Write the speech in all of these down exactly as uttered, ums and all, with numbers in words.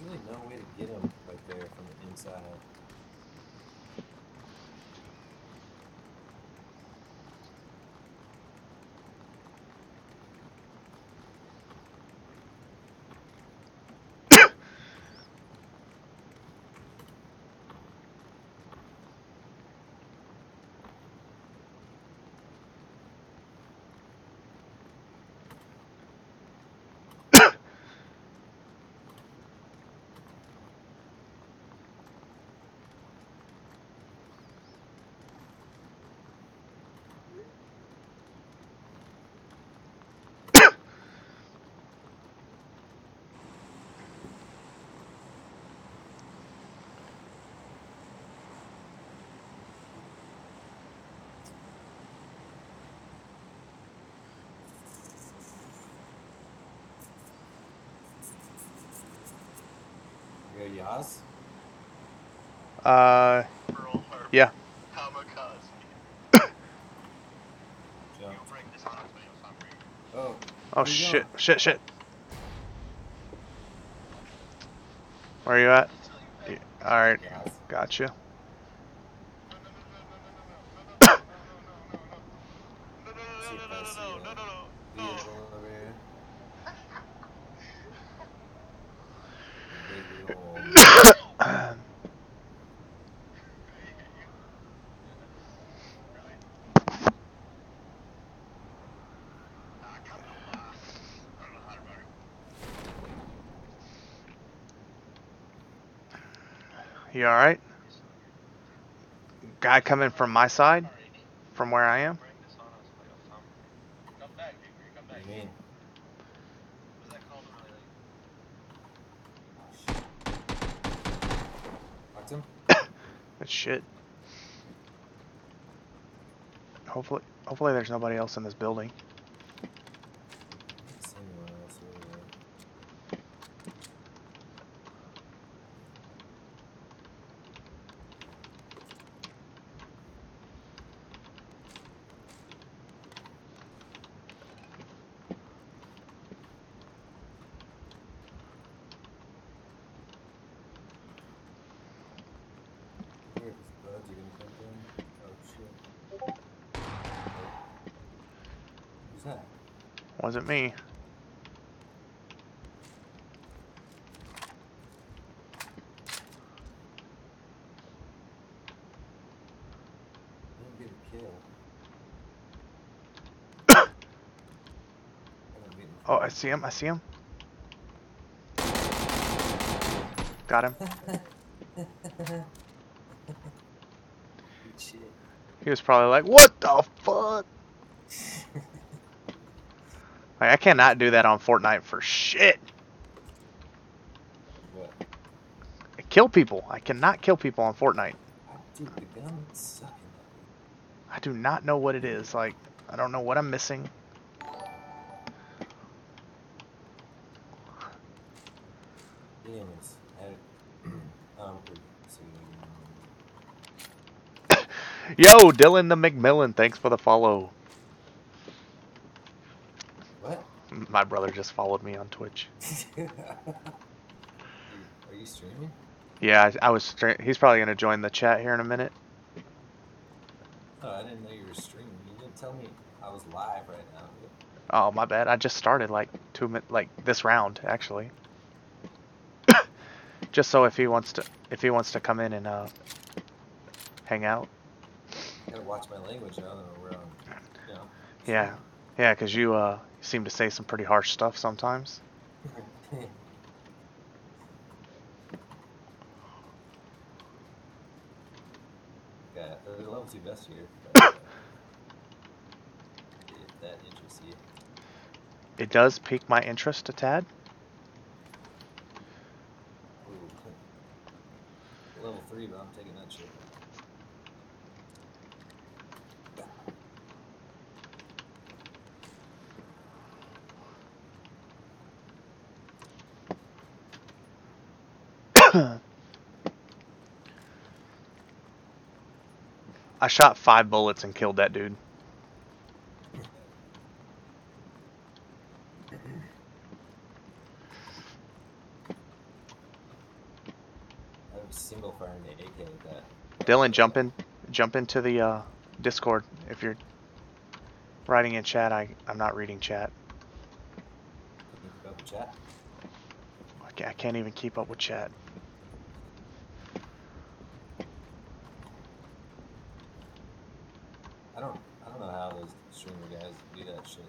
really no way to get him right there from the inside. You go Yaz? Uh, yeah. Jump. Oh, Oh where are you going? shit, shit, shit. Where are you at? All right, Yaz. gotcha. See if I see a vehicle over here. A big old. You all right? Guy coming from my side, from where I am. What do you mean? Oh shit. Knocked him? Good shit. Hopefully, hopefully there's nobody else in this building. I don't see anyone else over there. I wonder if his buds are gonna come down. Oh shit. Nope. Who's that? Wasn't me. I didn't get a kill. I don't get Oh, I anything. see him. I see him. Got him. Good shit. He was probably like, "What the fuck?" Like, I cannot do that on Fortnite for shit. What? I kill people. I cannot kill people on Fortnite. I, dude, the gun is sucking that week. I do not know what it is. Like, I don't know what I'm missing. Anyways, I, um, so Yo, Dylan the McMillan, thanks for the follow. what? My brother just followed me on Twitch. are, you, are you streaming? Yeah, I, I was. He's probably gonna join the chat here in a minute. Oh, I didn't know you were streaming. You didn't tell me I was live right now. Oh, my bad. I just started like two minutes, like this round actually. Just so if he wants to, if he wants to come in and uh, hang out. Gotta watch my language now that we're on, you know, Yeah, streaming. yeah, because you uh seem to say some pretty harsh stuff sometimes. Yeah, there's a level two vest here, but uh, if that interests you. It does pique my interest a tad. Ooh. Level three, but I'm taking that shit. I shot five bullets and killed that dude. single fire in the A K that. Dylan, jump in, jump into the uh, Discord if you're writing in chat. I I'm not reading chat. Can you keep up with chat? I can't, I can't even keep up with chat. I don't. I don't know how those streamer guys do that shit.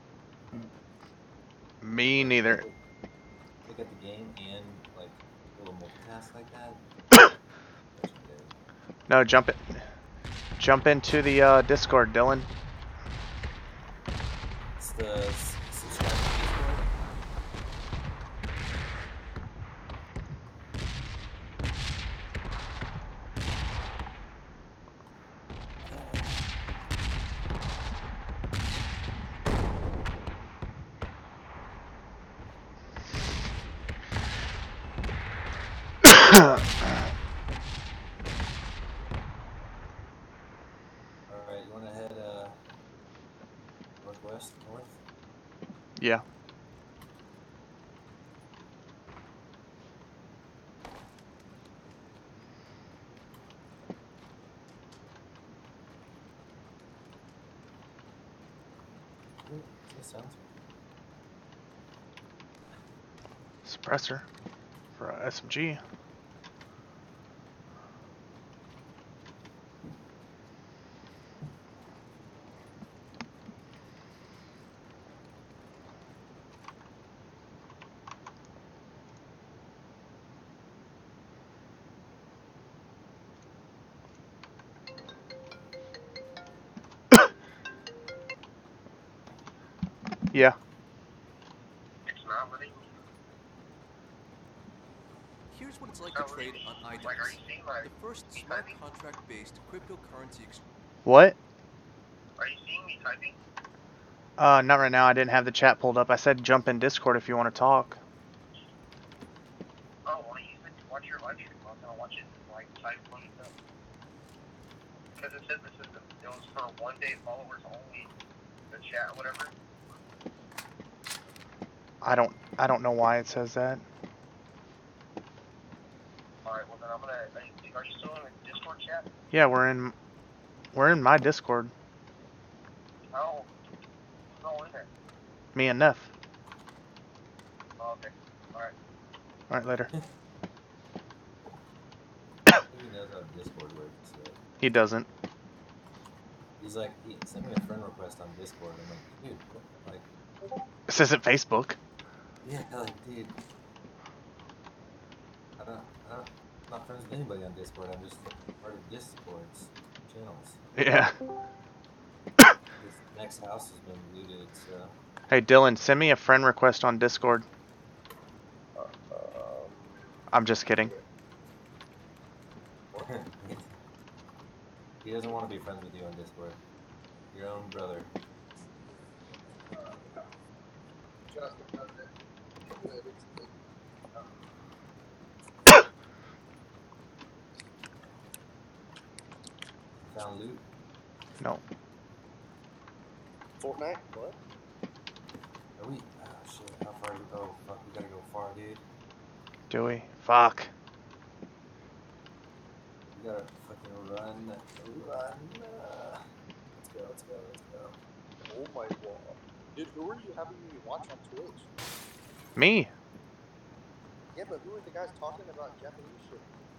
Me neither. Look, look at the game and like little multitask like that. Legendary. No, jump it. Jump into the uh, Discord, Dylan. It's the s- subscribe to Discord. Alright, you wanna head uh northwest, north? Yeah. Ooh, that sounds Suppressor for a S M G. Yeah. It's not letting me. Here's what it's like Not to letting trade me. on I D E Like, are X, you seeing my? the first me smart typing? contract-based cryptocurrency exchange. What? Are you seeing me typing? Uh, not right now. I didn't have the chat pulled up. I said jump in Discord if you want to talk. Oh, why don't you use it to watch your live stream? I was gonna watch it and like type when it's done. Because it said this is the, it was for one day followers only. The chat, or whatever. I don't. I don't know why it says that. All right, well then I'm gonna. Are you, are you still in the Discord chat? Yeah, we're in. We're in my Discord. Oh, who's all in there? Me and Neff. Oh, okay. All right. All right, later. I think he knows how Discord works. So. He doesn't. He's like, he sent me a friend request on Discord. I'm like, dude, what? Like, This isn't Facebook. yeah, like, dude. I don't, I don't, I'm not friends with anybody on Discord. I'm just part of Discord's channels. Yeah. This next house has been looted, so. Hey Dylan, send me a friend request on Discord. Uh, um, I'm just kidding. He doesn't want to be friends with you on Discord. Your own brother. just because it. Found loot? No. Fortnite? What? Are we? Oh shit, how far do we go? Fuck, we gotta go far, dude. Do we? Fuck. We gotta fucking run. Run. Uh, let's go, let's go, let's go. Oh my god. Dude, who are you having me watch on Twitch? Me? Yeah, but who are the guys talking about Japanese shit?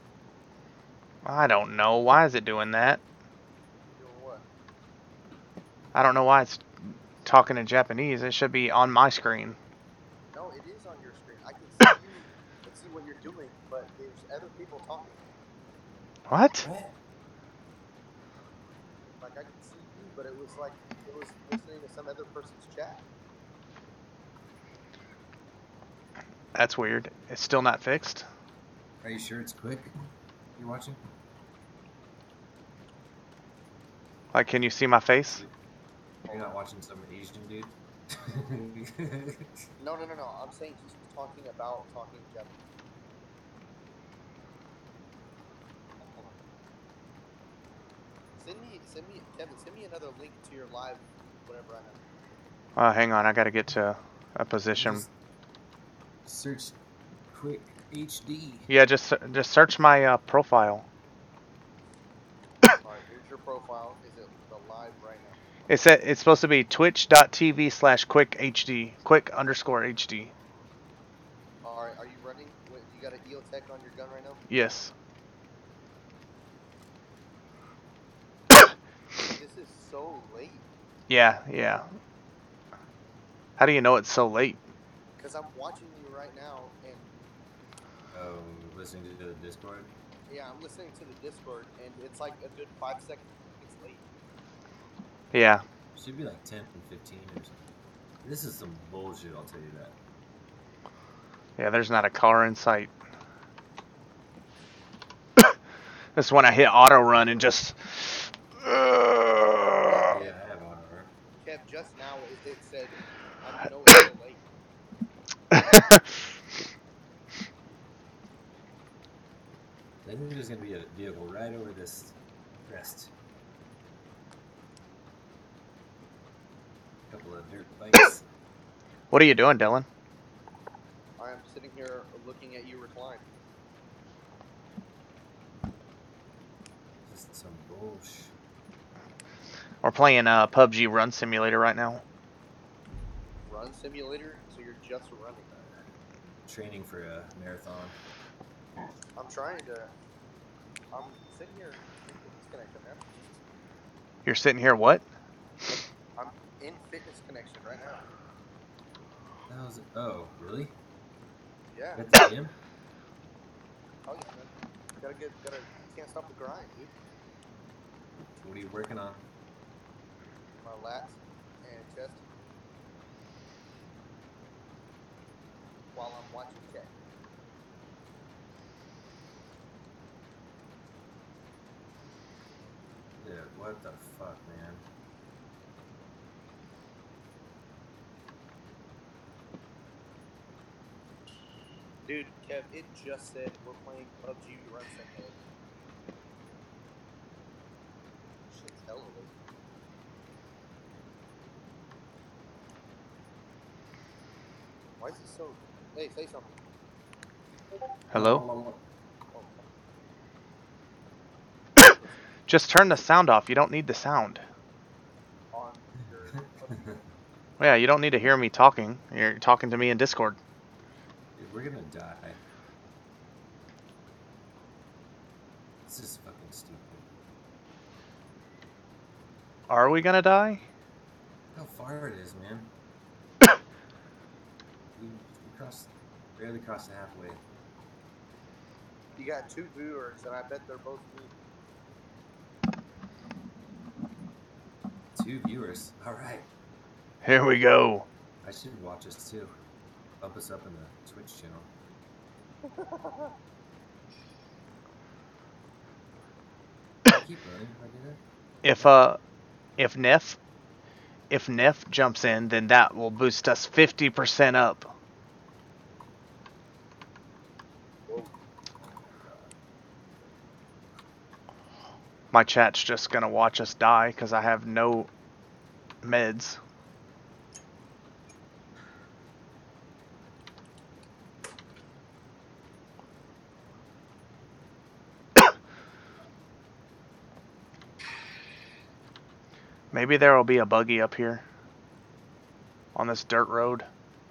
I don't know. Why is it doing that? Doing what? I don't know why it's talking in Japanese. It should be on my screen. No, it is on your screen. I can see you and see what you're doing, but there's other people talking. What? What? Like, I can see you, but it was like, it was listening to some other person's chat. That's weird. It's still not fixed. Are you sure it's quick? You watching? Like, can you see my face? Are you not watching some Asian dude? No, no, no, no. I'm saying he's talking about talking Japanese. Hold on. Send me, send me, Kevin, send me another link to your live, whatever I have. Uh, hang on. I gotta get to a position. Just search quick H D. Yeah, just se- just search my uh, profile. Alright, here's your profile. Is it the live right now? It's at, it's supposed to be twitch.tv slash quick HD. Quick underscore H D. Alright, are you running? What, you got an E O Tech on your gun right now? Yes. This is so late. Yeah, yeah. How do you know it's so late? Because I'm watching you right now, and Oh, listening to the Discord. yeah, I'm listening to the Discord, and it's like a good five seconds late. Yeah. Should be like ten and fifteen or something. This is some bullshit, I'll tell you that. Yeah, there's not a car in sight. This is when I hit auto run and just. Yeah, I have on her. Kev, just now it, it said, I know it's so late. Then there's gonna be a vehicle right over this crest. A couple of dirt bikes. What are you doing, Dylan? I am sitting here looking at you recline. Just some bullshit. We're playing uh, P U B G Run Simulator right now. Run simulator, so you're just running. Training for a marathon. I'm trying to. I'm sitting here in Fitness Connection, man. You're sitting here, what? I'm in Fitness Connection right now. That was oh, really? Yeah. At the gym? Oh yeah, man. Gotta get, gotta, can't stop the grind, dude. What are you working on? My lats and chest. While I'm watching Tech. Yeah, what the fuck, man? Dude, Kev, it just said we're playing P U B G Run Simulator. Shit's hella late. Why is it so... Hey, say something. Hello? Oh, Just turn the sound off. You don't need the sound. on your... Yeah, you don't need to hear me talking. You're talking to me in Discord. Dude, we're gonna die. This is fucking stupid. Are we gonna die? How far it is, man. we, we crossed, barely crossed the halfway. You got two viewers, and I bet they're both me. Two viewers. All right. Here we go. I should watch us too. Bump us up in the Twitch channel. Keep running. I do that. If uh, if Neff, if Neff jumps in, then that will boost us fifty percent up. My chat's just gonna watch us die because I have no meds. Maybe there will be a buggy up here on this dirt road.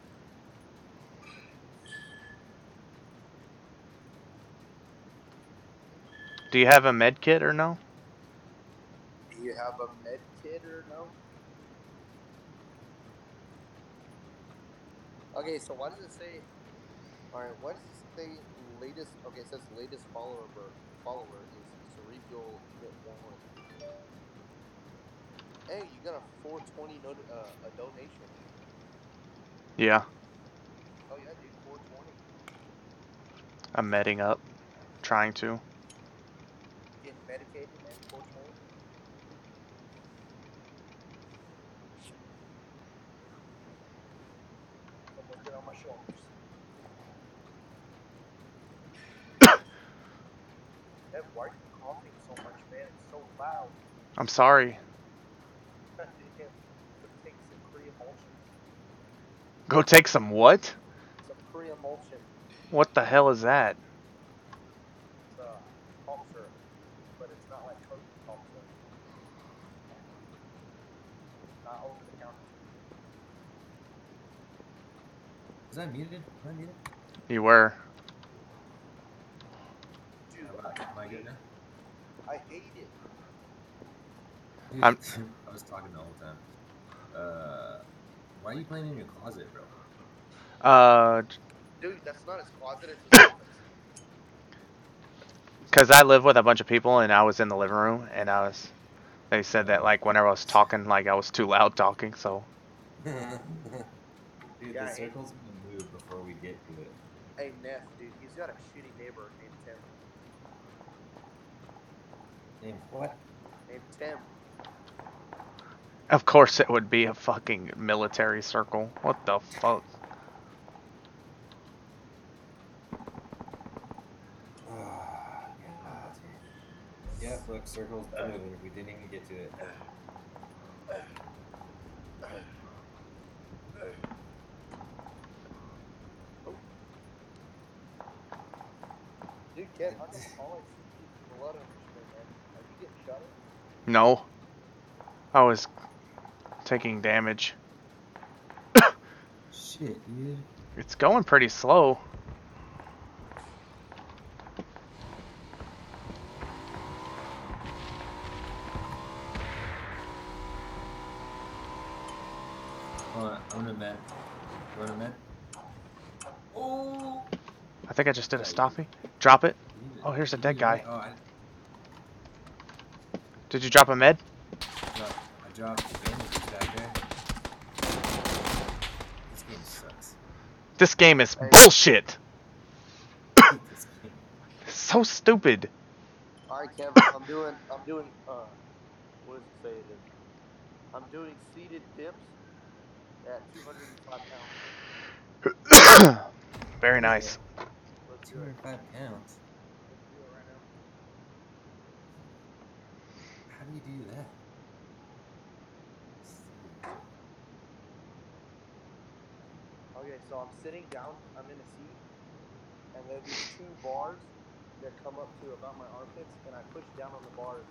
Do you have a med kit or no? Do you have a med kit or no? Okay, so why does it say... Alright, why does it say latest... Okay, it says latest follower follower is Cerebral Hit one. Hey, you got a four twenty not uh, a donation. Yeah, Oh yeah, dude, four twenty. I'm medding up, trying to. Getting medicated, man, four twenty. Someone get on my shoulders. Hey, why are you coughing so much, man? It's so loud. I'm sorry. Take some Korean emulsion. Go take some what? Some Korean emulsion. What the hell is that? It's uh, cough syrup, but it's not like Coke cough syrup. Not over the counter. Is that muted? Am I muted? You were. Dude, Am I, am I good now? I hate it. Dude, I'm- I was talking the whole time. Uh, why are you playing in your closet, bro? Uh, Dude, that's not his closet, it's his office. cause I live with a bunch of people, and I was in the living room, and I was. They said that like whenever I was talking, like I was too loud talking. So Dude, Yeah, the it- circle's gonna move before we get to it. Hey, Neff, dude, he's got a shitty neighbor named Tim. Name what? Named Tim. of course it would be a fucking military circle. What the fuck? Ah, God. Yeah, look, circle's moving. We didn't even get to it. Dude, Kev, how come all I see is blood on your screen, man? Are you getting shot at? No. I was taking damage. Shit, dude. It's going pretty slow. Hold on, I'm gonna med. You want a med? Oh! I think I just did a stoppie. Drop it. You need Oh, it. here's a You dead need guy. med? Oh, I, Did you drop a med? dropped, I dropped the bandages back there. This game sucks. This game is Hey. bullshit. This game. So stupid. Alright, Kev, I'm doing, I'm doing, uh, what does it say it is? I'm doing seated dips at two hundred five pounds. Very nice. Let's two do it. hundred five pounds. Let's do it right now. How do you do that? Okay, so I'm sitting down, I'm in a seat, and there's these two bars that come up to about my armpits, and I push down on the bars,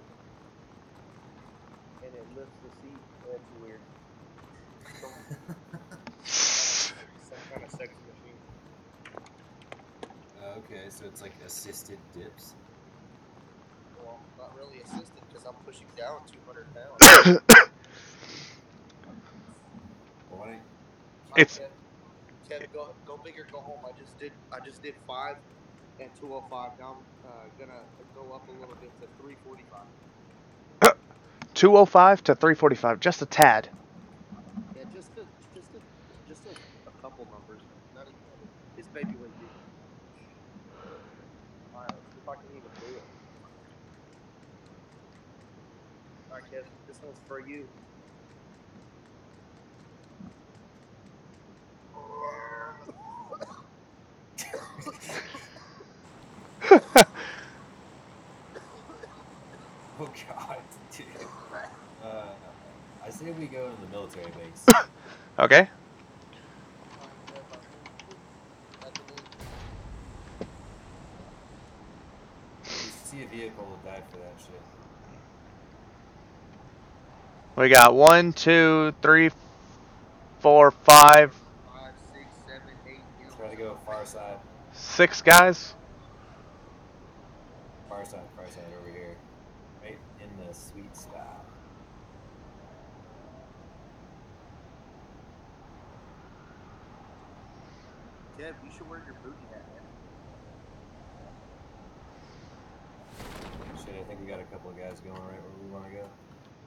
and it lifts the seat. It's weird. Some, some kind of sex machine. Uh, okay, so it's like assisted dips. Well, not really assisted because I'm pushing down two hundred pounds. Well, why don't you, It's- Ted, Ted, go go big or go home. I just did I just did five and two oh five. Now I'm uh, gonna go up a little bit to three forty-five. two oh five to three forty-five, just a tad. Yeah, just a, just a, just a, a couple numbers. Not even his baby weight. Dude. All right, let's see if I can even do it. All right, Kev, this one's for you. oh god, dude. Uh, I say we go to the military base. Okay. You see a vehicle will die for that shit. We got one, two, three, four, five, Five, six, seven, eight. You know, Try to go far side. six guys. Far side, far side over here. Right in the sweet spot. Kev, you should wear your booty hat, man. Shit, I think we got a couple of guys going right where we want to go.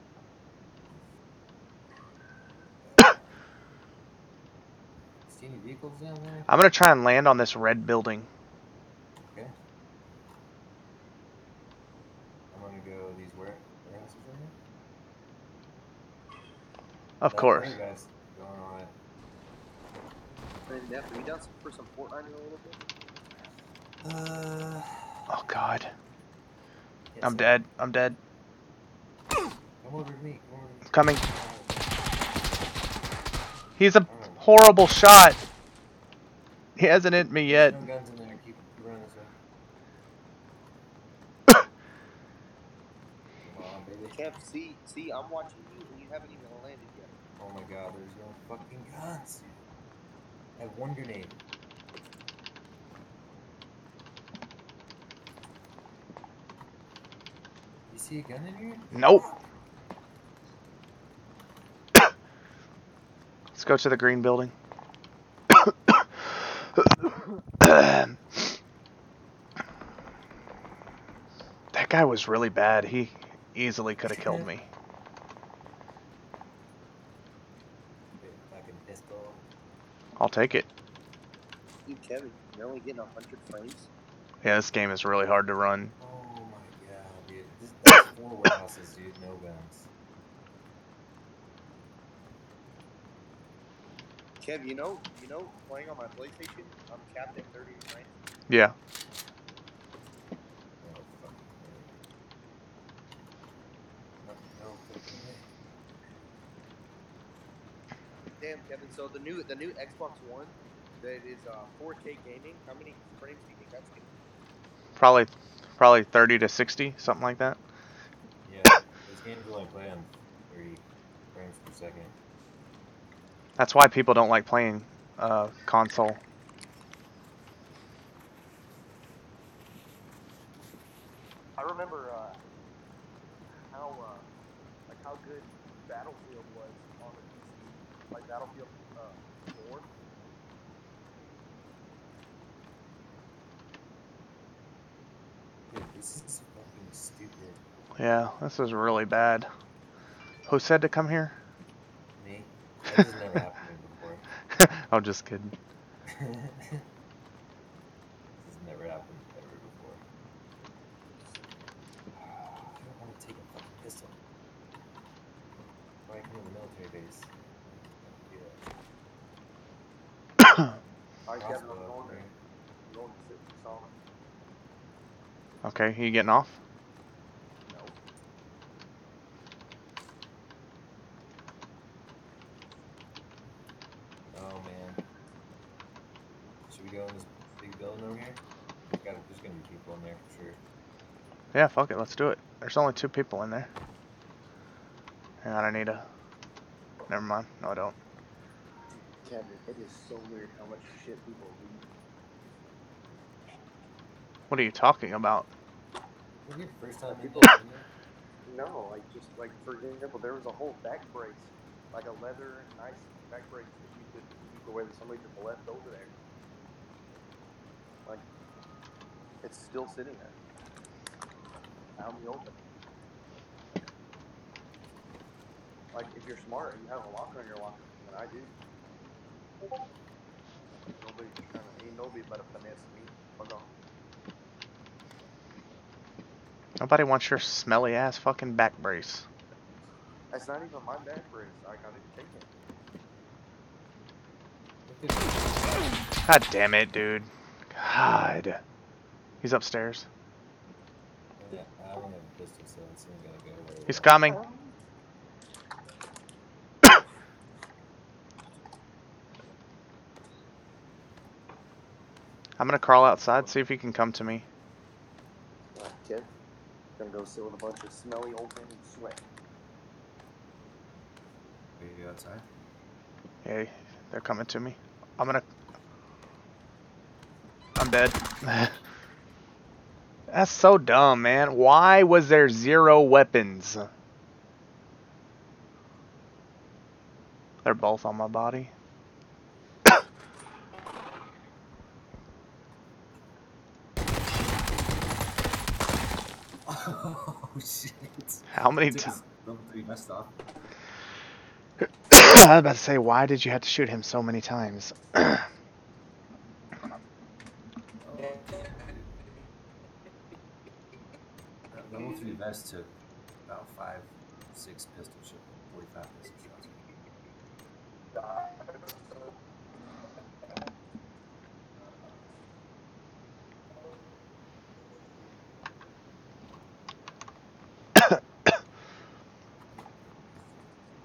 See any vehicles down there? I'm gonna try and land on this red building. Okay. I'm gonna go these ware- warehouses right here. Of That course. other guy's going on it. And Neff, are you down for some Fortnite in a little bit? Uh. Oh god. yes, I'm sir. dead. I'm dead. Come over to me. Come over to me. Coming. He's a horrible shot. He hasn't hit me yet. No guns in there. Keep, keep running this way. Come on, baby. Kev, see, see, I'm watching you, and you haven't even landed yet. Oh my god, there's no fucking guns. I have one grenade. You see a gun in here? Nope. Let's go to the green building. That guy was really bad. He easily could have killed me. Okay, fucking pistol. I'll take it. Dude, Kevin, you're only getting one hundred frames. Yeah, this game is really hard to run. Oh my god, dude. This, that's four warehouses, dude. No guns. Kev, you know, you know, playing on my PlayStation, I'm capped at thirty frames. Yeah. No fucking way. No, no fucking way. Damn, Kevin. So the new, the new Xbox One, that is uh, four K gaming. How many frames do you think that's getting? Probably probably thirty to sixty, something like that. Yeah, this game's only play on thirty frames per second. That's why people don't like playing uh, console. I remember uh, how uh, like how good Battlefield was on the P C, like Battlefield uh, four. Dude, this is fucking stupid. Yeah, this is really bad. Who said to come here? Me? That has never happened to me before. I'm just kidding. This has never happened ever before. I don't want to take a fucking pistol. Why come to the military base? Yeah. All right, Kevin, I'm Crossbow up going in there. there. I'm going to sit solid. Okay, you getting off? No. Oh man. Should we go in this big building over here? There's, gotta, there's gonna be people in there for sure. Yeah, fuck it, let's do it. There's only two people in there. Hang on, I need a... Never mind. No, I don't. Kevin, it is so weird how much shit people read. What are you talking about? Was it your first time in People- there? Isn't it? No, like just like for example, there was a whole back brace, like a leather nice back brace that you could you could wear that somebody just left over there. Like it's still sitting there. Out in the open. Like if you're smart and you have a locker on your locker, and I do. Nobody's trying to ain't nobody but a finesse me. Fuck off. Nobody wants your smelly ass fucking back brace. That's not even my back brace. I got it taken. Look at God damn it, dude. God. He's upstairs. Yeah, I don't have a pistol, so it's only gonna go away. He's coming. I'm gonna crawl outside, see if he can come to me. Alright, kid. Gonna go sit with a bunch of smelly old men and sweat. Are you outside? Yeah, they're coming to me. I'm gonna... I'm dead. That's so dumb, man. Why was there zero weapons? They're both on my body. Oh shit. How many Took times? his level three vest off. I was about to say, why did you have to shoot him so many times? Oh. That level three vest took about five, six pistol shots, forty-five pistol shots.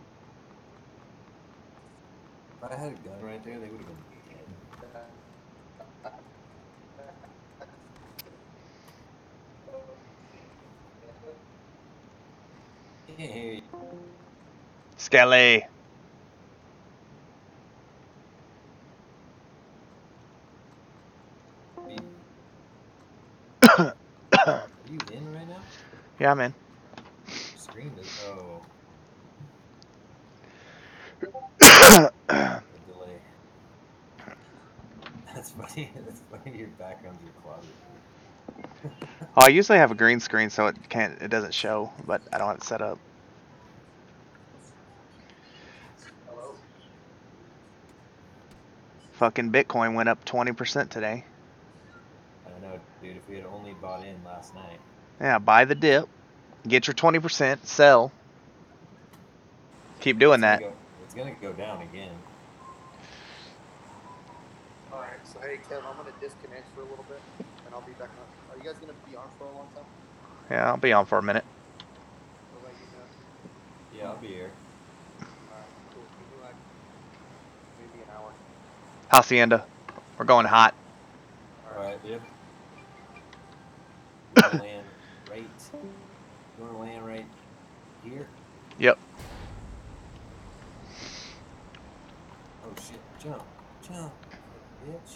If I had a gun right there, they would have been dead. can't hear you. Skelly. Are you in right now? Yeah, I'm in. Your screen is. Oh, the delay. That's funny. That's funny. Your background's your closet. Oh, I usually have a green screen, so it can't, it doesn't show, but I don't have it set up. Hello? Fucking Bitcoin went up twenty percent today. I know, dude. If we had only bought in last night. Yeah, buy the dip, get your twenty percent, sell. Keep doing It's gonna that. go. It's gonna go down again. Alright, so hey Kev, I'm gonna disconnect for a little bit and I'll be back on. Are you guys gonna be on for a long time? Yeah, I'll be on for a minute. What about you, man? Yeah, I'll be here. Alright, cool. Give me like maybe an hour. Hacienda. We're going hot. All right, dude. You wanna land right? You wanna land right here? Yep. Oh shit! Jump! Jump! Bitch!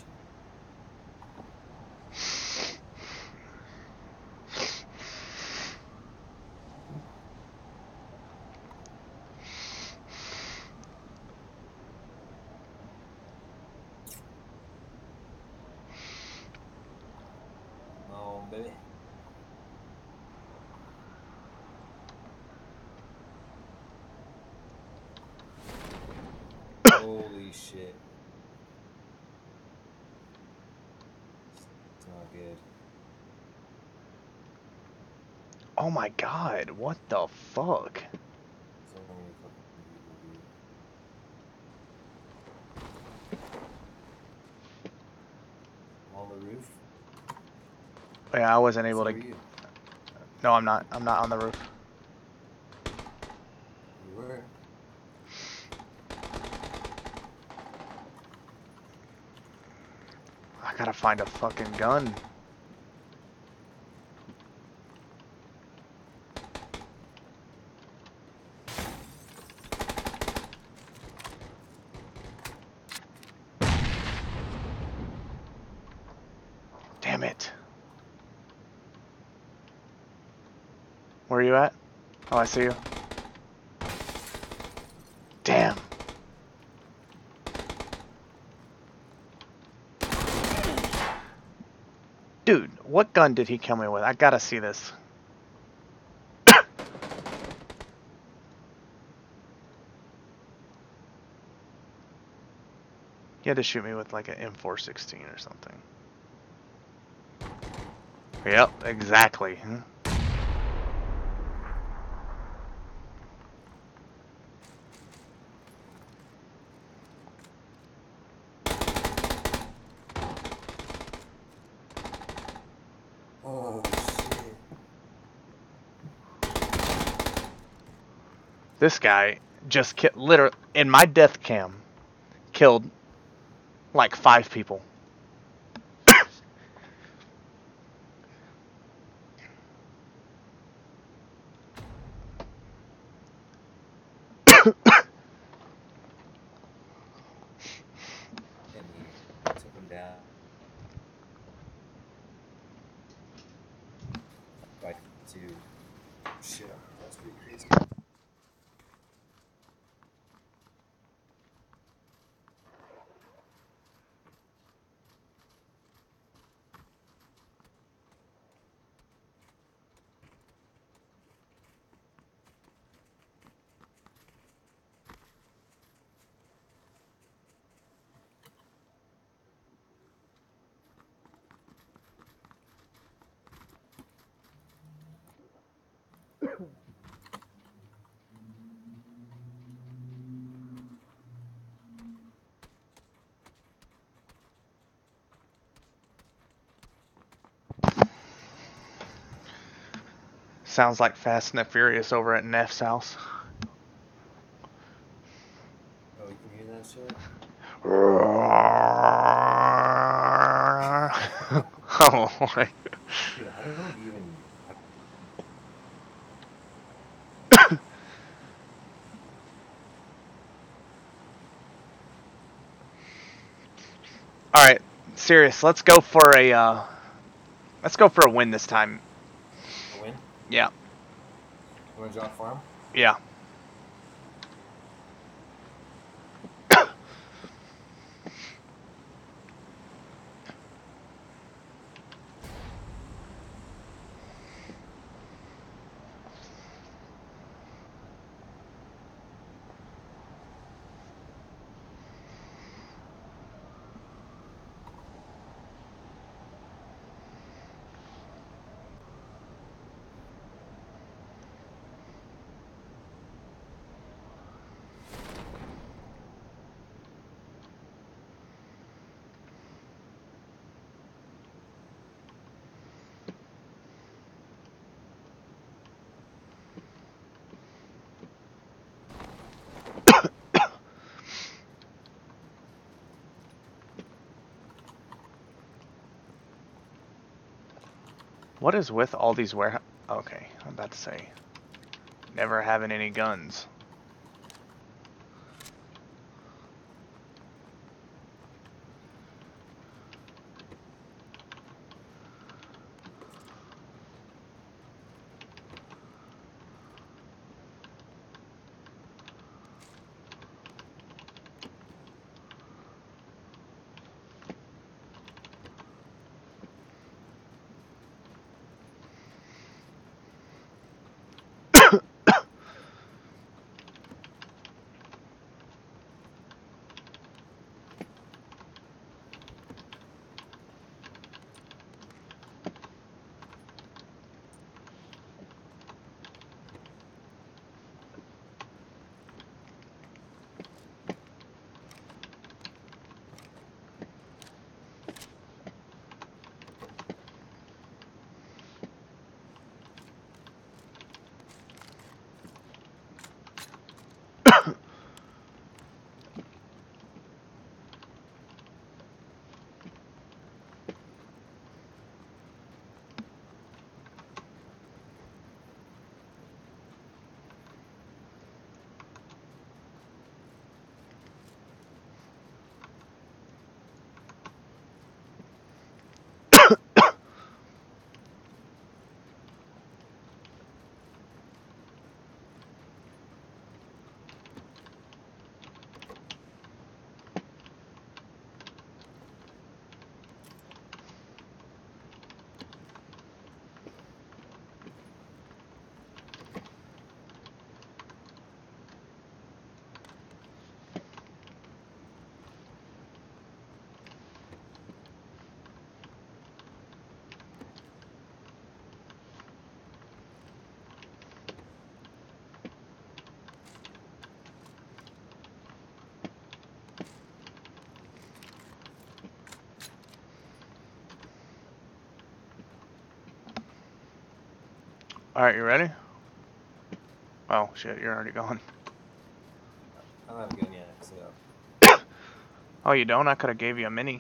Oh, baby. Holy shit. It's not good. Oh my god, what the fuck? So many fucking people, dude. I'm on the roof. Yeah, I wasn't able So to. are you. No, I'm not. I'm not on the roof. You were. I gotta find a fucking gun. Damn it. Where are you at? Oh, I see you. Damn. Dude, what gun did he kill me with? I gotta see this. He had to shoot me with like an M four sixteen or something. Yep, exactly. Oh shit. This guy just ki- literally in my death cam killed like five people. And he took him down. By two. Shit, that's pretty crazy. Sounds like Fast and the Furious over at Neff's house. Oh, you can hear that shit? Oh my. Dude, I don't even. All right, serious. Let's go for a. Uh, let's go for a win this time. A win? Yeah, You want to drop farm? yeah. What is with all these warehouse? Okay, I'm about to say, never having any guns. All right, you ready? Oh shit, you're already gone. I don't have a gun yet, so. Oh, you don't? I could have gave you a mini.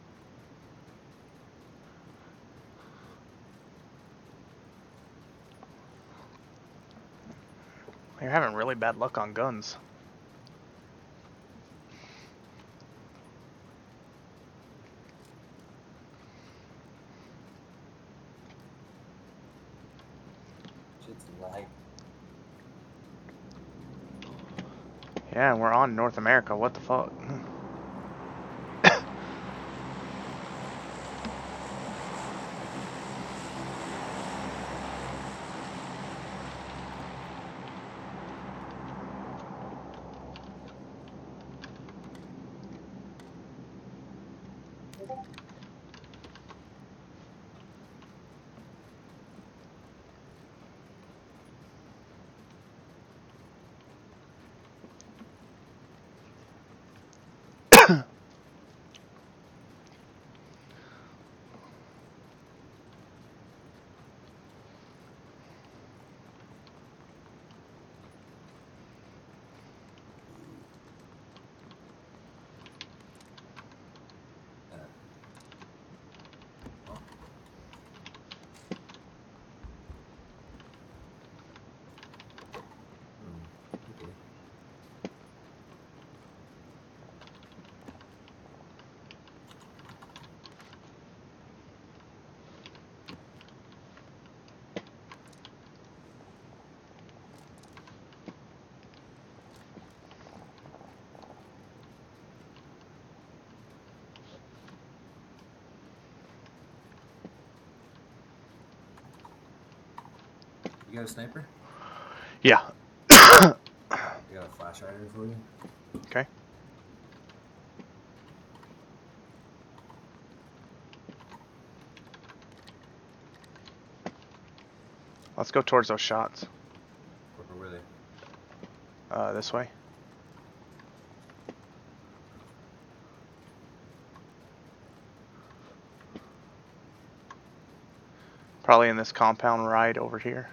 You're having really bad luck on guns. Shit's lag. Yeah, we're on North America. What the fuck? You got a sniper? Yeah. I got a flash hider for you. Okay. Let's go towards those shots. Where were they? Uh, this way. Probably in this compound right over here.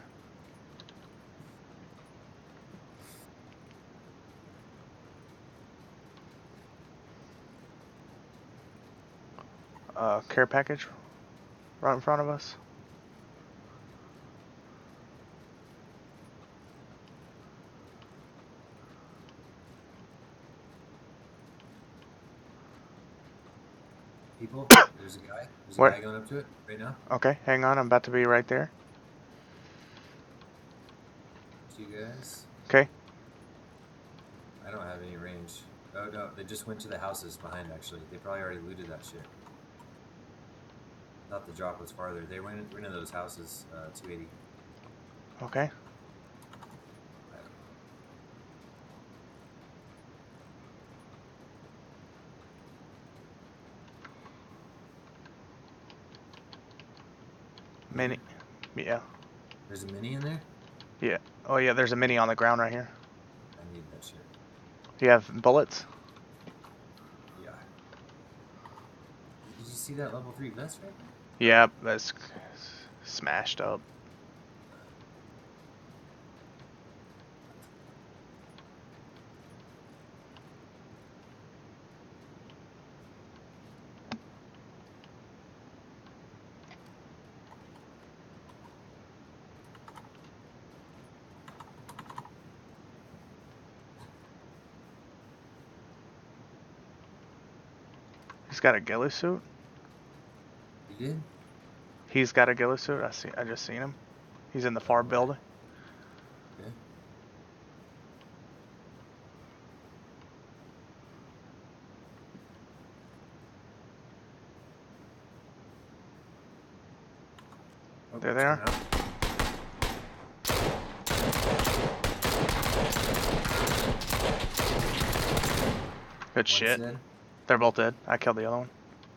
Uh, care package right in front of us. People? There's a guy. There's a Where? guy going up to it right now. Okay, hang on. I'm about to be right there. You guys. Okay. I don't have any range. Oh no, they just went to the houses behind. Actually, they probably already looted that shit. Thought the drop was farther. They went into those houses. Uh, two eighty. Okay. Mini. Yeah. There's a mini in there. Yeah. Oh yeah, there's a mini on the ground right here. I need that shit. Do you have bullets? Yeah. Did you see that level three vest right there? Yeah, that's smashed up. He's got a ghillie suit. You did? He's got a ghillie suit. I see. I just seen him. He's in the far building. Okay. Oh, There they it's are. coming out. Good One's shit. dead. They're both dead. I killed the other one.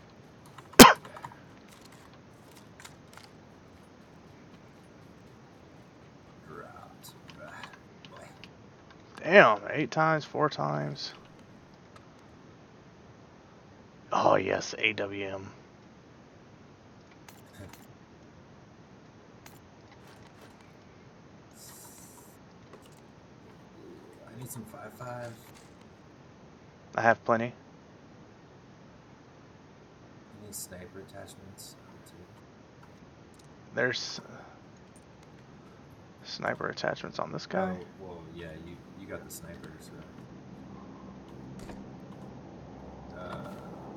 Dropped. Ah, boy. Damn, eight times, four times. Oh yes, A W M. I need some five five. I have plenty. I need sniper attachments. too. There's uh, sniper attachments on this guy. Oh, well, yeah, you you got the sniper, so. Uh,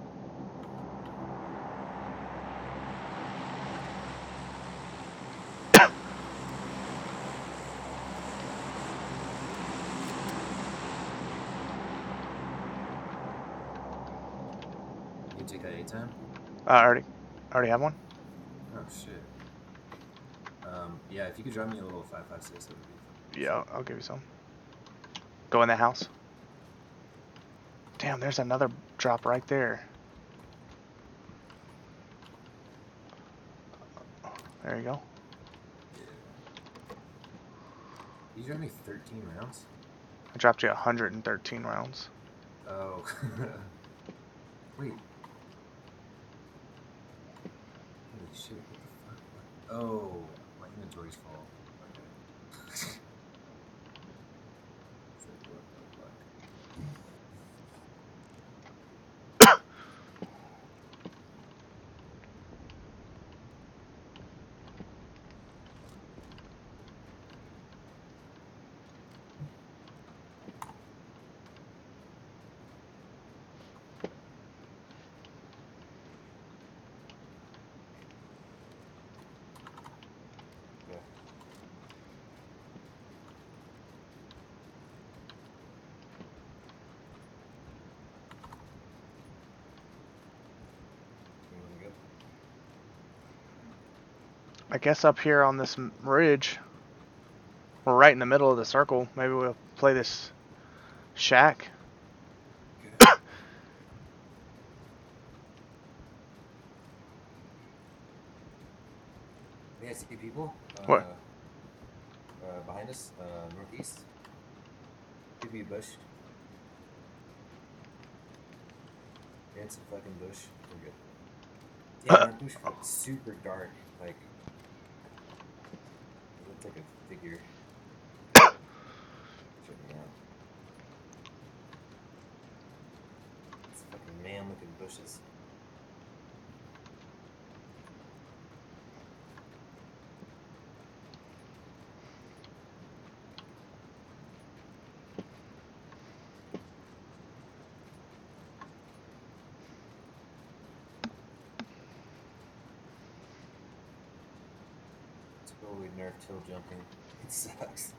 you take that eight time? I already, already have one. Oh shit. Um, yeah, if you could drop me a little five five six, that would be. Yeah, I'll, I'll give you some. Go in the house. Damn, there's another drop right there. There you go. Yeah. You drop me thirteen rounds? I dropped you one hundred thirteen rounds. Oh. Wait. Holy shit, what the fuck? Oh, my inventory's full. Okay. It's like, what the fuck? You wanna go? I guess up here on this m- ridge, We're right in the middle of the circle. Maybe we'll play this shack. Okay. Yeah, I see people. Uh, What? Uh, behind us, uh, northeast. Could be a bush. Yeah, it's a fucking bush. We're good. Damn, that bush got super dark. Like, it looked like a figure. Check me out. It's fucking man looking bushes. Totally nerfed hill jumping. It sucks.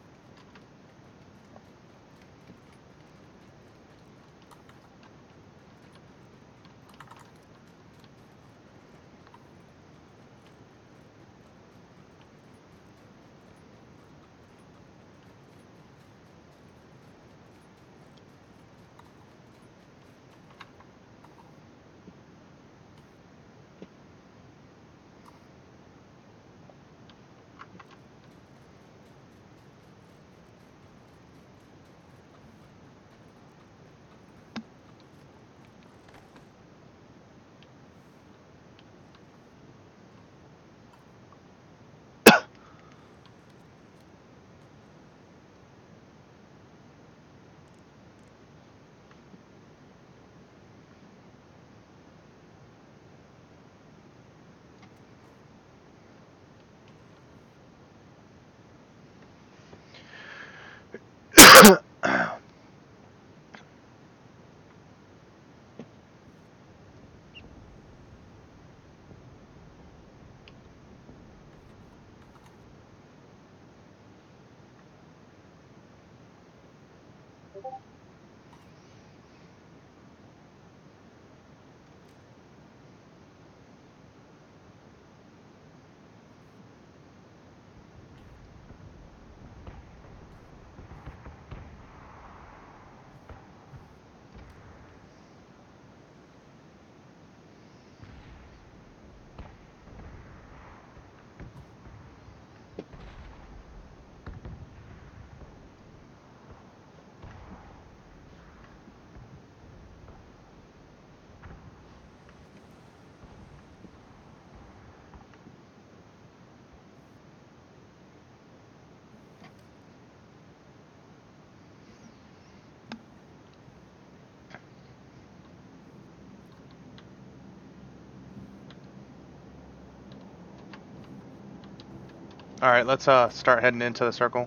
Alright, let's uh start heading into the circle.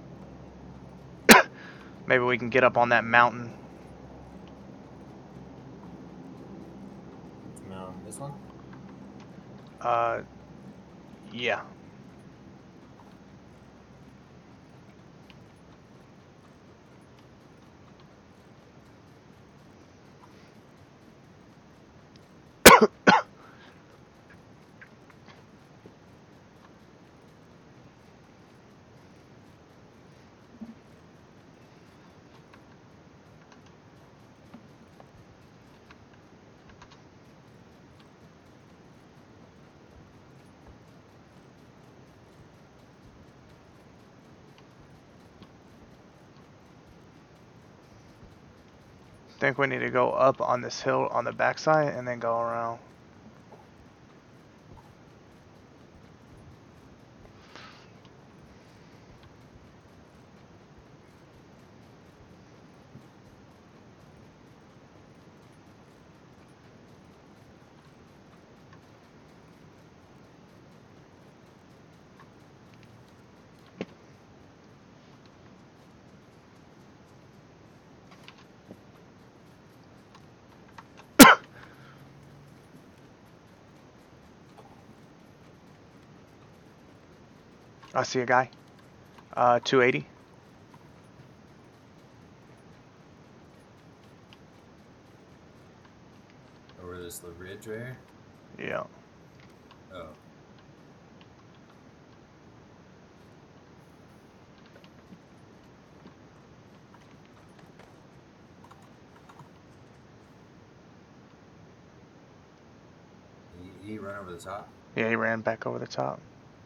Maybe we can get up on that mountain. Which mountain? This one? Uh, yeah. Think we need to go up on this hill on the backside and then go around. I see a guy. Uh, two eighty. Over this the ridge right here? Yeah. Oh. run over the top? Yeah, he ran back over the top.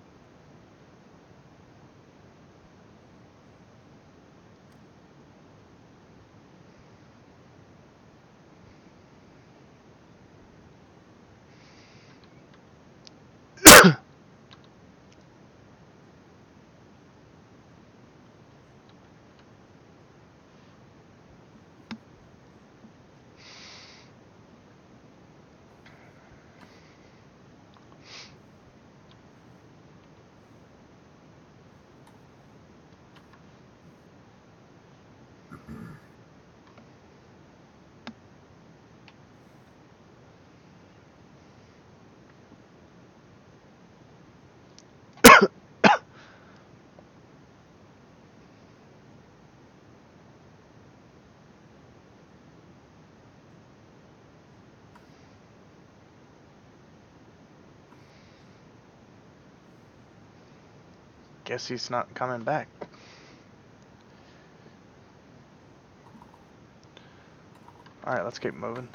Guess he's not coming back. Alright, let's keep moving.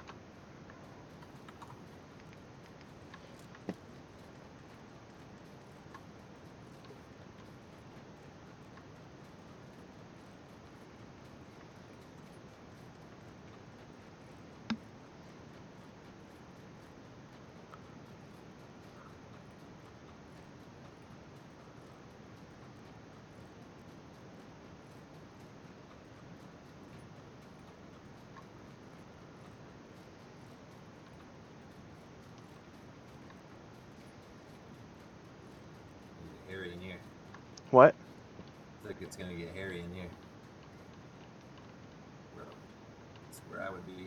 Hairy in here. What? I think it's gonna get hairy in here. Bro, that's where I would be.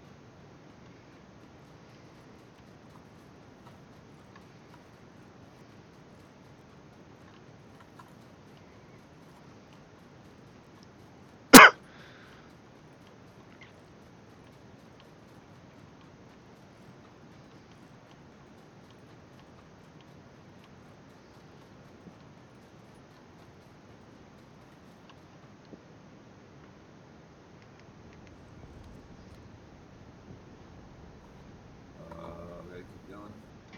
Uh, ready to keep going?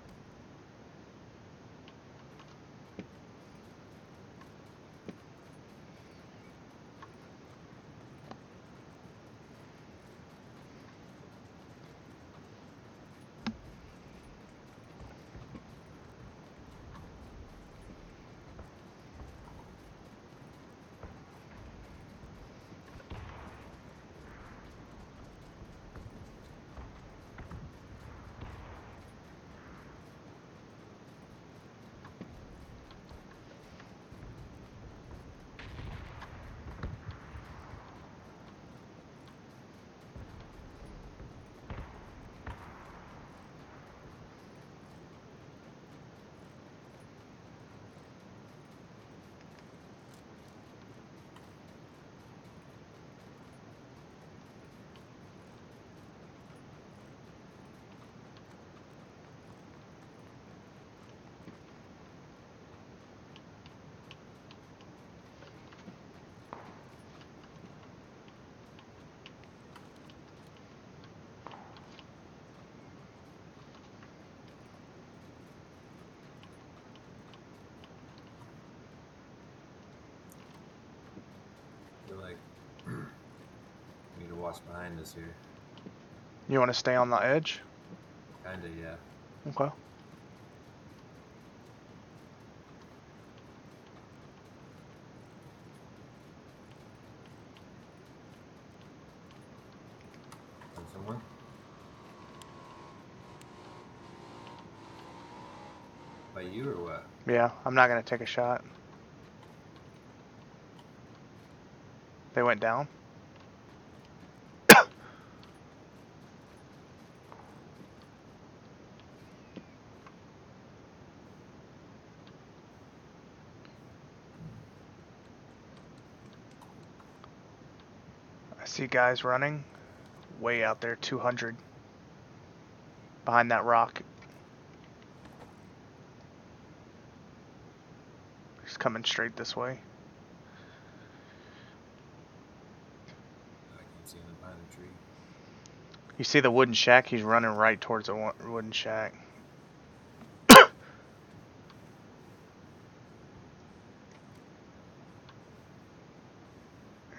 I feel like we need to watch behind us here. You want to stay on the edge? Kinda, yeah. Okay. Found someone? By you or what? Yeah, I'm not gonna take a shot. They went down. I see guys running way out there, two hundred. Behind that rock. He's coming straight this way. I can't see him behind the tree. You see the wooden shack? He's running right towards the wo- wooden shack.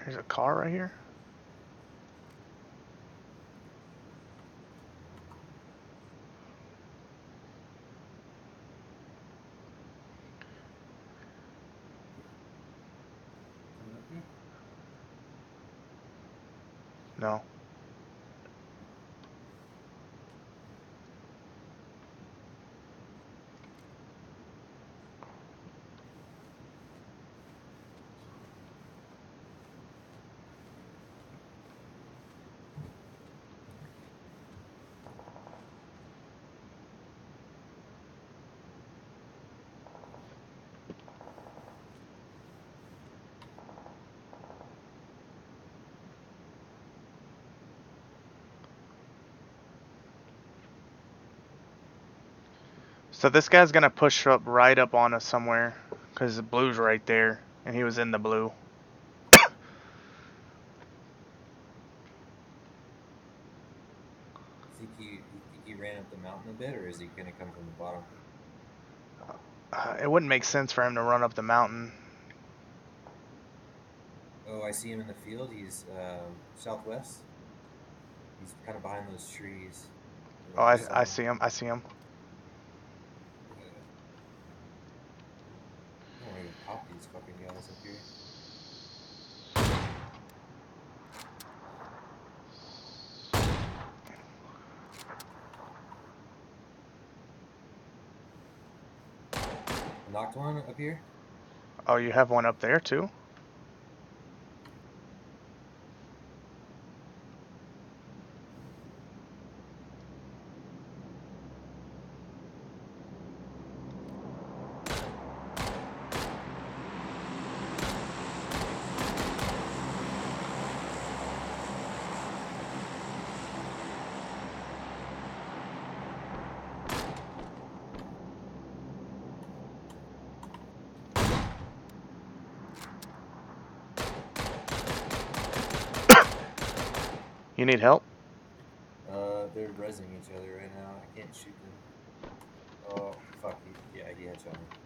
There's a car right here. Coming up here? No. So this guy's gonna push up right up on us somewhere, cause the blue's right there, and he was in the blue. Think he, you think he ran up the mountain a bit, or is he gonna come from the bottom? Uh, it wouldn't make sense for him to run up the mountain. Oh, I see him in the field. He's uh, southwest. He's kind of behind those trees. Oh, I, I see him. I see him. I don't even pop these fucking guys up here. Knocked one up here. Oh, you have one up there too? You need help? Uh, they're resing each other right now. I can't shoot them. Oh, fuck. He, yeah, he headshot me.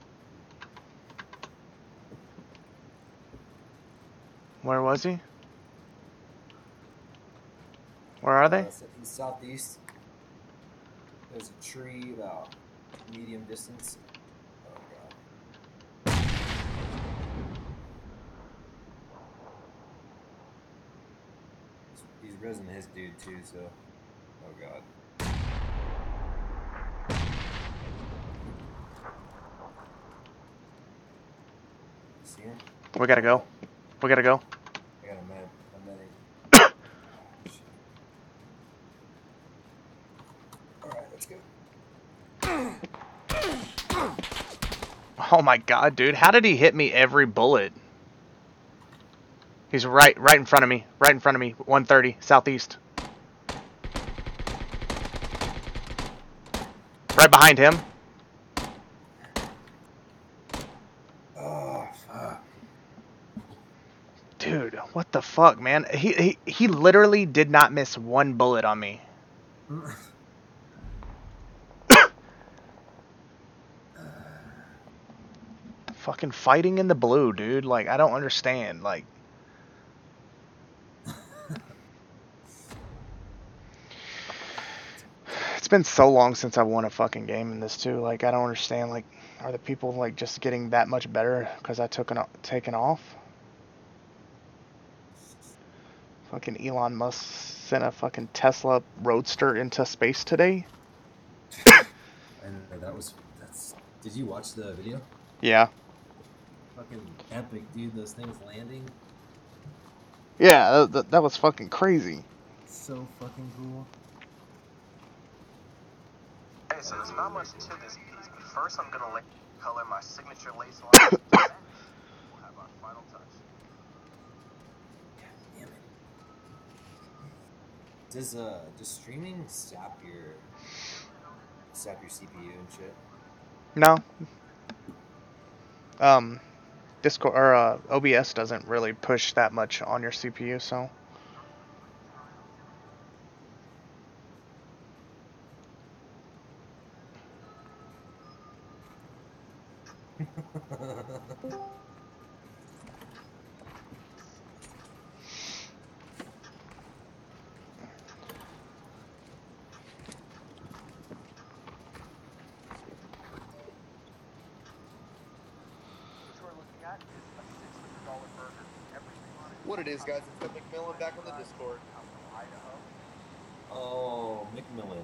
Where was he? Where are they? Uh, so he's southeast. There's a tree about medium distance. Oh, God. He's resing his dude, too, so... Oh, God. See him? We gotta go. We gotta go. I got a med. A medic. Alright, let's go. Oh my god, dude. How did he hit me every bullet? He's right right in front of me. Right in front of me. one thirty, southeast. Right behind him. Oh, fuck. Dude, what the fuck, man? He, he, he literally did not miss one bullet on me. Fucking fighting in the blue, dude. Like, I don't understand. Like... It's been so long since I won a fucking game in this too. Like, I don't understand. Like, are the people like just getting that much better because I took an taken off? Fucking Elon Musk sent a fucking Tesla Roadster into space today. I know, that was... That's... Did you watch the video? Yeah. Fucking epic, dude. Those things landing. Yeah, that, that was fucking crazy. So fucking cool. Hey, so there's not much to this piece, but first I'm gonna lay color my signature lace line. We'll have our final touch. God damn it. Does uh does streaming sap your sap your C P U and shit? No. Um, Discord or uh, O B S doesn't really push that much on your C P U, so. at is a six hundred dollar burger. Everything on it. What it is, guys? It's the McMillan back on the Discord. Out from Idaho. Oh, McMillan.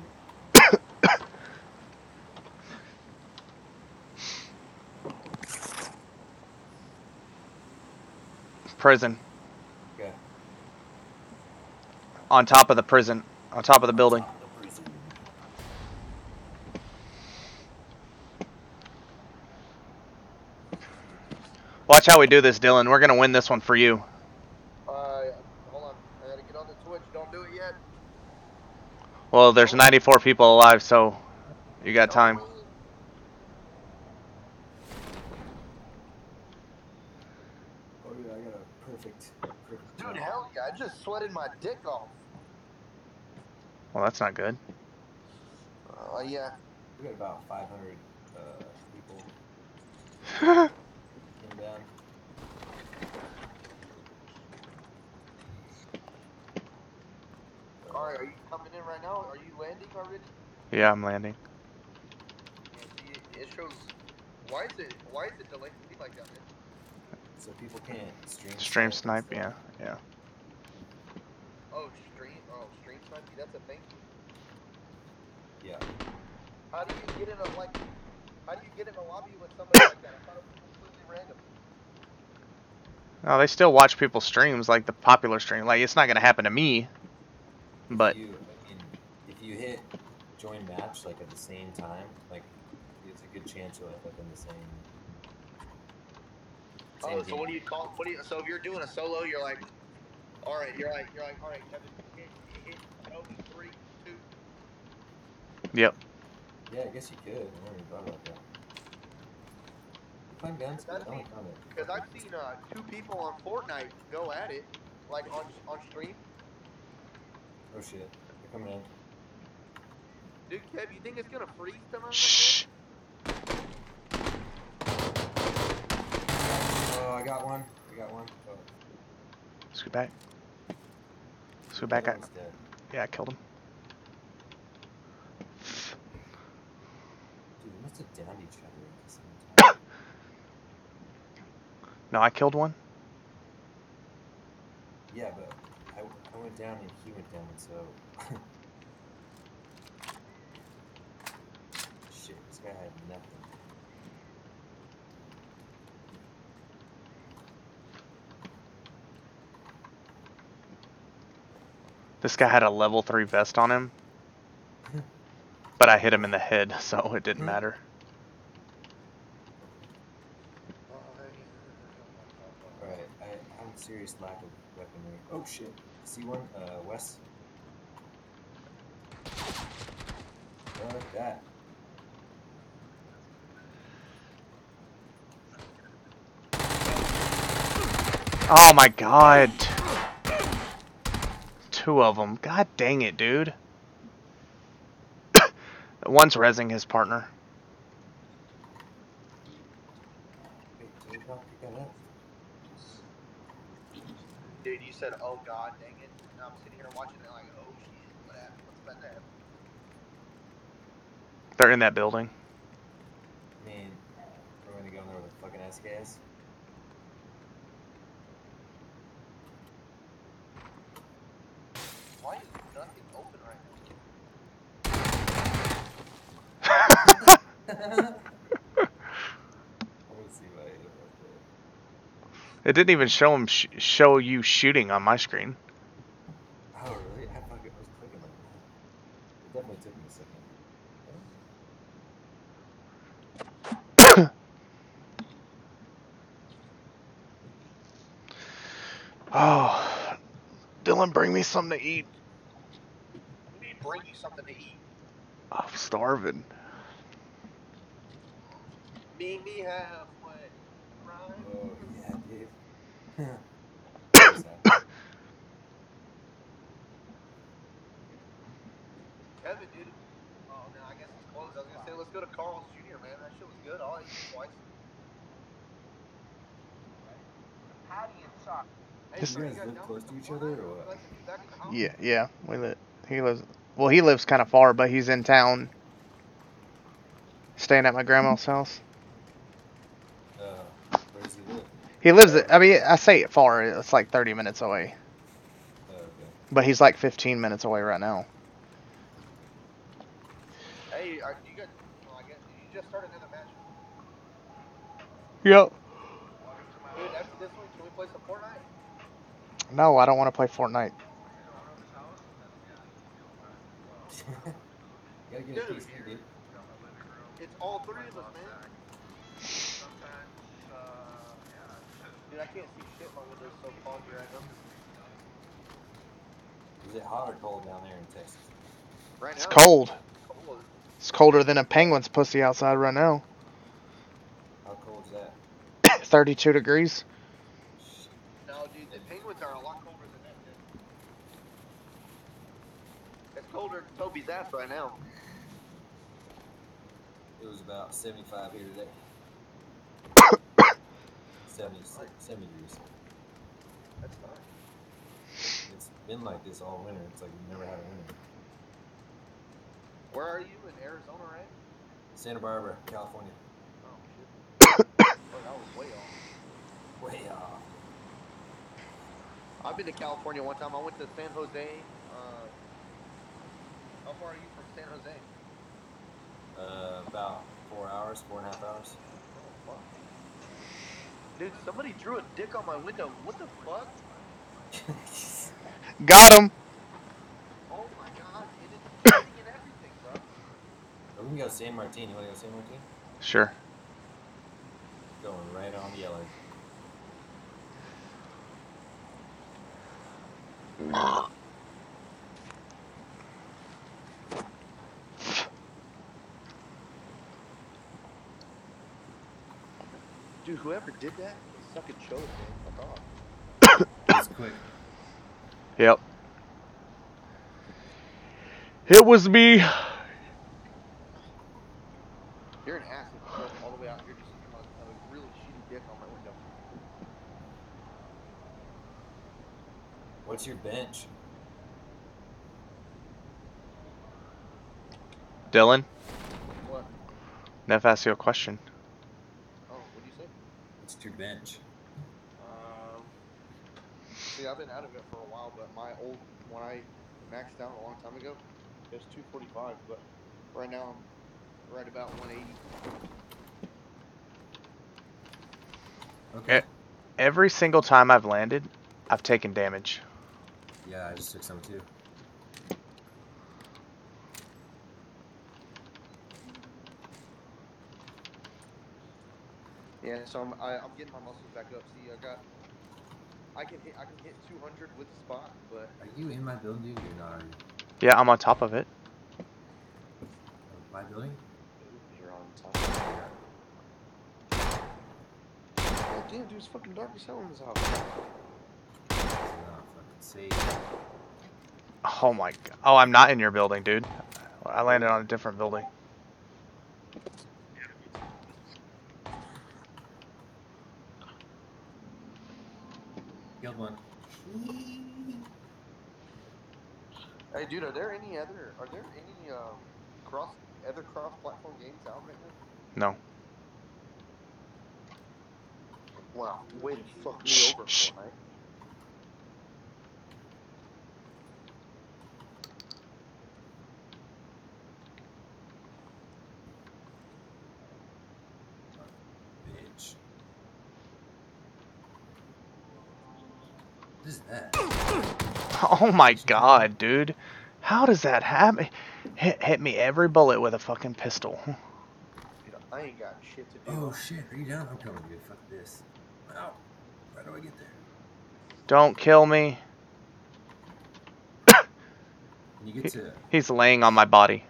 Prison. Okay. On top of the prison. On top of the building. Top of the prison. Watch how we do this, Dylan. We're gonna win this one for you. Uh, hold on. I gotta get on the Twitch. Don't do it yet. Well, there's ninety-four people alive, so you got time. Oh yeah, I got a perfect, perfect. Dude, job. hell yeah. I just sweated my dick off. Well, that's not good. Uh, yeah. We got about five hundred uh, people in down. Alright, are you coming in right now? Are you landing already? Yeah, I'm landing. Yeah, see, it shows. Why is it? Why is it delayed like that, man? So people can't stream. Stream snipe snipe, and yeah, stuff. yeah. Oh, stream. Oh, stream snipe. That's a thing. Yeah. How do you get in a like? How do you get in a lobby with somebody like that? I thought it was completely random. No, they still watch people's streams, like the popular stream. Like, it's not gonna happen to me, but If you, I mean, if you hit join match like at the same time, like it's a good chance you'll end up in the same. Oh, same so game. what do you call? What do you? So if you're doing a solo, you're like, all right, you're like, you're like, all right, Kevin, hit, hit, oh, three, two. yep. Yeah, I guess you could. I never even thought about that. You playing guns? I That's don't me. found it. Because I've seen uh, two people on Fortnite go at it, like on on stream. Oh shit, they're coming in. Dude, Kev, you think it's gonna freeze tonight? Shh. Oh, I got one. I got one. Oh, Scoot back. Scoot the back. other I, one's dead. yeah, I killed him. Dude, we must have downed each other at the same time. No, I killed one. Yeah, but I, I went down and he went down, so. Shit, this guy had nothing. This guy had a level three vest on him, but I hit him in the head, so it didn't matter. Alright, I have a serious lack of weaponry. Oh shit. See one? Uh, West. Oh, like that. Oh my god. Two of them. God dang it, dude. One's rezzing his partner. Wait, did we not pick that up? Dude, you said, oh god, dang it. And I'm sitting here watching it like, oh shit, what happened? What's about to happen? They're in that building. I mean, we're gonna go in there with a fucking S K S. Why is nothing open right now? I wanna see what I hit him with there. It didn't even show him sh show you shooting on my screen. Oh, really? I fucking was clicking like that. It definitely took me a second. Oh, Dylan, bring me something to eat. We need to bring you something to eat. I'm starving. Meet me halfway. Right? Oh, yeah, Dave. What's that? Kevin, dude. Oh, no, I guess it's closed. I was gonna say, let's go to Carl's Junior, man. That shit was good. I'll eat it twice. Patty and sock. Hey, This- so You guys got live done close with to the each Fortnite, other, or or what? would you like to be back at the house? Yeah, yeah. We live. He lives. Well, he lives kind of far, but he's in town, staying at my grandma's house. Uh, where does he live? He lives. At, I mean, I say it far. It's like thirty minutes away, Oh, okay. but he's like fifteen minutes away right now. Hey, are you got? Well, I guess you just started another match. Yep. Dude, after this one, can we play some Fortnite? No, I don't want to play Fortnite. You gotta get a Dude. P C, dude. It's all three of us, man. Dude, I can't see shit. My window's so foggy right now. Is it hot or cold down there in Texas? Right It's now, cold. it's cold. It's colder than a penguin's pussy outside right now. How cold is that? thirty-two degrees. No, dude, the penguins are a lot colder than that, dude. It's colder than Toby's ass right now. It was about seventy-five here today. seventy, seventy degrees. That's fine. It's been like this all winter. It's like we've never had a winter. Where are you in Arizona, right? Santa Barbara, California. Oh, shit. Oh, that was way off. Way off. I've been to California one time. I went to San Jose. Uh, how far are you from San Jose? Uh, about four hours, four and a half hours. Oh, fuck. Dude, somebody drew a dick on my window. What the fuck? Got him. Oh my god, it is painting and everything, bro. We can go San Martin. You want to go San Martin? Sure. Going right on the yellow. Dude, whoever did that, they sucking shows, man. Fuck off. It's quick. Yep. It was me. You're an ass if you go all the way out here just to have a really shitty dick on my window. What's your bench? Dylan, What? Neff asked you a question. Oh, what do you say? What's your bench? Um, see, I've been out of it for a while, but my old, when I maxed out a long time ago, it was two forty-five, but right now I'm right about one eighty. Okay. Every single time I've landed, I've taken damage. Yeah, I just took some too. Yeah, so I'm, I, I'm getting my muscles back up. See, I got, I can hit, I can hit two hundred with the spot, but Are you in my building, dude? You're not, are you? Yeah, I'm on top of it. My building? you're on top. Oh, damn, dude, it's fucking dark as hell in this house. It's not fucking safe. Oh my god. Oh, I'm not in your building, dude. I landed on a different building. Killed one. Hey, dude, are there any other, are there any um, cross, other cross-platform games out right now? No. Wow, way to fuck me Shh, over, shh. Fortnite. Bitch. What is that? Oh my god, dude. How does that happen? Hit, hit me every bullet with a fucking pistol. Dude, I ain't got shit to do. Oh shit, are you down? I'm coming, dude. Fuck this. Ow. How do I get there? Don't kill me. Can you get to... He's laying on my body.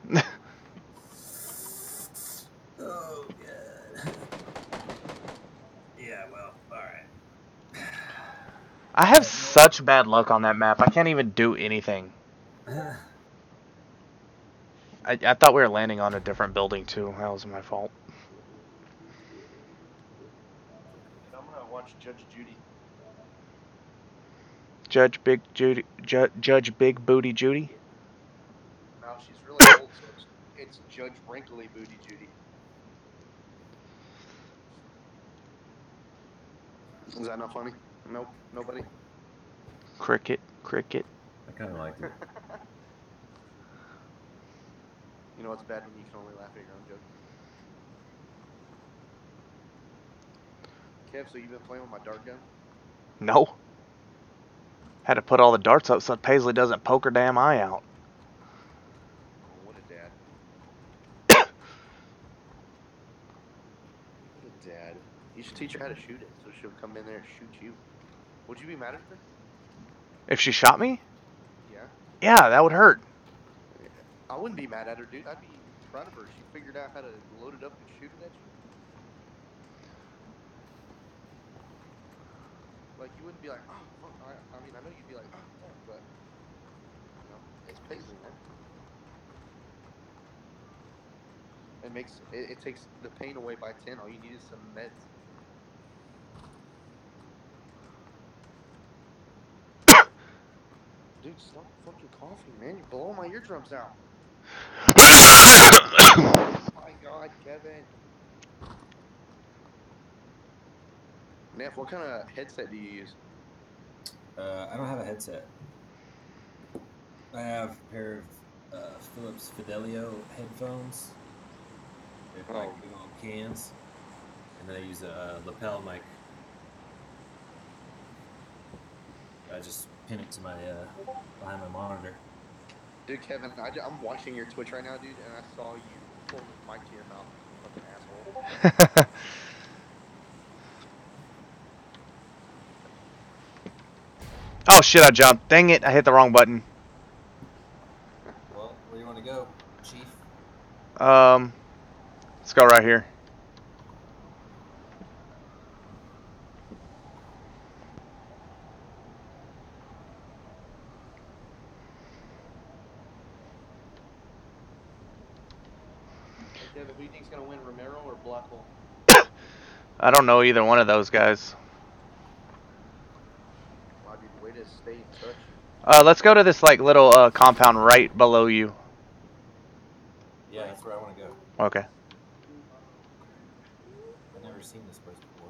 Oh, God. Yeah, well, alright. I have such bad luck on that map. I can't even do anything. I, I thought we were landing on a different building too. That was my fault. And I'm gonna watch Judge Judy. Judge Big Judy, Ju, Judge Big Booty Judy. Now she's really old, so it's, it's Judge Wrinkly Booty Judy. Is that not funny? Nope. Nobody. Cricket, cricket. I kind of liked it. You know it's bad when you can only laugh at your own joke. Kev, so you've been playing with my dart gun? No. Had to put all the darts up so Paisley doesn't poke her damn eye out. Oh, what a dad. What a dad. You should teach her how to shoot it so she'll come in there and shoot you. Would you be mad at her? If she shot me? Yeah. Yeah, that would hurt. I wouldn't be mad at her, dude. I'd be proud of her. She figured out how to load it up and shoot it at you. Like, you wouldn't be like, oh, fuck. I, I mean, I know you'd be like, oh, fuck, but, you know, it's Paisley, man. It makes, it, it takes the pain away by ten. All you need is some meds. Dude, stop fucking coughing, man. You're blowing my eardrums out. Oh my god, Kevin. Neff, what kind of headset do you use? Uh, I don't have a headset. I have a pair of uh, Philips Fidelio headphones. They're like Oh. big old cans. And then I use a uh, lapel mic. I just pin it to my, uh, behind my monitor. Dude, Kevin, I, am watching your Twitch right now, dude, and I saw you pull the mic to your mouth. Fucking asshole. Oh shit, I jumped. Dang it, I hit the wrong button. Well, where do you want to go, Chief? Um, let's go right here. Kevin, who do you think's gonna win, Romero or Blackwell? I don't know either one of those guys. Wow, dude, way to stay in touch. Uh, let's go to this like little uh, compound right below you. Yeah, that's where I want to go. Okay. I've never seen this place before.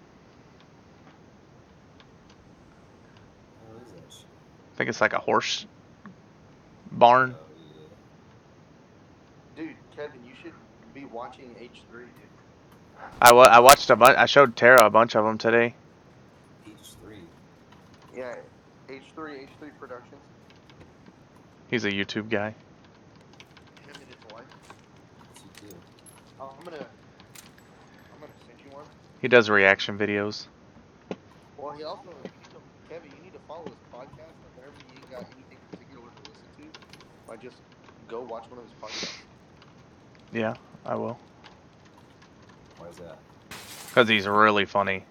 What is that shit? I think it's like a horse barn. Oh, yeah. Dude, Kevin, you should be watching H three, dude. I, wa I watched a bunch. I showed Tara a bunch of them today. H three. Yeah, H three, H three Productions. He's a YouTube guy. Him and his wife. What's he do? Oh, I'm gonna, I'm gonna send you one. He does reaction videos. Well, he also, you need to, Kevin, you need to follow his podcast. And whenever you ain't got anything particular to listen to, like just go watch one of his podcasts. Yeah, I will. Why is that? Because he's really funny.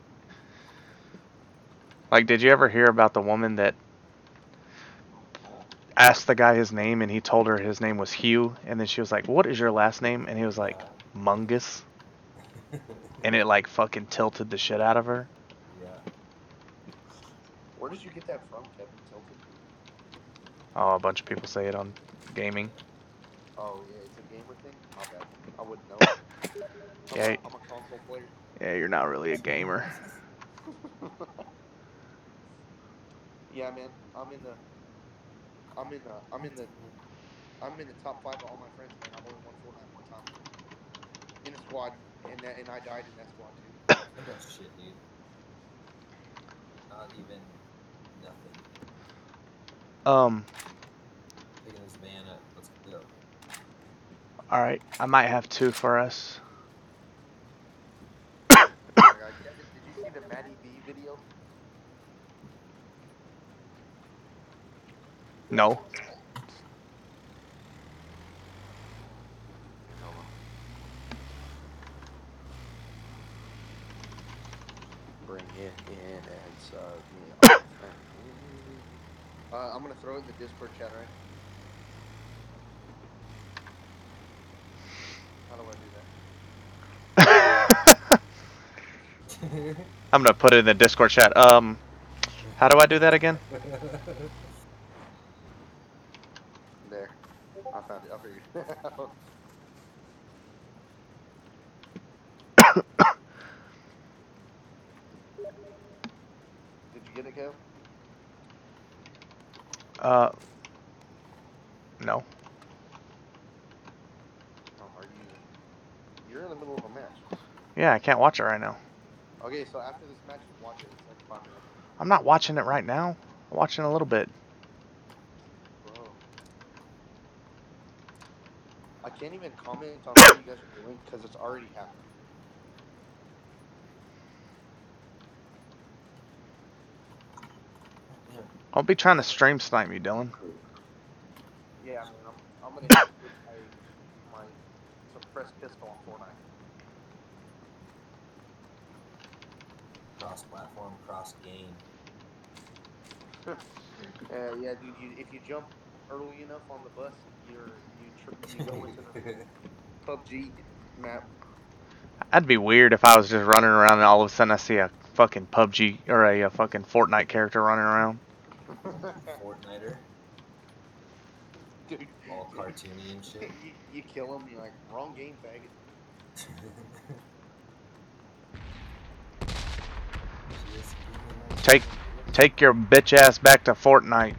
Like, did you ever hear about the woman that asked the guy his name and he told her his name was Hugh? And then she was like, what is your last name? And he was like, Mungus. And it like fucking tilted the shit out of her. Yeah. Where did you get that from, Kevin? Tilted? Oh, a bunch of people say it on gaming. Oh, yeah, it's a gamer thing? My bad. I wouldn't know. I'm, Yeah. a, I'm a console player. Yeah, you're not really a gamer. Yeah, man. I'm in the. I'm in the. I'm in the. I'm in the top five of all my friends, man. I've only won Fortnite one time. In a squad, and that, and I died in that squad too. Look at that shit, dude. Not even nothing. Um, Picking this van up. Let's go. alright. I might have two for us. Oh my God, Kevin, did you see the Maddie B video? No. Bring it in and suck me off. Uh, I'm gonna throw it in the Discord chat, right? How do I do that? I'm gonna put it in the Discord chat. Um, how do I do that again? There. I found it. I figured. get it, Kev? Uh, no. Oh, are you? You're in the middle of a match. Yeah, I can't watch it right now. Okay, so after this match, watch it. It's like five minutes. I'm not watching it right now. I'm watching a little bit. Bro. I can't even comment on what you guys are doing because it's already happened. I'll be trying to stream snipe me, Dylan. Yeah, I mean, I'm, I'm gonna hit it with my, my suppressed pistol on Fortnite. Cross-platform, cross-game. uh, yeah, dude. You, if you jump early enough on the bus, you're you tr- you go into the P U B G map. That'd be weird if I was just running around and all of a sudden I see a fucking P U B G or a, a fucking Fortnite character running around. Fortniter. Dude, all cartoony and shit. you, you kill him, you're like, wrong game, faggot. Take, take your bitch ass back to Fortnite.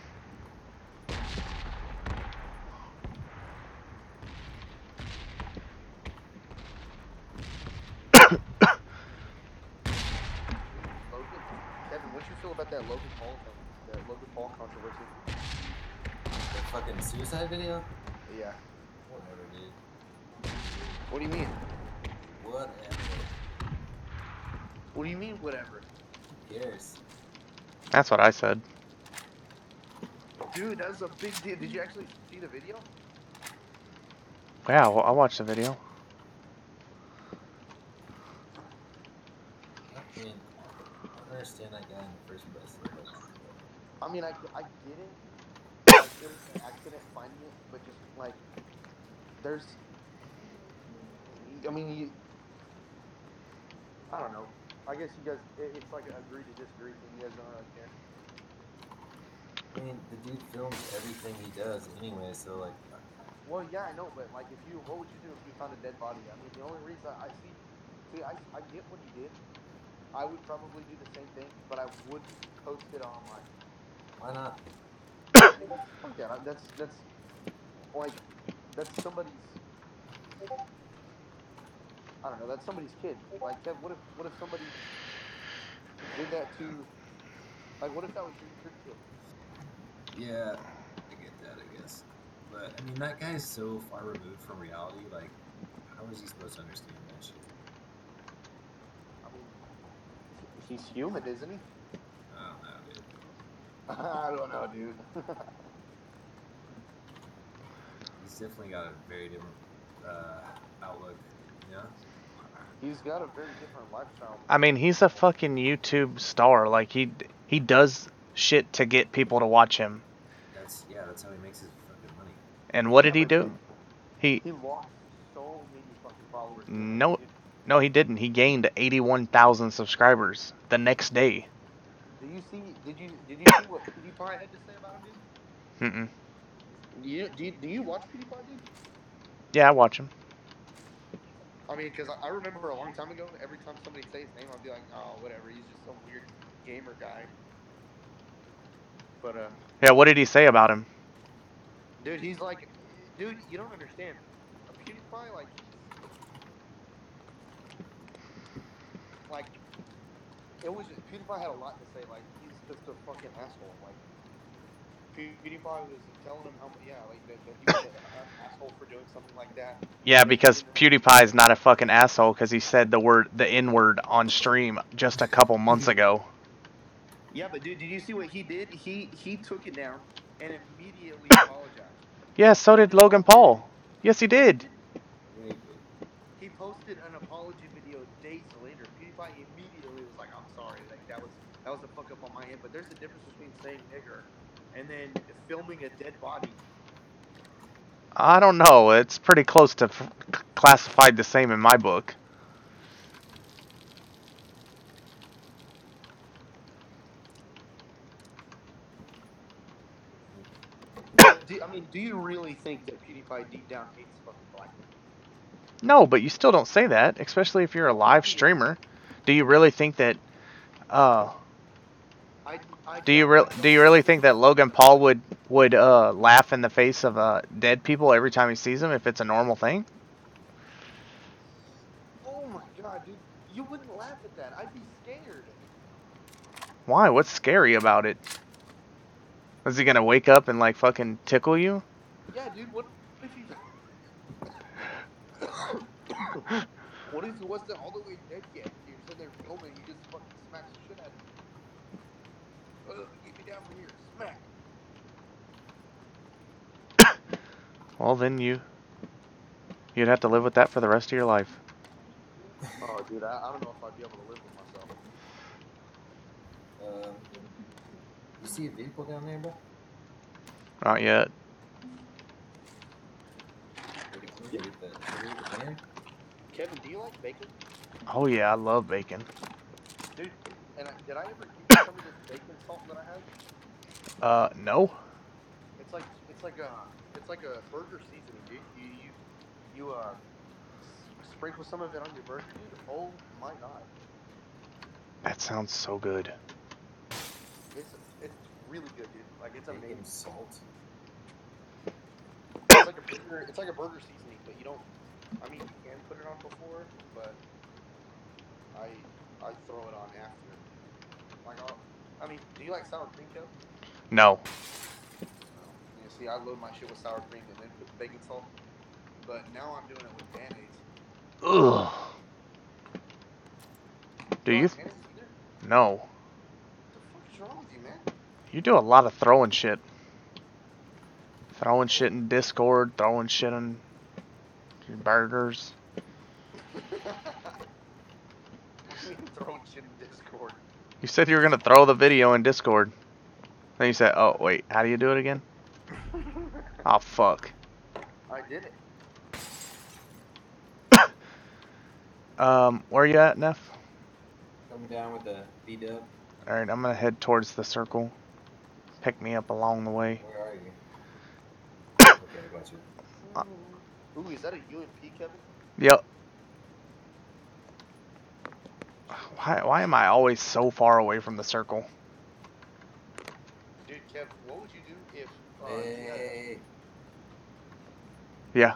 Logan, Kevin, what you feel about that Logan Paul thing? That Logan Paul controversy? The fucking suicide video? Yeah. Whatever, dude. What do you mean? Whatever. What do you mean, whatever? Who cares? That's what I said. Dude, that's a big deal. Did you actually see the video? Yeah, well, I watched the video. I mean, I don't understand that guy in the first place. I mean, I, I get it. I get it. I couldn't find it, but just like, there's. I mean, you, I don't know. I guess you guys, it, it's like an agree to disagree thing. You guys don't really care. I mean, the dude films everything he does anyway, so like. Well, yeah, I know, but like, if you, what would you do if you found a dead body? I mean, the only reason I see, see, I, I get what he did. I would probably do the same thing, but I wouldn't post it online. Why not? Fuck that. That's that's like that's somebody's. I don't know. That's somebody's kid. Like, Kev, what if what if somebody did that to? Like, what if that was your, your kid? Yeah, I get that, I guess. But I mean, that guy's so far removed from reality. Like, how is he supposed to understand that shit? I mean, he's human, isn't he? I don't know, dude. I don't know, dude. He's definitely got a very different uh, outlook, you know? He's got a very different lifestyle. I mean, he's a fucking YouTube star. Like, he he does shit to get people to watch him. That's, yeah, that's how he makes his fucking money. And what did Yeah, he but do? He He lost so many fucking followers. no, no, he didn't. He gained eighty-one thousand subscribers the next day. Do you see? Did you did you see what PewDiePie had to say about him, dude? Mm-mm. Do you do you, do you watch PewDiePie, dude? Yeah, I watch him. I mean, because I, I remember a long time ago, every time somebody say his name, I'd be like, oh, whatever. He's just some weird gamer guy. But uh, Yeah, what did he say about him? dude, he's like, dude, you don't understand. A PewDiePie, like, like, it was just, PewDiePie had a lot to say. Like, he's just a fucking asshole. Like, PewDiePie was telling him how, yeah, like that, that he was an asshole for doing something like that. Yeah, because PewDiePie is not a fucking asshole because he said the word, the N word on stream just a couple months ago. Yeah, but dude, did you see what he did? He he took it down and immediately apologized. Yeah, so did Logan Paul. Yes, he did. He posted an apology video days later. PewDiePie immediately was like, "I'm sorry, like that was that was a fuck up on my end." But there's a difference between saying nigger and then filming a dead body. I don't know. It's pretty close to f classified the same in my book. Do, I mean, do you really think that PewDiePie deep down hates fucking black people? No, but you still don't say that, especially if you're a live streamer. Do you really think that, uh, I, I Do you don't really like do you really think that Logan Paul would would uh, laugh in the face of uh, dead people every time he sees them if it's a normal thing? Oh my god, dude. You wouldn't laugh at that. I'd be scared. Why? What's scary about it? Is he gonna wake up and like fucking tickle you? Yeah, dude, what if he... what if he wasn't all the way dead yet? You're sitting there filming, he just fucking smacks the shit out of you. Ugh, get me down from here. Smack. Well, then you you'd have to live with that for the rest of your life. Oh, dude, I, I don't know if I'd be able to live with myself. Um, you see a vehicle down there, bro? Not yet. Did it- did it get the- did it get the van? Kevin, do you like bacon? Oh yeah, I love bacon. Dude, and I, did I ever give you some of this bacon salt that I have? Uh, no. It's like it's like a it's like a burger seasoning, dude. You you you uh s- sprinkle some of it on your burger, dude. Oh my god, That sounds so good. it's it's really good, dude. Like it's Bacon amazing. salt. It's like a burger. It's like a burger seasoning, but you don't. I mean, you can put it on before, but I I throw it on after. Like I'll, I mean, do you like sour cream, Kev? No. No. You see, I load my shit with sour cream and then put bacon salt. But now I'm doing it with mayonnaise. Ugh. Do You you? like Th- mayonnaise either? no. What the fuck is wrong with you, man? You do a lot of throwing shit. Throwing shit in Discord, throwing shit in your burgers. What do you mean throwing shit in Discord? You said you were gonna throw the video in Discord. Then you said, "Oh wait, how do you do it again?" Oh fuck. I did it. Um, where you at, Neff? Coming down with the B dub. All right, I'm gonna head towards the circle. Pick me up along the way. Where are you? Okay, I got you. Uh, Ooh, is that a U M P, Kevin? Yep. Why? Why am I always so far away from the circle? Dude, Kev, what would you do if uh, you had a- Hey. Yeah.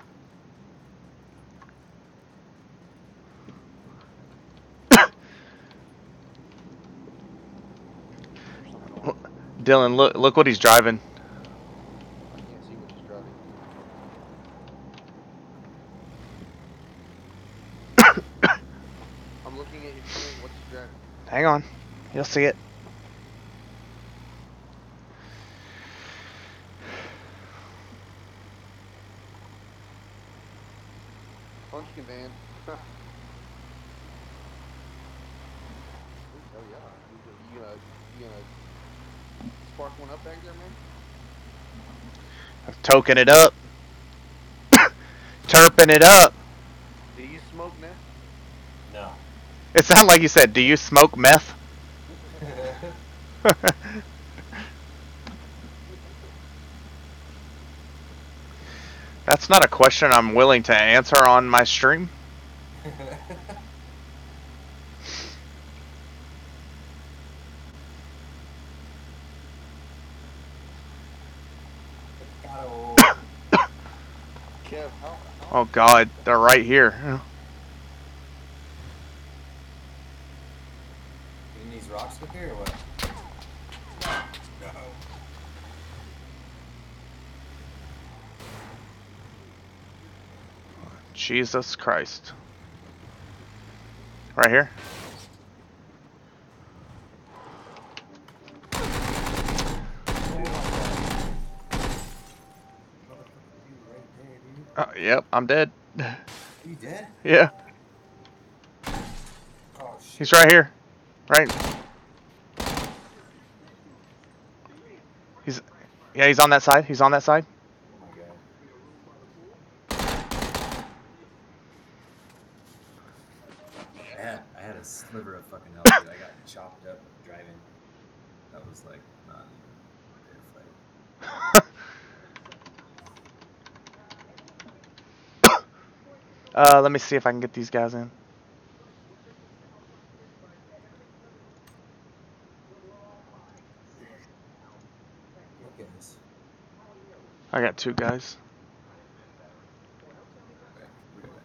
Dylan, look! Look what he's driving. I can't see what he's driving. I'm looking at his screen. What's he driving? Hang on, you'll see it. Punchkin van. Oh yeah. You gonna, you gonna spark one up back there, man? I'm toking it up. Terping it up. Do you smoke meth? No. It sounded like you said, "Do you smoke meth?" That's not a question I'm willing to answer on my stream. Kev, how, how Oh God, they're right here. Getting these rocks with here or what? No. Jesus Christ. Right here. Uh, yep, I'm dead. Are you dead? Yeah, Oh shit. he's right here. Right. He's, yeah, he's on that side. He's on that side. Oh my god. I had I had a sliver of fucking health. Dude. I got chopped up driving. That was like not even a fair fight. Uh, let me see if I can get these guys in. I got two guys. Okay, we're good.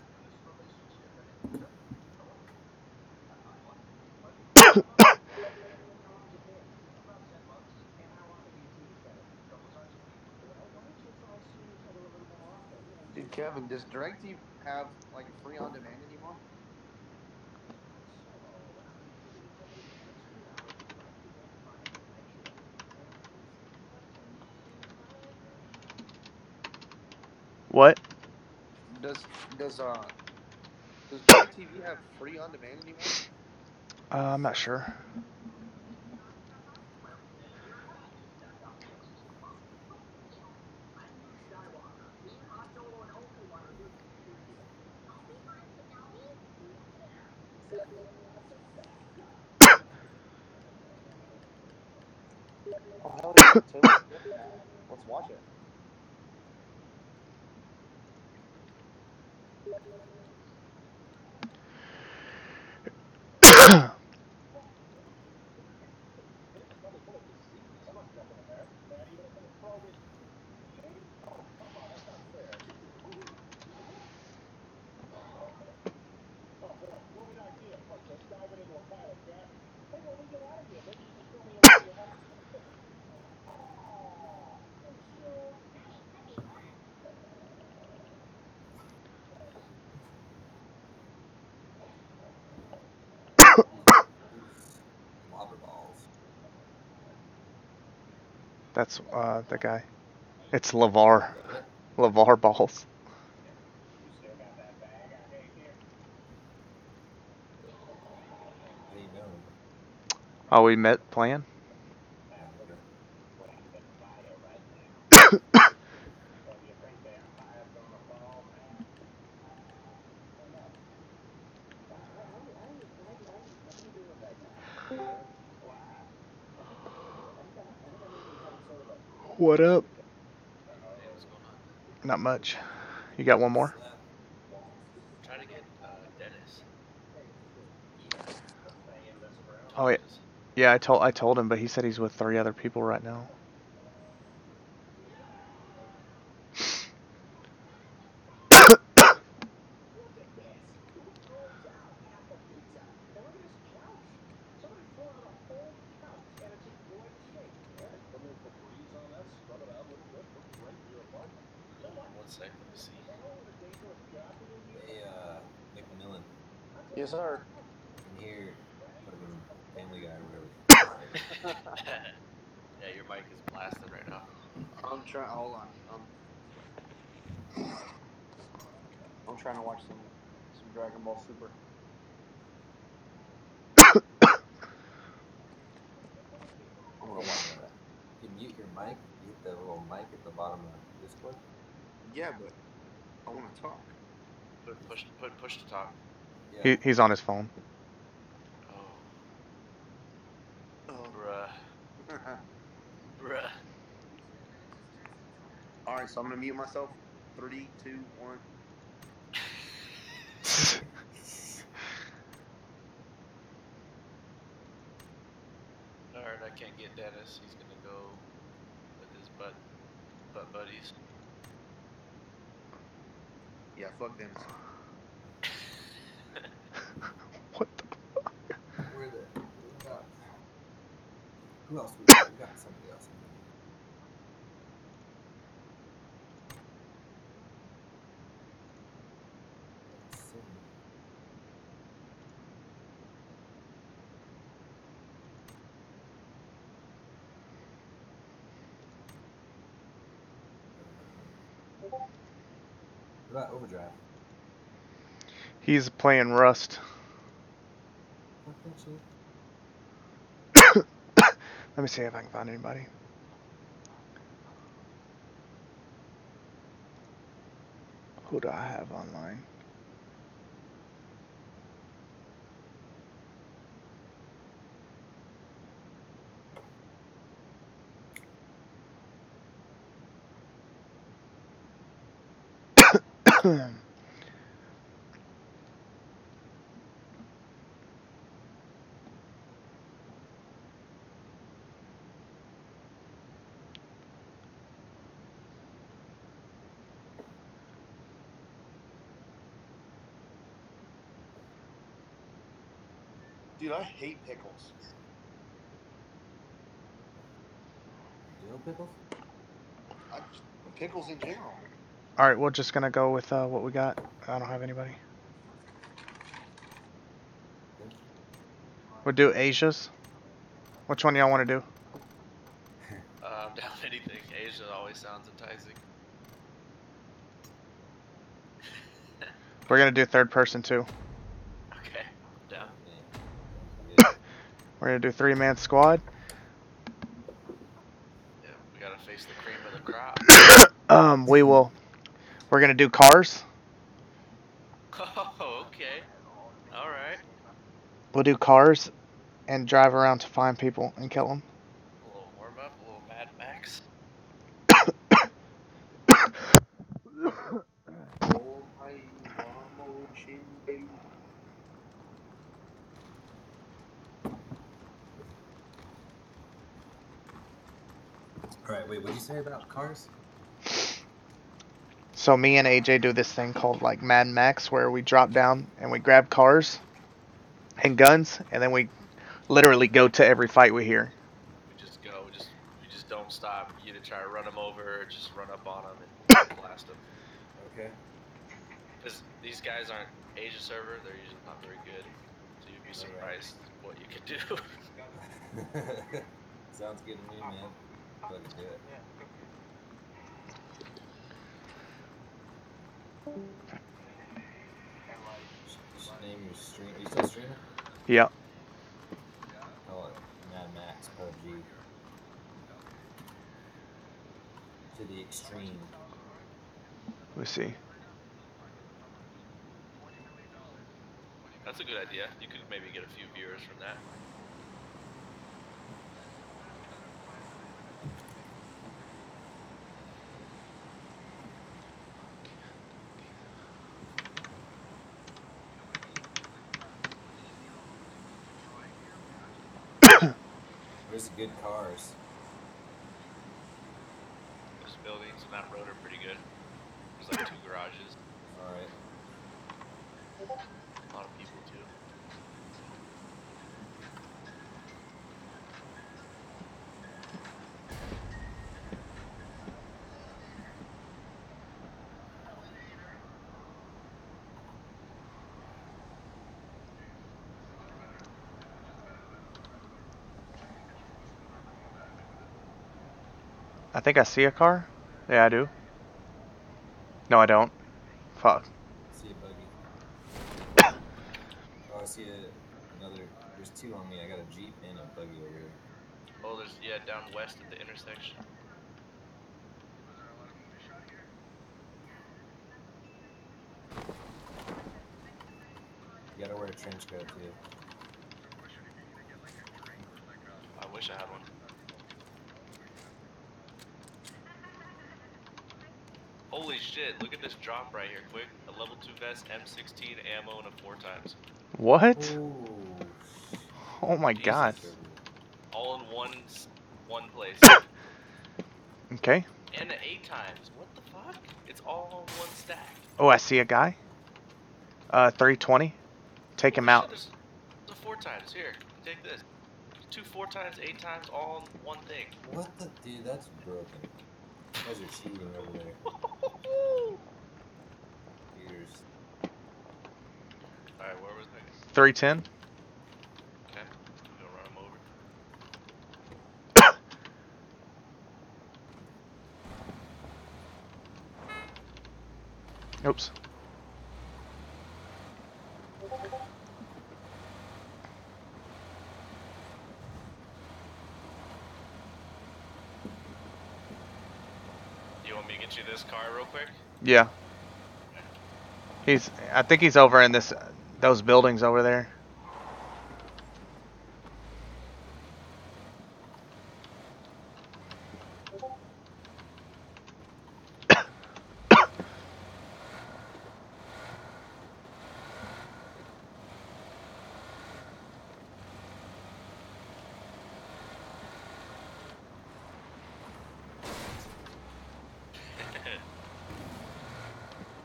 Dude, Kevin, does DirecTV have like a free on demand anymore? What? Does does uh does DirecTV have free on demand anymore? Uh, I'm not sure. Oh hell yeah! Say let's get it, man. Let's watch it. Who's lava balls? That's uh the guy. It's LeVar. Is that it? LeVar Balls. How you know? Oh, we met playing? Oh, okay. What up? Hey, what's going on? Not much. You got one more? Slap. Trying to get uh, Dennis. Oh Told yeah. Dennis. Yeah, I told I told him, but he said he's with three other people right now. Hold on one sec. Let me see. Hey, uh, McMillan, Yes, sir. I can hear fucking Family Guy or whatever. Yeah, your mic is blasting right now. I'm trying. Hold on. Um, I'm trying to watch some some Dragon Ball Super. I'm gonna watch Uh, that. you can mute your mic. You hit the little mic at the bottom of Discord. Yeah, but I want to talk. Put push put push to talk. Yeah. He he's on his phone. Oh, Oh. bruh, bruh. All right, so I'm gonna mute myself. Three, two, one. All right, I can't get Dennis. He's gonna go with his butt butt buddies. Yeah, fuck Dennis. What the Where the we got? Who else we got? We got somebody else in there. Let's see. What about Overdrive? He's playing Rust. Fuck that shit. Let me see if I can find anybody. Who do I have online? Dude, I hate pickles. Dill pickles? I just, pickles in general. All right, we're just gonna go with uh, what we got. I don't have anybody. We'll do Asia's. Which one y'all want to do? Uh, I'm down with anything. Asia always sounds enticing. We're gonna do third person too. Okay, I'm down. Yeah. We're gonna do three man squad. Yeah, we gotta face the cream of the crop. Um, we will. We're gonna do cars. Oh, okay. All right. We'll do cars, and drive around to find people and kill them. A little warm up, a little Mad Max. Oh, my emotion, baby. All right, wait. What'd you say about cars? So me and A J do this thing called like Mad Max, where we drop down and we grab cars and guns, and then we literally go to every fight we hear. We just go, we just we just don't stop. You either try to run them over or just run up on them and blast them. Okay. Because these guys aren't Asia server, they're usually not very good. So you'd be surprised what you could do. Sounds good to me, man. Let's do it. Should name your stream. Are you still streaming? Yeah. Call it Mad Max P U B G. To the extreme. Let's see. That's a good idea. You could maybe get a few viewers from that. Where's the good cars? There's buildings and that road are pretty good. There's like two garages. Alright. A lot of people too. I think I see a car. Yeah, I do. No, I don't. Fuck. See a buggy. Oh, I see a, another. There's two on me. I got a Jeep and a buggy over here. Oh, there's, yeah, down west at the intersection. You gotta wear a trench coat too. I wish I had one. Holy shit, look at this drop right here, quick. A level two vest, M sixteen ammo, and a four times. What? Ooh. Oh my Jesus. god. All in one one place. Okay. And the eight times. What the fuck? It's all on one stack. Oh, I see a guy. Uh, three twenty. Take him Holy out. shit, there's, there's four times. Here, take this. Two four times, eight times, all in one thing. What the dude? That's broken. You guys are cheating over there. Cheaters. Alright, where was I? three ten. Okay, I'm gonna run him over. Oops. You want me to get you this car real quick? Yeah. He's. I think he's over in this, those buildings over there.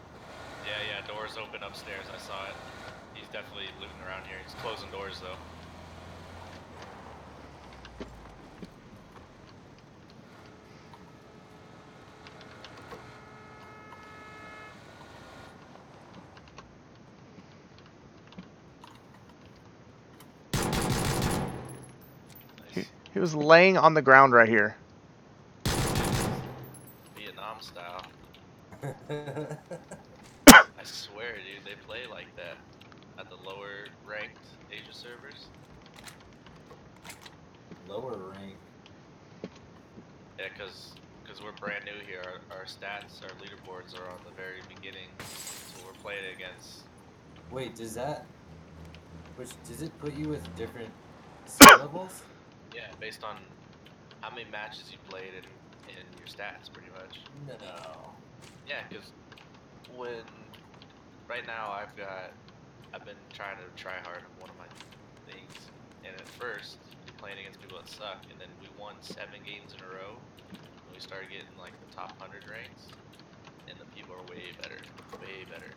Yeah, yeah, doors open upstairs. I saw it. He's definitely looting around here. He's closing doors though. He was laying on the ground right here. Vietnam style. I swear, dude, they play like that at the lower ranked Asia servers. Lower rank. Yeah, cause, cause we're brand new here. Our, our stats, our leaderboards are on the very beginning, so we're playing against. Wait, does that? Which does it put you with different skill levels? Yeah, based on how many matches you played and in your stats, pretty much. No. Yeah, cause when right now I've got, I've been trying to try hard on one of my things, and at first playing against people that suck, and then we won seven games in a row. And we started getting like the top hundred ranks, and the people are way better, way better.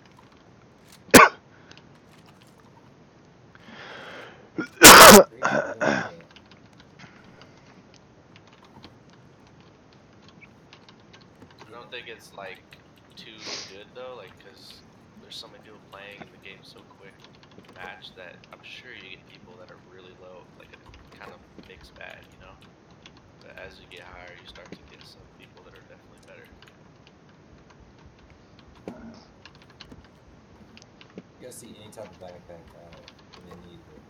I don't think it's like too good though, like because there's so many people playing and the game's so quick to match that I'm sure you get people that are really low, like a kind of mixed bag, you know. But as you get higher, you start to get some people that are definitely better. You gotta see any type of backpack uh, and then need it.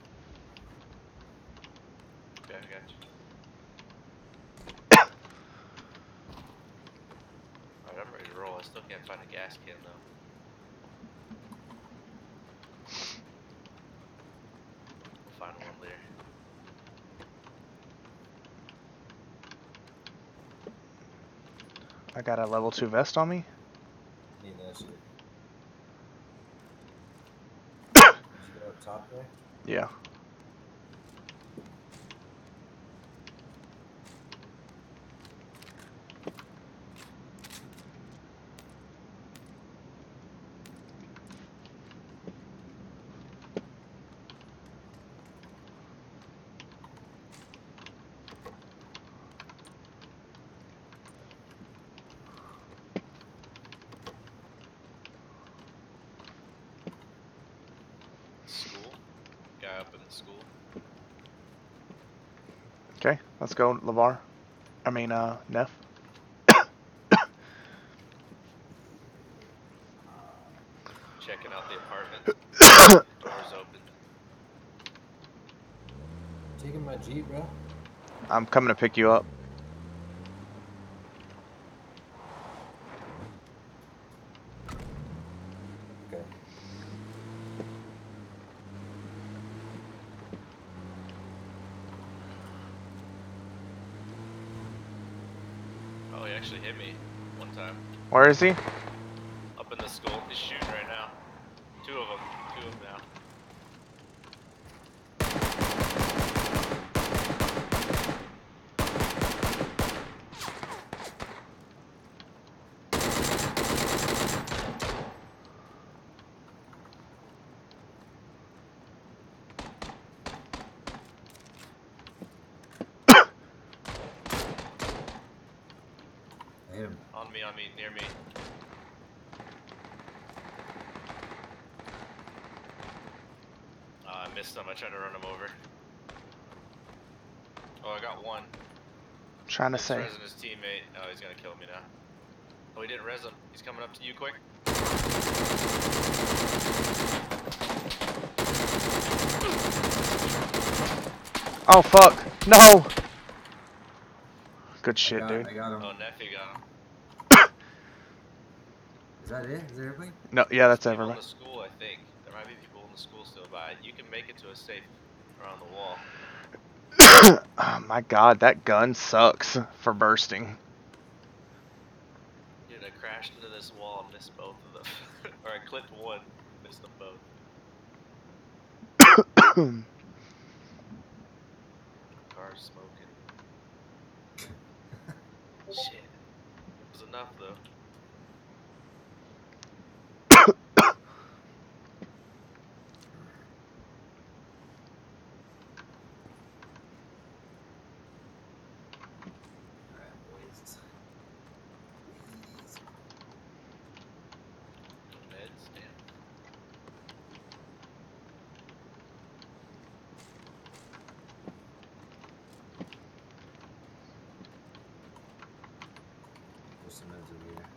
Okay, I got you. Alright, I'm ready to roll. I still can't find a gas can though. We'll find one later. I got a level two vest on me. Need that shit. Did you go up top there? Yeah. School? Guy up in the school. Okay, let's go, LeVar. I mean, uh, Neff. Checking out the apartment. Doors open. Taking my Jeep, bro. I'm coming to pick you up. Okay. Oh, he actually hit me one time. Where is he? Up in the school. He's shooting right now. Two of them. Two of them now. I hit him. On me, on me, near me. Uh, I missed him. I tried to run him over. Oh, I got one. Trying to He's say. resing his teammate. Oh, he's gonna kill me now. Oh, he didn't res him. He's coming up to you quick. Oh fuck! No. Good shit, I got, dude. I got him. Oh, nephew got him. Is that it? Is that everybody? No, yeah, that's People in everybody. the school, I think. There might be people in the school still by. You can make it to a safe around the wall. Oh my god, that gun sucks for bursting. Dude, I crashed into this wall and missed both of them. Or I clipped one, missed them both. Car's smoking. Shit. It was enough though. Alright, boys. Meds, damn. some meds over here.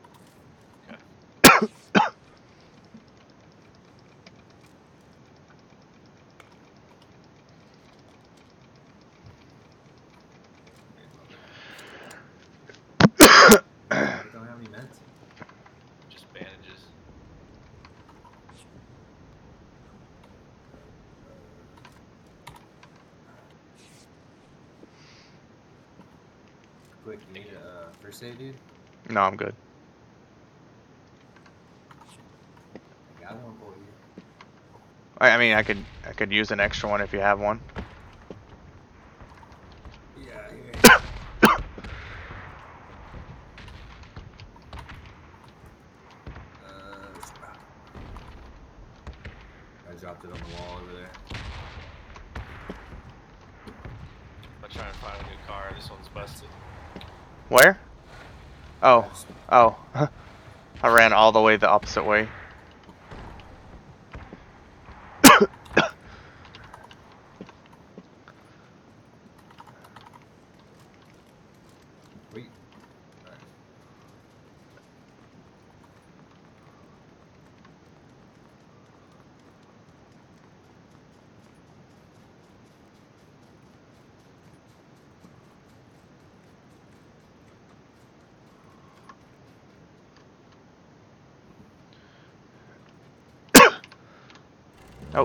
I don't have any meds. Just bandages. Quick, you need a uh, first aid, dude? No, I'm good. I got one for you. I, I mean, I could I could use an extra one if you have one. Yeah, here. uh, I dropped it on the wall over there. I'm trying to find a new car. This one's busted. Where? Oh, oh. I ran all the way the opposite way. Wait. Oh.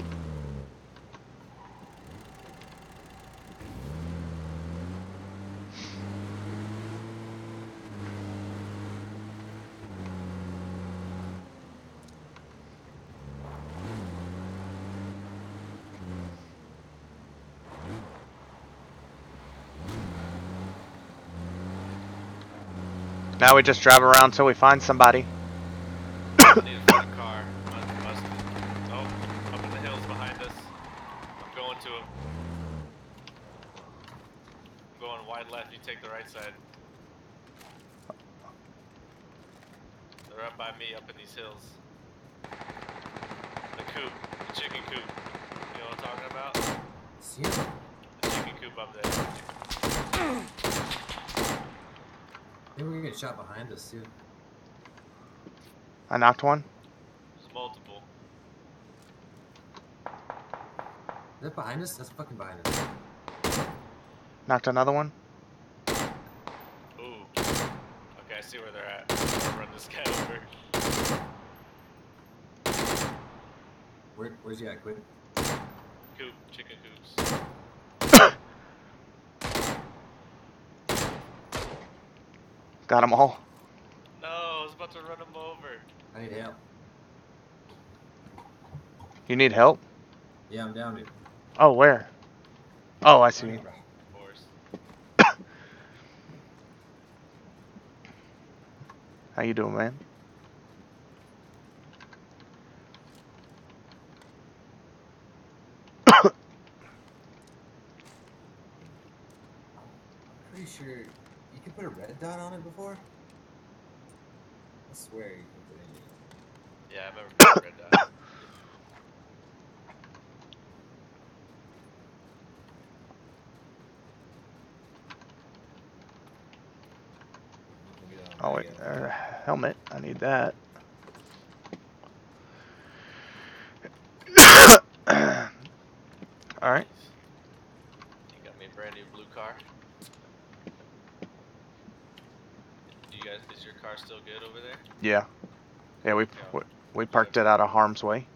Now we just drive around till we find somebody. I need to find a car. Must, must, oh, up in the hills behind us. I'm going to him. I'm going wide left. You take the right side. They're up by me, up in these hills. The coop, the chicken coop. You know what I'm talking about? See him? The chicken coop up there. They were gonna get shot behind us, too. I knocked one. There's multiple. Is that behind us? That's fucking behind us. Knocked another one. Ooh. Okay, I see where they're at. I'm gonna run this guy over. Where, where's he at? Quick. Coop, chicken coops. Got them all. No, I was about to run him over. I need help. You need help? Yeah, I'm down, dude. Oh, where? Oh, I see. Of course. How you doing, man? Pretty sure you could put a red dot on it before. I swear you can put it. Yeah, I remember putting red dot. Oh wait, uh, helmet. I need that. All right. You got me a brand new blue car. You guys, is your car still good over there? Yeah. Yeah, we we, we parked it out of harm's way.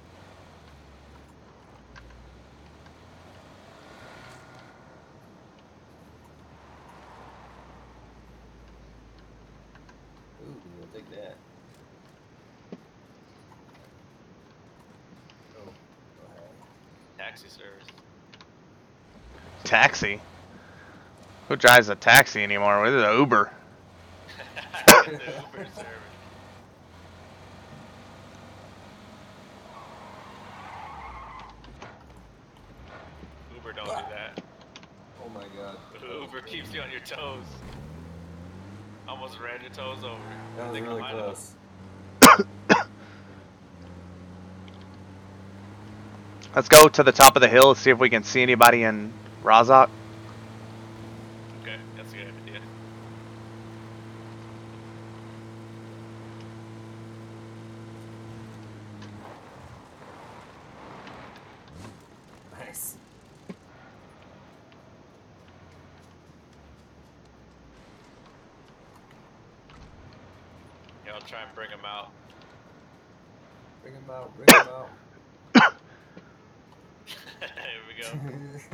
Ooh, we'll take that. Oh, uh, Taxi service. Taxi. Who drives a taxi anymore? This is an Uber. The Uber service. Uber don't do that. oh my god. Uber keeps you on your toes. Almost ran your toes over. That was They really come out of close. Let's go to the top of the hill and see if we can see anybody in Razak. Okay, that's a good idea. Here, I'll try and bring him out. Bring him out, bring him out. Here we go.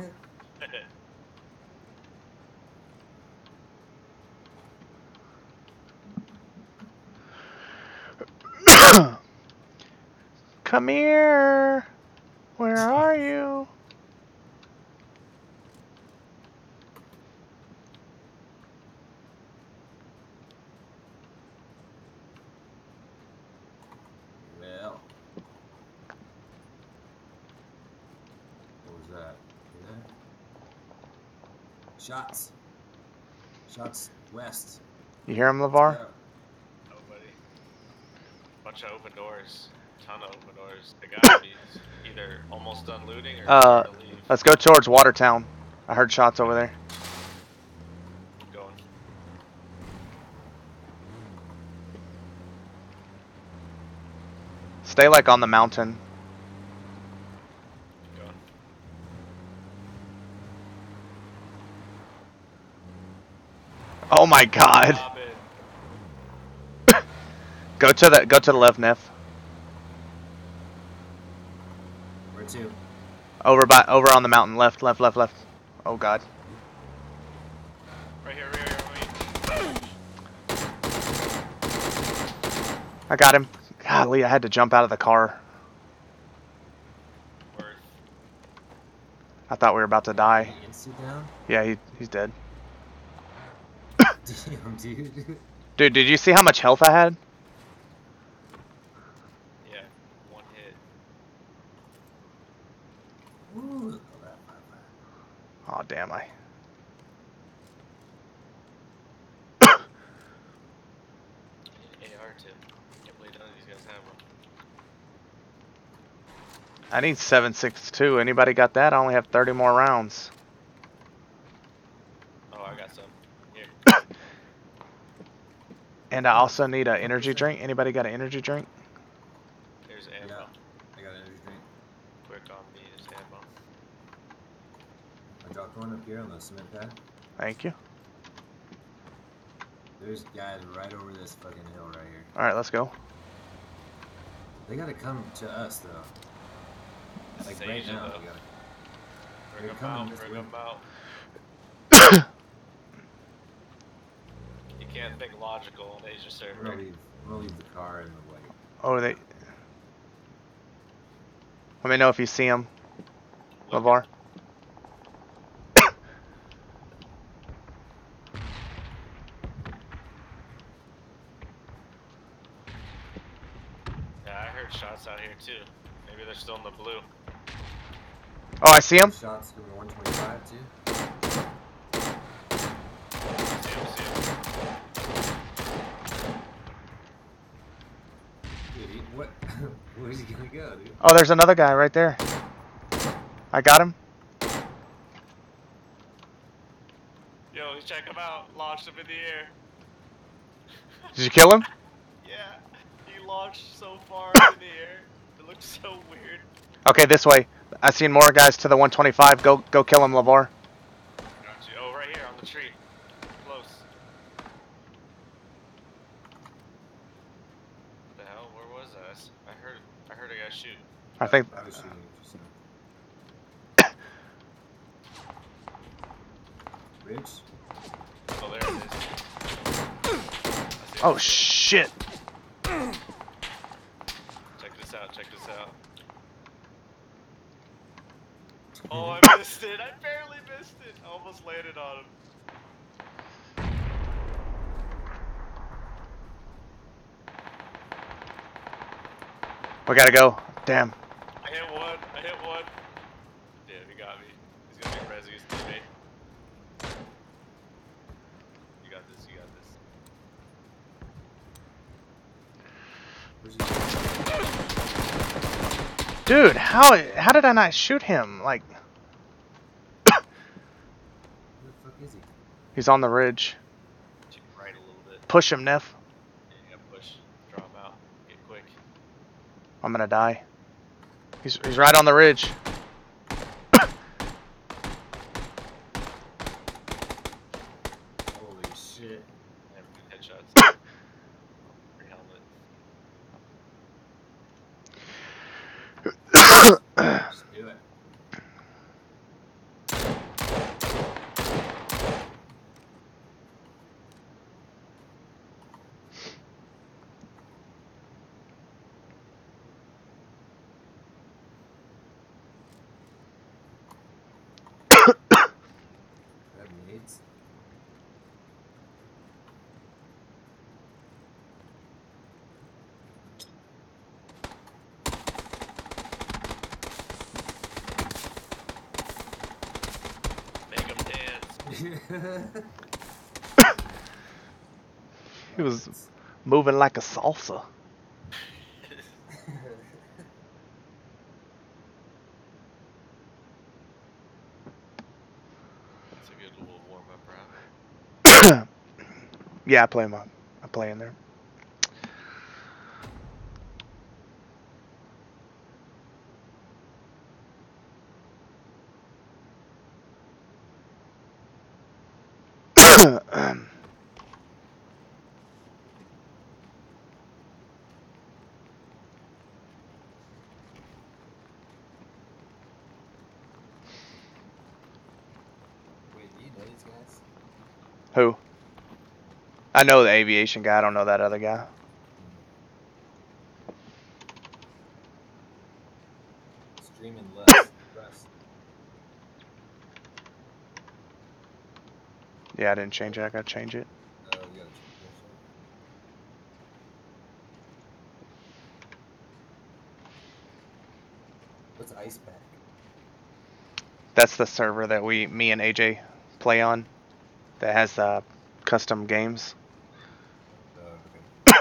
Come here. Where are you? Well. What was that? You there? Shots. Shots west. You hear him, LeVar? Yeah. Nobody. Bunch of open doors. Ton of open doors. They gotta be either almost done looting or Uh, to leave. Let's go towards Watertown. I heard shots over there. Keep going. Stay like on the mountain. Keep going. Oh my god. Stop it. Go to the go to the left, Neff. Where to? Over by over on the mountain. Left, left, left, left. Oh god. Right here, right here, right here. I got him. Golly, I had to jump out of the car. Worth. I thought we were about to die. Instant down? Yeah, he he's dead. Damn, dude. Dude, did you see how much health I had? Yeah, one hit. Ooh, look at that. Oh damn, I. A R tip. Can't believe none of these guys have one. I need seven six two. Anybody got that? I only have thirty more rounds. Oh, I got some. Here. And I also need an energy drink. Anybody got an energy drink? There's ammo. Yeah, I got an energy drink. Quick on me, there's ammo. I dropped one up here on the cement pad. Thank you. There's guys right over this fucking hill right here. Alright, let's go. They gotta come to us though. This Like is right Asia, now. though. They gotta, Bring they're them coming out, this bring way. them out. You can't think logical on Asia I'm server. gonna leave. I'm gonna leave the car in the way. Oh, they. Let me know if you see him, Look, LeVar. Yeah, I heard shots out here too. Maybe they're still in the blue. Oh, I see him. Shots from the one twenty-five too. See him, see him. Dude, he, what? Where's he gonna go, dude? Oh, there's another guy right there. I got him. Yo, check him out. Launched him in the air. Did you kill him? Yeah, he launched so far in the air. It looked so weird. Okay, this way. I seen more guys to the one twenty-five. Go, go kill him, LeVar. Got you. Oh, right here on the tree. Close. What the hell? Where was that? I heard. I heard a guy shoot. I think. I was shooting. Just Ridge. Oh, there it is. I see Oh it. shit. Check this out. Check this out. Oh, I missed it. I barely missed it. I almost landed on him. We gotta go. Damn. I hit one. I hit one. Damn, he got me. He's gonna be resing his teammate. You got this. You got this. Where's he? Dude, how how did I not shoot him? Like, Where the fuck is he? he's on the ridge. Check right a little bit. Push him, Neff. Yeah, you gotta push. Draw him out. Get quick. I'm gonna die. He's he's right on the ridge. Holy shit. Have good headshots. Free helmet. He was moving like a salsa. It's a good little warm up round. Yeah, I play my, I play in there. Wait, do you know these guys? Who? I know the aviation guy. I don't know that other guy. Streaming less. Rest. Yeah, I didn't change it. I gotta change it. Oh, we gotta check this out. What's Ice Pack? That's the server that we, me and A J, play on. That has uh, custom games. Oh, okay.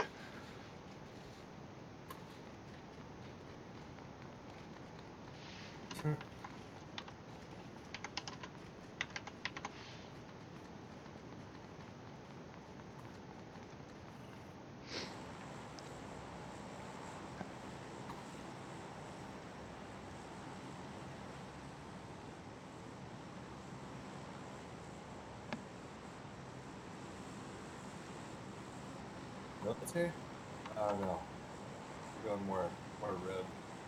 Military? Oh no. We're going more more road.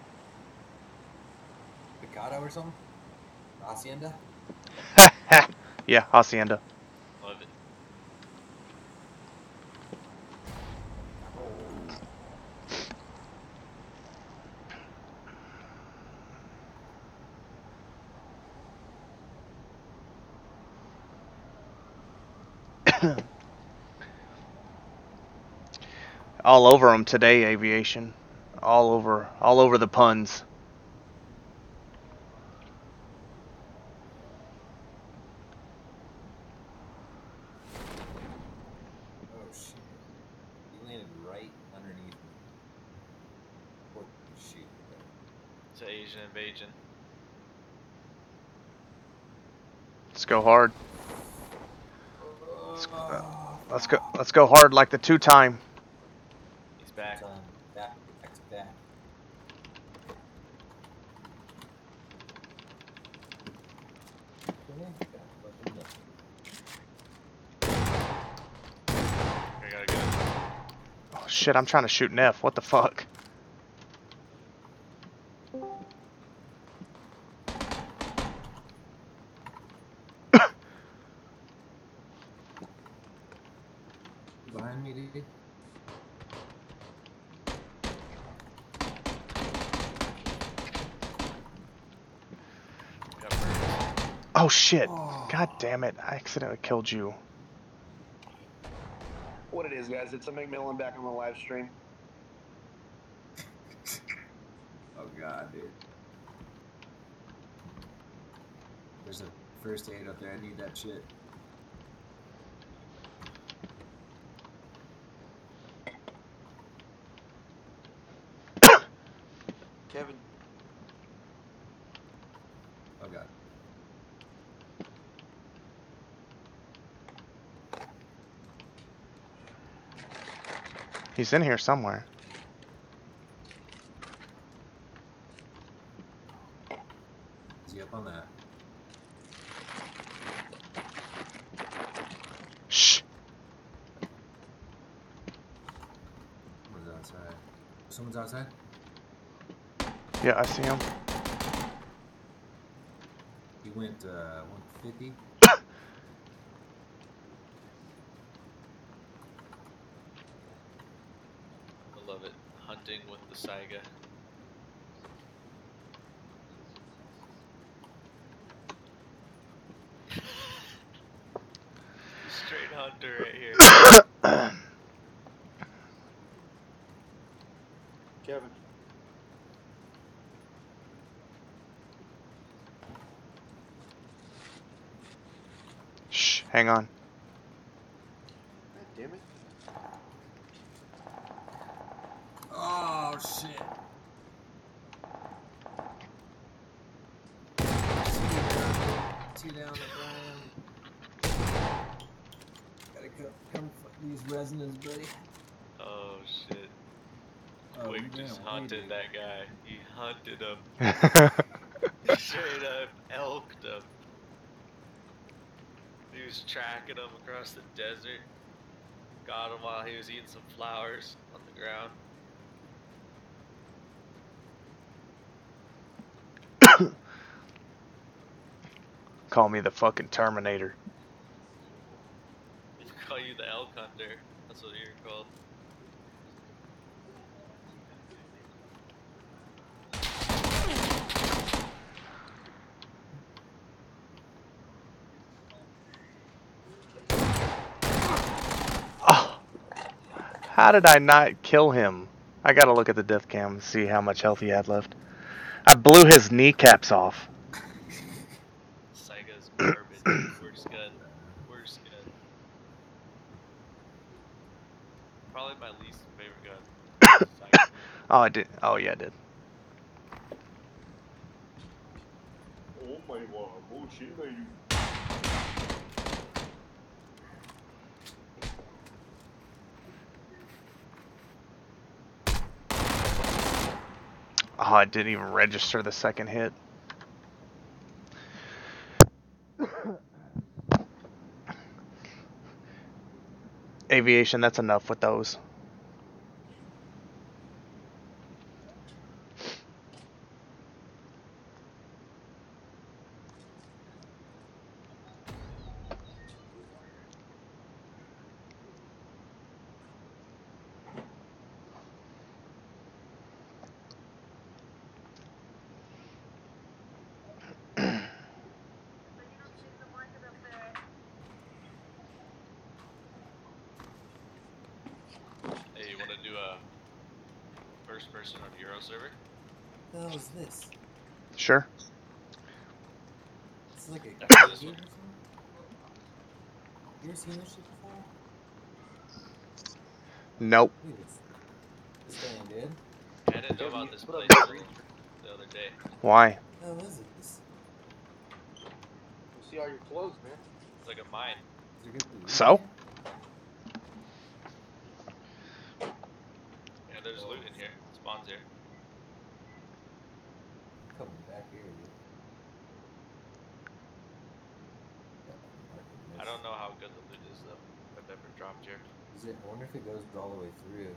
Picado or something? Hacienda? Yeah, Hacienda. Love it. All over them today, aviation. All over, all over the puns. Oh shit. You landed right underneath me. Poor shoot. It's an Asian invasion. Let's go hard. Let's, uh, let's go. Let's go hard like the two-time. He's back. Time. Back, back to back. I gotta go. Oh shit! I'm trying to shoot an F. What the fuck? Behind me, dude. Got burned. Oh shit! God damn it! I accidentally killed you. What it is, guys? It's a McMillan back on the live stream. Oh god, dude. There's a first aid up there. I need that shit. Kevin, Oh god. He's in here somewhere. Is he up on that? Shh. Someone's outside. Someone's outside? Yeah, I see him. He went uh, one fifty. I love it. Hunting with the Saiga. Straight hunter right here. Kevin. Hang on. God damn it. Oh shit. Two down at Brian. Gotta come, come fuck these resonance, buddy. Oh shit. Oh, Quick you ran just away, hunted dude. that guy. He hunted him. Straight up elked him. He was tracking him across the desert. Got him while he was eating some flowers on the ground. Call me the fucking Terminator. They call you the elk hunter. That's what you're called. Oh, how did I not kill him? I gotta look at the death cam and see how much health he had left. I blew his kneecaps off. Saiga's garbage. Worst gun. Worst gun. Probably my least favorite gun. Saiga. Oh, I did. Oh, yeah, I did. Oh my god, bullshit, baby. Oh, I didn't even register the second hit. Aviation, that's enough with those. Hey, you want to do a first person on Euro server? What the hell is this? Sure. It's like a After cave or this one. something? You ever seen this shit before? Nope. Dude, it's this thing, dude. I didn't know Kevin, about you this put up place a till screen. the other day. Why? What the hell is it? This You see all your clothes, man. It's like a mine. is there good food So? in Yeah, there's loot in here. It spawns here. I'm coming back here, dude. I don't know how good the loot is though. I've never dropped here. Is it? I wonder if it goes all the way through.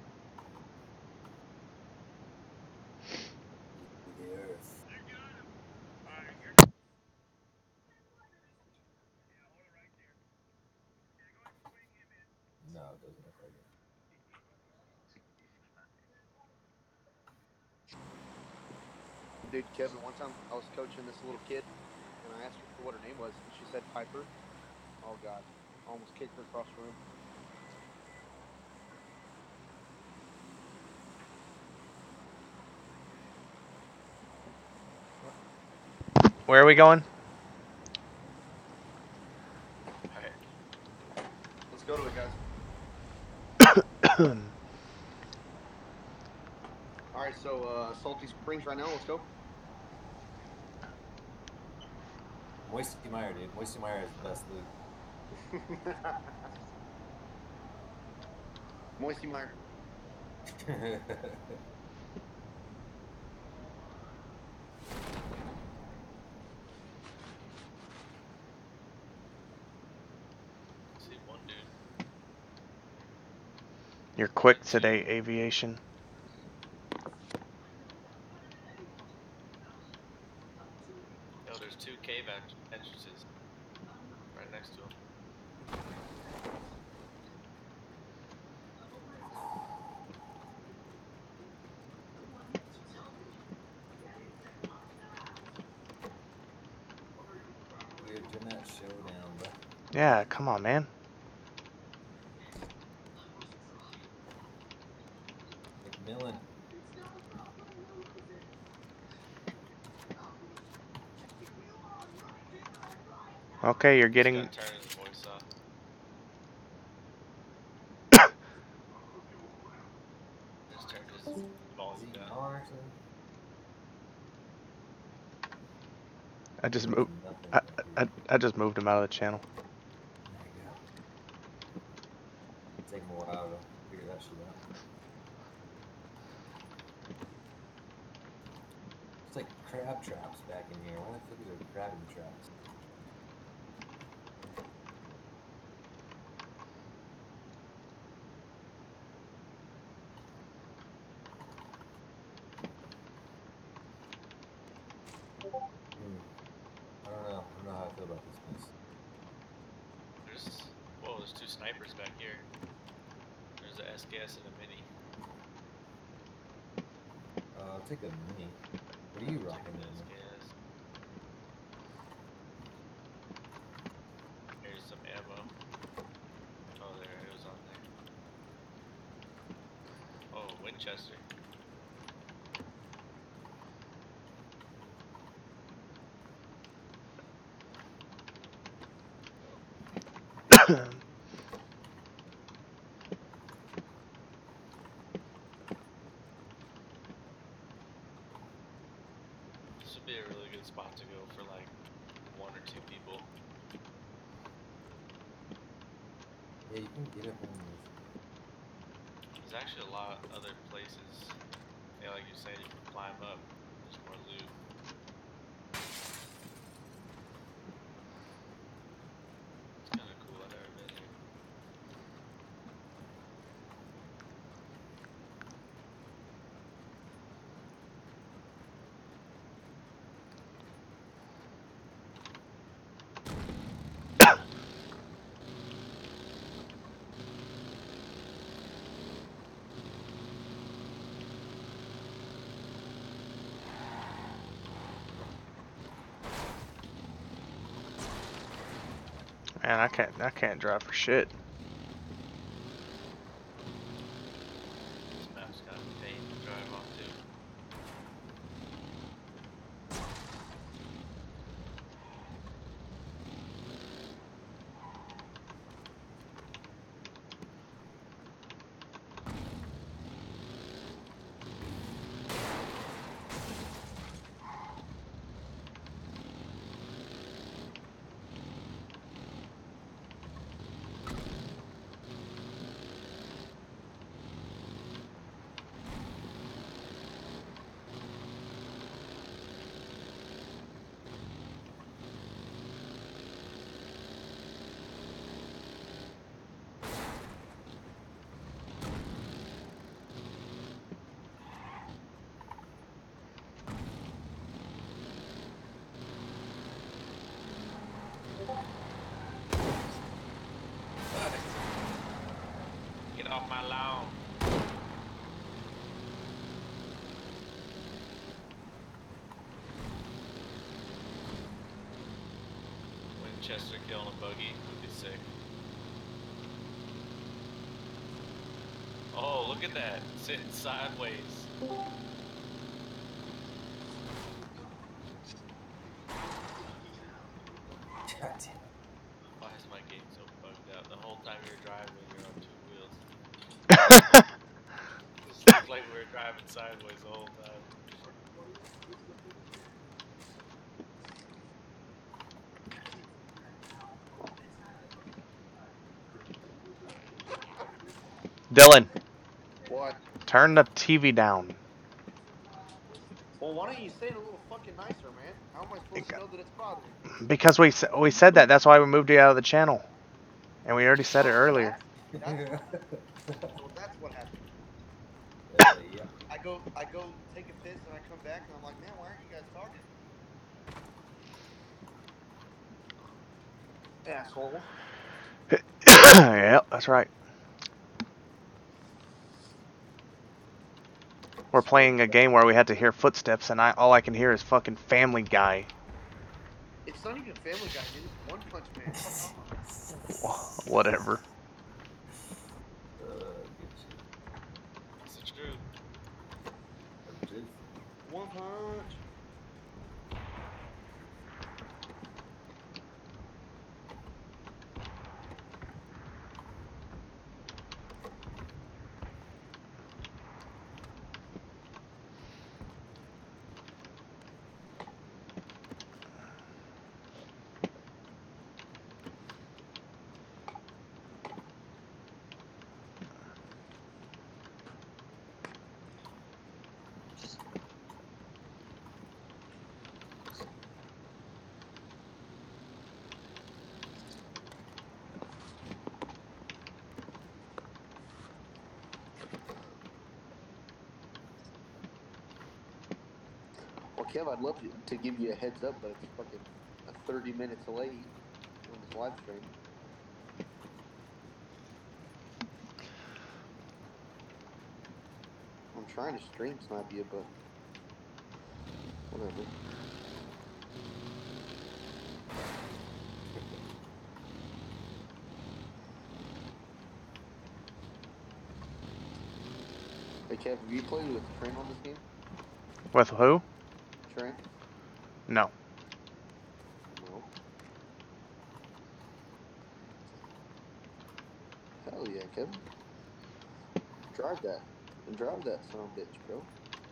The earth. No, it doesn't look like it. Dude, Kevin, one time I was coaching this little kid, and I asked her for what her name was, and she said Piper. Oh, God. I almost kicked her across the room. Where are we going? Alright. Let's go to it, guys. All right, so uh, Salty Springs right now. Let's go. Moisty Meyer, dude. Moisty Meyer is the best loot. Moisty Meyer. See one dude. You're quick today, Aviation. Yo, there's two cave en- entrances right next to him. Weird Jeanette showdown, bro. Yeah, come on, man. McMillan. Okay, you're He's getting. gonna turn his voice off. Just turned his Is volume he down. on actually? I just There's moved. nothing I, up I here. I just moved him out of the channel. There you go. Take him a while to figure that shit out. It's like crab traps back in here. Why the fuck is there crabbing traps? Hmm. I don't know. I don't know how I feel about this place. There's whoa, there's two snipers back here. There's a S K S and a mini. Uh, I'll take a mini. What are you rocking Take there, the man? S K S. Here's some ammo. Oh, there it was on there. Oh, Winchester. This would be a really good spot to go for like one or two people. Yeah, you can get up on this. There's actually a lot of other places. Yeah, like you said, you can climb up. There's more loot. It's kind of cool. I've never been here. Man, I can't. I can't drive for shit. This map's kind of a pain to drive on too. Get off my lawn. Winchester killing a buggy would be sick. Oh, look at that. Sitting sideways. God damn. Why is my game so bugged out? The whole time you were driving, you're on two wheels. It looked like we were driving sideways the whole time. Dylan, What? turn the T V down. Well, why don't you say it a little fucking nicer, man? How am I supposed to know that it's bothering you? Because we s- we said that. That's why we moved you out of the channel, and we already said it earlier. That's, that's, so that's what happened. Uh, yeah. I go, I go take a piss, and I come back, and I'm like, man, why aren't you guys talking? Asshole. Yeah, that's right. We're playing a game where we had to hear footsteps, and I all I can hear is fucking Family Guy. It's not even Family Guy, dude. It's One Punch Man. Whatever. Uh, good shit. It's the truth. The truth. One Punch. Kev, I'd love to, to give you a heads up, but it's fucking uh, thirty minutes late on this live stream. I'm trying to stream snipe you, but whatever. Hey Kev, have you played with Trent on this game? With who? Trent? No. No. Hell yeah, Kevin. Drive that. And drive that son of a bitch, bro.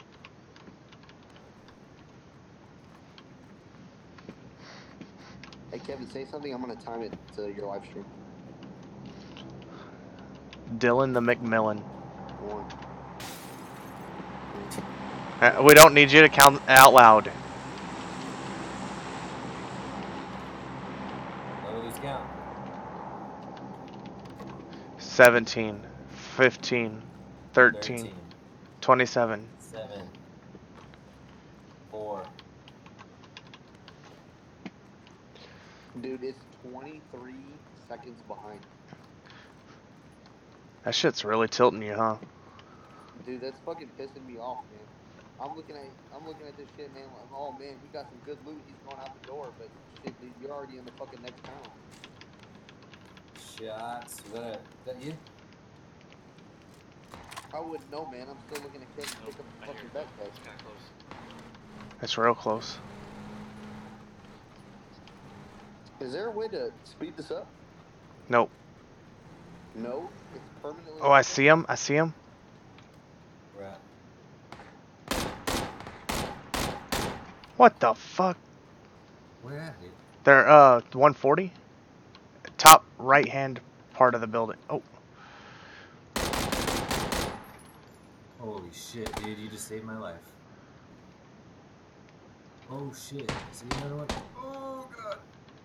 Hey Kevin, say something. I'm gonna time it to your live stream. Dylan the McMillan. One. Uh, we don't need you to count out loud. Let me count. seventeen, fifteen, thirteen, thirteen, twenty-seven. seven, four. Dude, it's twenty-three seconds behind. That shit's really tilting you, huh? Dude, that's fucking pissing me off, man. I'm looking at I'm looking at this shit, man. Like, oh man, we got some good loot. He's going out the door, but shit, dude, you're already in the fucking next town. Shots. Is that, a, is that you? I wouldn't know, man. I'm still looking at Kevin pick up the I hear fucking it. backpack. It's kind of close. It's real close. Is there a way to speed this up? Nope. No, it's permanently. Oh, I see him. I see him. Right. What the fuck? Where at, dude? They're uh one forty. Top right hand part of the building. Oh. Holy shit, dude, you just saved my life. Oh shit. See another one? Oh god.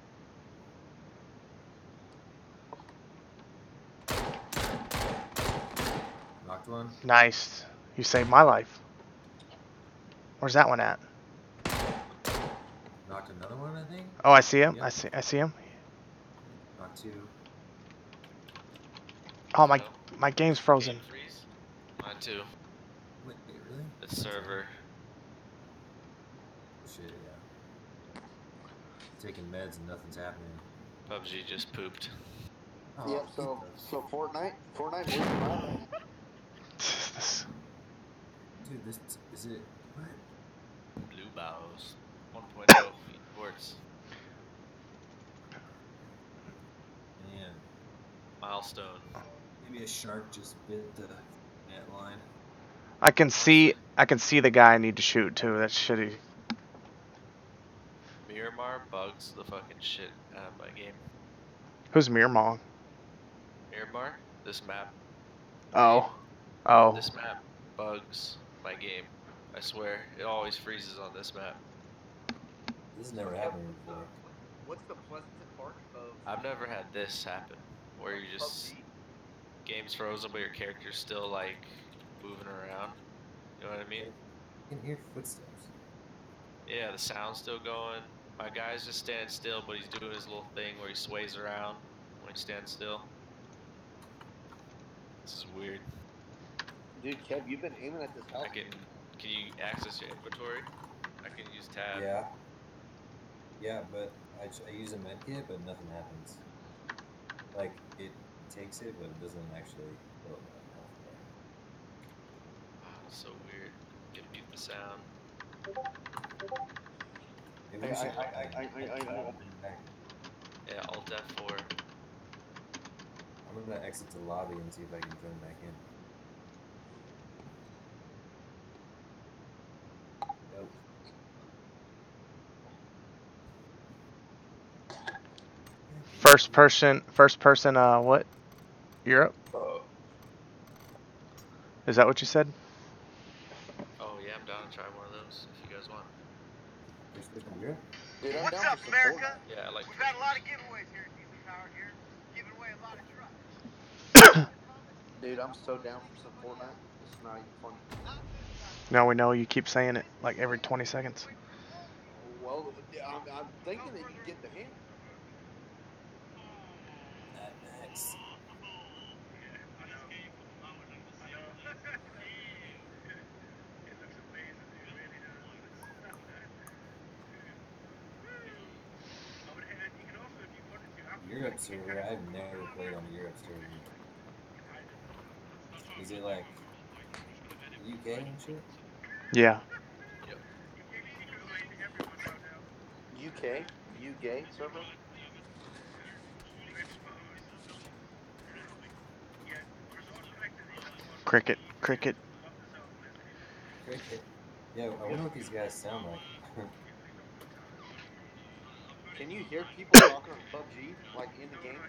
Knocked one. Nice. You saved my life. Where's that one at? Knocked another one, I think. Oh, I see him. Yep. I see. I see him. Knocked two. Oh my, my game's frozen. Game freeze? Mine too. Wait, wait, really? The server. Shit, yeah. Taking meds and nothing's happening. P U B G just pooped. Oh, Yep. So so Fortnite, Fortnite was mine. This- dude, this is it. What? Blue bows. one point oh feet towards. Man, Milestone. maybe a shark just bit the net line. I can see. I can see the guy I need to shoot too. That's shitty. Miramar bugs the fucking shit out of my game. Who's Miramar? Miramar? This map. Oh. Oh. This map bugs my game. I swear. It always freezes on this map. This has never happened before. What's the pleasant part of I've never had this happen. Where you just. P U B G? Game's frozen, but your character's still like moving around. You know what I mean? You can hear footsteps. Yeah, the sound's still going. My guy's just standing still, but he's doing his little thing where he sways around when he stands still. This is weird. Dude, Kev, you've been aiming at this house. I can. Can you access your inventory? I can use tab. Yeah. Yeah, but I, I use a medkit, but nothing happens. Like, it takes it, but it doesn't actually go in my health bar. Oh, it's so weird. Can mute the sound. Maybe I- we should, I- I- I- I- I know. back. Yeah, Alt F four. I'm gonna exit the lobby and see if I can join back in. Nope. First person. First person. Uh, what? Europe? Is that what you said? Oh yeah, I'm down to try one of those if you guys want. First person here? Dude, I'm What's down up, for support. America? Yeah, I like. We've got a lot of giveaways here at Diesel Power here. Giving away a lot of trucks. Dude, I'm so down for some Fortnite. It's not even funny. No, we know you keep saying it like every twenty seconds. Well, I'm, I'm thinking that you get the hint. Mad Max. Europe server. I've never played on the Europe server. Is it like U K and shit? Yeah. U K, U gay server. Cricket, cricket. Cricket. Yeah, I wonder what these guys sound like. Can you hear people talking on P U B G like in the game?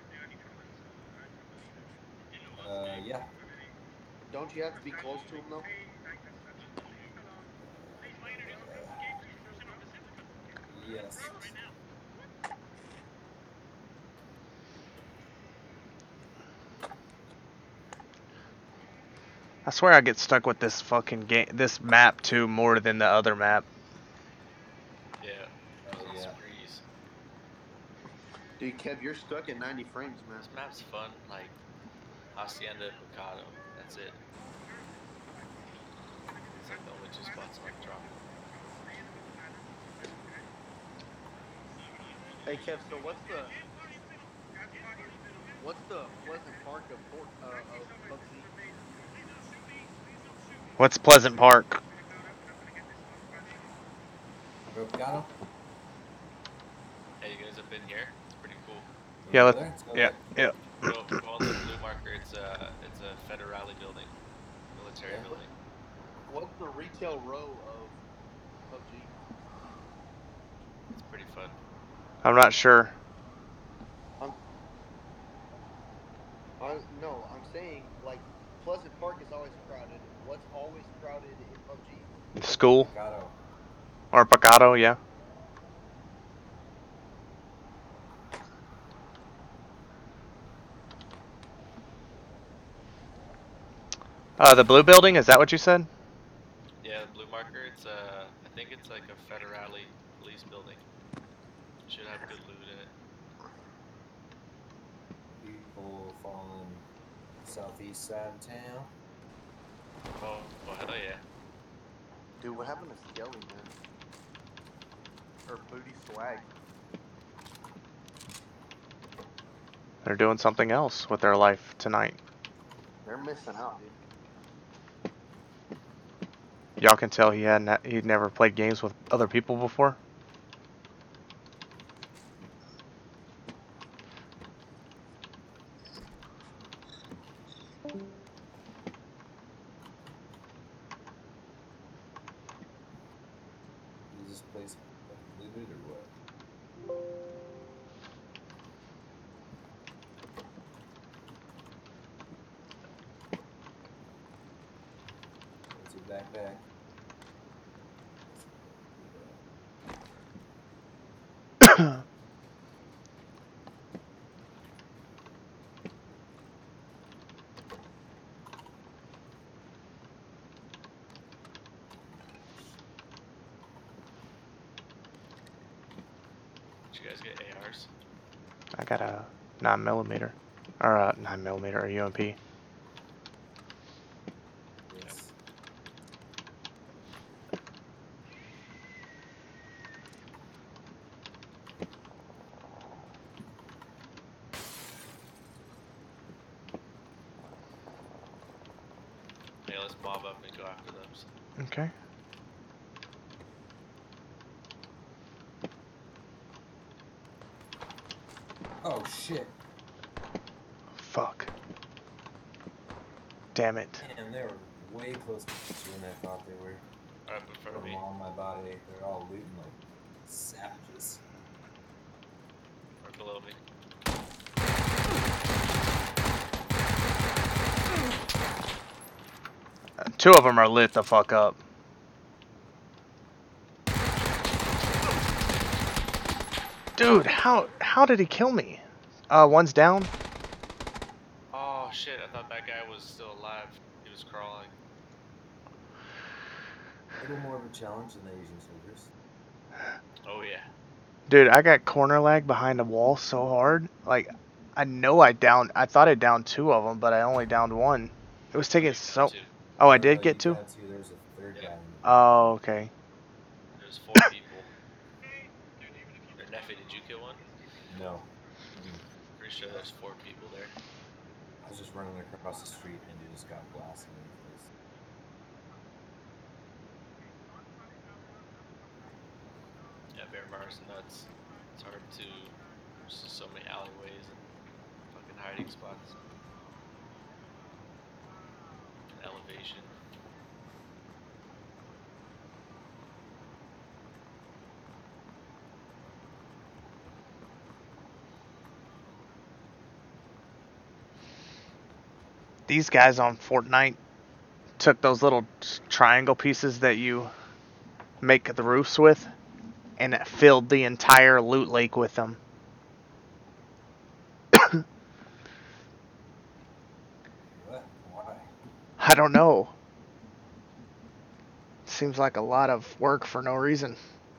uh, yeah. Don't you have to be close to them though? Uh, yes. I swear I get stuck with this fucking game, this map too, more than the other map. Yeah. Oh Those yeah. sprees. Dude, Kev, you're stuck at ninety frames, man. This map's fun. Like Hacienda, Picado. That's it. It's like the only two spots I like dropping. Hey, Kev, so what's the what's the Pleasant Park of Fort uh, of P U B G? What's Pleasant Park? Ropegado? Hey, you guys have been here? It's pretty cool. Yeah, Go let's, there? Let's go yeah, there. yeah. Go, go on the blue marker. It's a it's a Federale building, military Yeah. building. What's the retail row of P U B G? It's pretty fun. I'm not sure. I'm, I no, I'm saying like Pleasant Park is always crowded. What's always crowded in P U B G? School Ropegado. or Picado, yeah. Uh, the blue building, is that what you said? Yeah, the blue marker. It's a I think it's like a Federale police building. Should have good loot in it. People falling southeast side of town. Oh, oh hell yeah. Dude, what happened to Skelly, man? Or Booty Swag? They're doing something else with their life tonight. They're missing out, dude. Y'all can tell he hadn't he'd never played games with other people before. Is this place looted or what? What's your backpack? Did you guys get A Rs? I got a nine millimeter, or a nine millimeter, or U M P. Yes. Yeah, let's mob up and go after those. Okay. Oh shit. Fuck. Damn it. Damn, they were way closer to than I thought they were. Right in front of They're me. all on my body. They're all looting like savages. Right below me. Uh, two of them are lit the fuck up. Dude, how how did he kill me? Uh, one's down. Oh shit, I thought that guy was still alive. He was crawling. A little more of a challenge than the Asian servers. Oh yeah. Dude, I got corner lag behind the wall so hard. Like, I know I downed. I thought I downed two of them, but I only downed one. It was taking You got so. two. Oh, I No, did no, get you two. got two. There's a third Yep. guy in the Oh, okay. There's four people. Or Neffy, did you kill one? No. Mm-mm. Pretty sure there's four people there. I was just running across the street and you just got blasted in the face. Yeah, Bearmar's nuts. It's hard to. There's just so many alleyways and fucking hiding spots. And elevation. These guys on Fortnite took those little triangle pieces that you make the roofs with, and it filled the entire loot lake with them. What? Why? I don't know. Seems like a lot of work for no reason.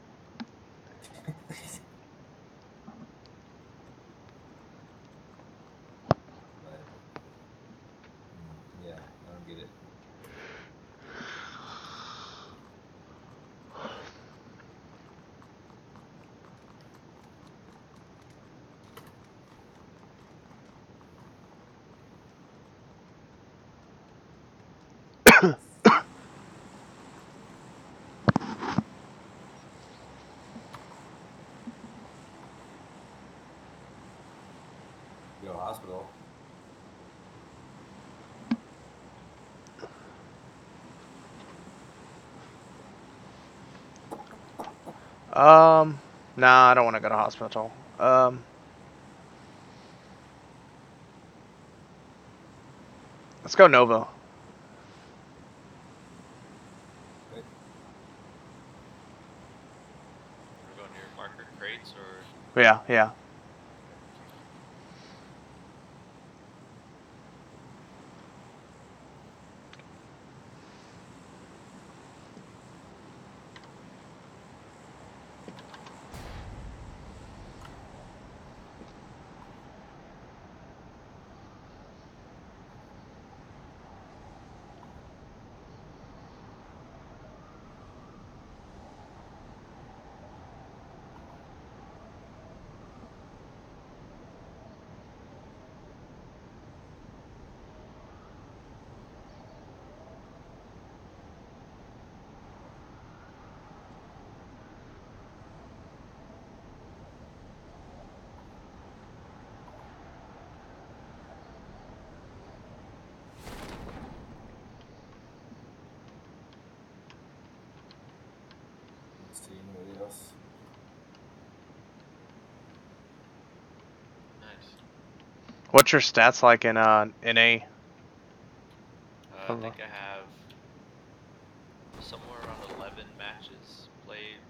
But, mm, yeah, I don't get it. Go to hospital. Um, nah, I don't want to go to hospital. Um, let's go Novo. Okay. We're going near marker crates or. Yeah, yeah. Let's see anybody else. Nice. What's your stats like in uh N A? Uh, I think I have somewhere around eleven matches played,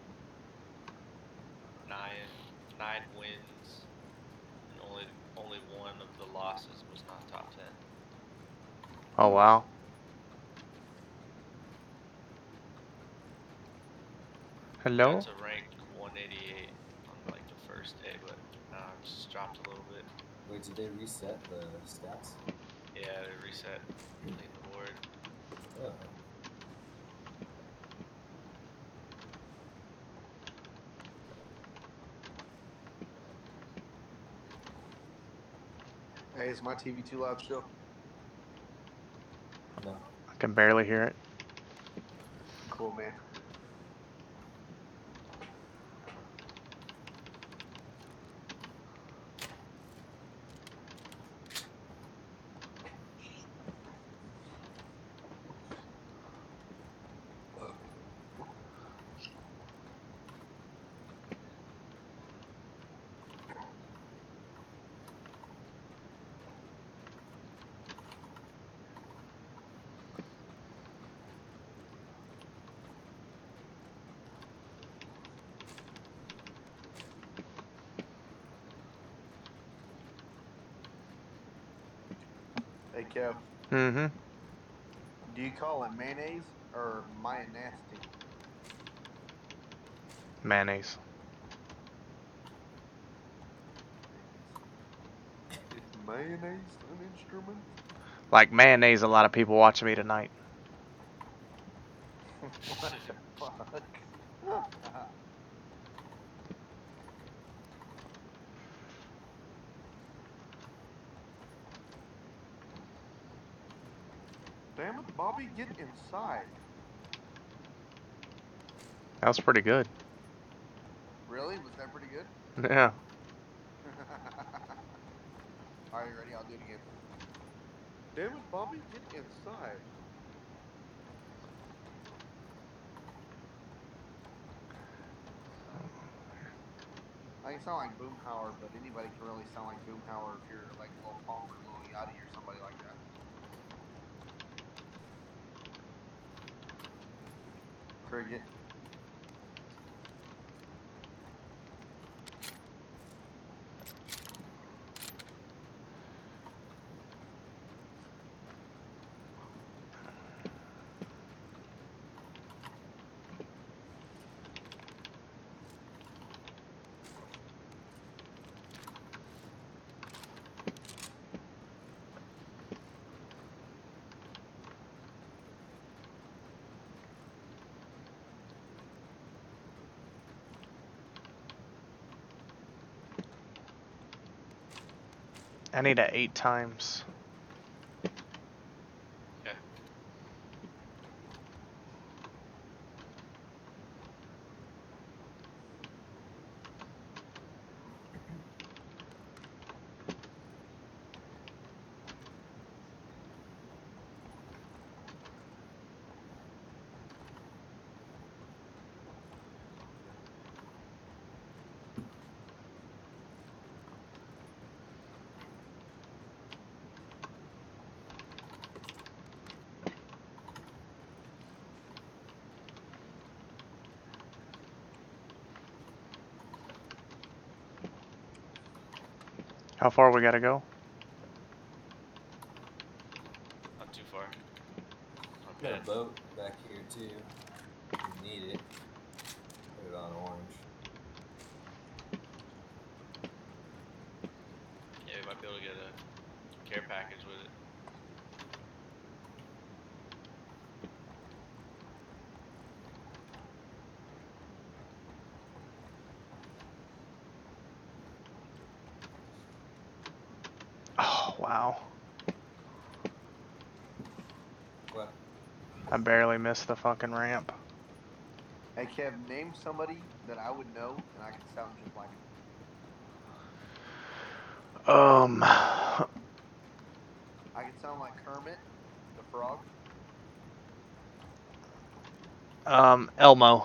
nine nine wins, and only only one of the losses was not top ten. Oh wow. Hello? Got to rank one eighty-eight on like the first day, but now I've just dropped a little bit. Wait, did they reset the stats? Yeah, they reset clean the board. Oh. Hey, is my T V too loud still? No. I can barely hear it. Cool, man. Hey, Kev, Mm-hmm. do you call it mayonnaise or Maya nasty? Mayonnaise. Is mayonnaise an instrument? Like mayonnaise, a lot of people watching me tonight. What the fuck? Damn it, Bobby, get inside. That was pretty good. Really? Was that pretty good? Yeah. Alright, ready? I'll do it again. Damn it, Bobby, get inside. I can sound like Boomhauer, but anybody can really sound like Boomhauer if you're like Lil Pump or Lil Yachty or somebody like that. Cricket. I need a eight times. Okay. How far we gotta go? Not too far. Got Okay. a boat back here too. If you need it. Put it on orange. Yeah, we might be able to get a care package with it. Oh, wow. What? I barely missed the fucking ramp. Hey, Kev, name somebody that I would know and I could sound just like him. Um, I could sound like Kermit, the frog. um, Elmo.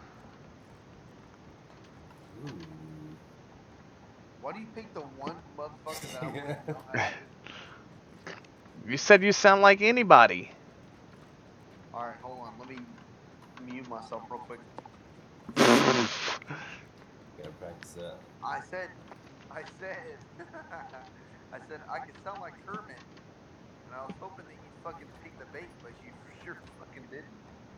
Ooh. Why do you pick the one motherfucker that I wouldn't know how to do? You said you sound like anybody. Alright, hold on. Let me mute myself real quick. Gotta practice that. I said, I said, I said I could sound like Kermit, and I was hoping that you'd fucking take the bait, but you sure fucking didn't.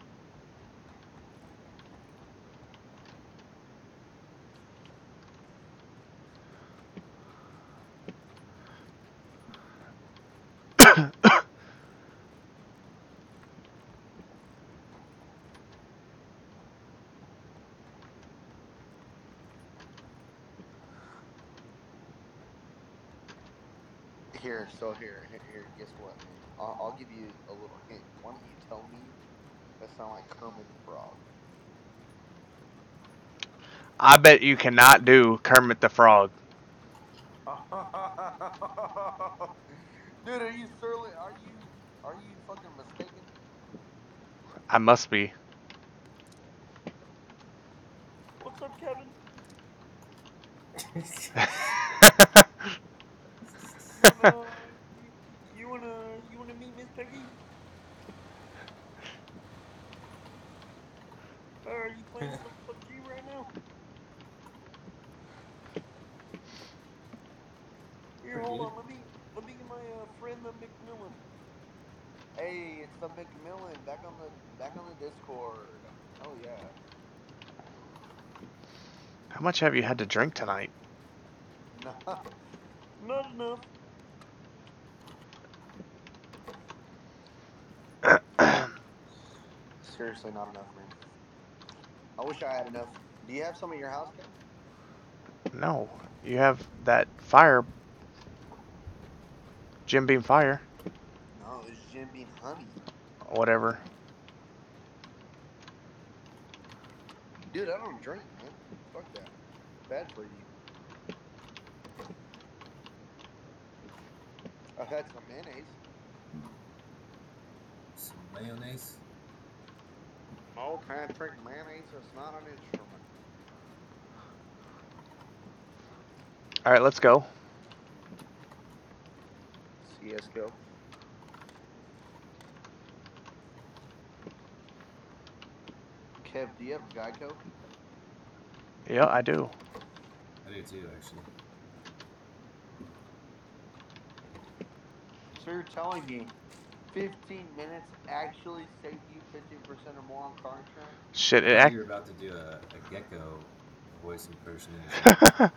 Here, so here, here, here guess what, man? I'll, I'll give you a little hint. Why don't you tell me that sound like Kermit the Frog? I bet you cannot do Kermit the Frog. Dude, are you surly? Are you, are you fucking mistaken? I must be. What's up, Kevin? You wanna, you, you wanna, you wanna meet Miss Peggy? Uh, are you playing some P U B G right now? Here, hold on. Let me, let me get my uh, friend the McMillan. Hey, it's the McMillan back on the, back on the Discord. Oh yeah. How much have you had to drink tonight? Not, not enough. Seriously, not enough, man. I wish I had enough. Do you have some at your house, Ken? No, you have that fire, Jim Beam fire, No, it's Jim Beam honey. whatever. Dude, I don't drink, man. Fuck that. Bad for you. I've had some mayonnaise. Some mayonnaise. Oh, Patrick, mayonnaise is not an instrument. All right, let's go. C S G O. Kev, do you have Geico? Yeah, I do. I do too, actually. So you're telling me fifteen minutes actually saved you fifteen percent or more on car insurance? Shit, it I thought act- you were about to do a, a gecko voice impersonation.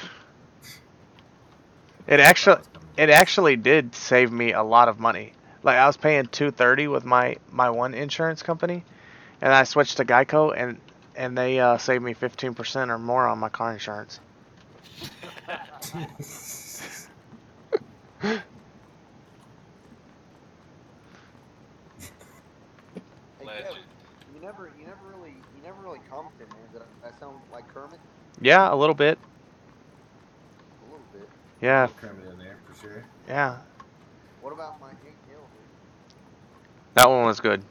it actually it actually did save me a lot of money. Like I was paying two thirty with my my one insurance company, and I switched to Geico, and and they uh, saved me fifteen percent or more on my car insurance. Hey, Kev, you never, you never really, you never really commented, man. Did I, I sound like Kermit? Yeah, a little bit. A little bit. Yeah, Kermit in there for sure. yeah. What about my Hank Hill, dude? That one was good.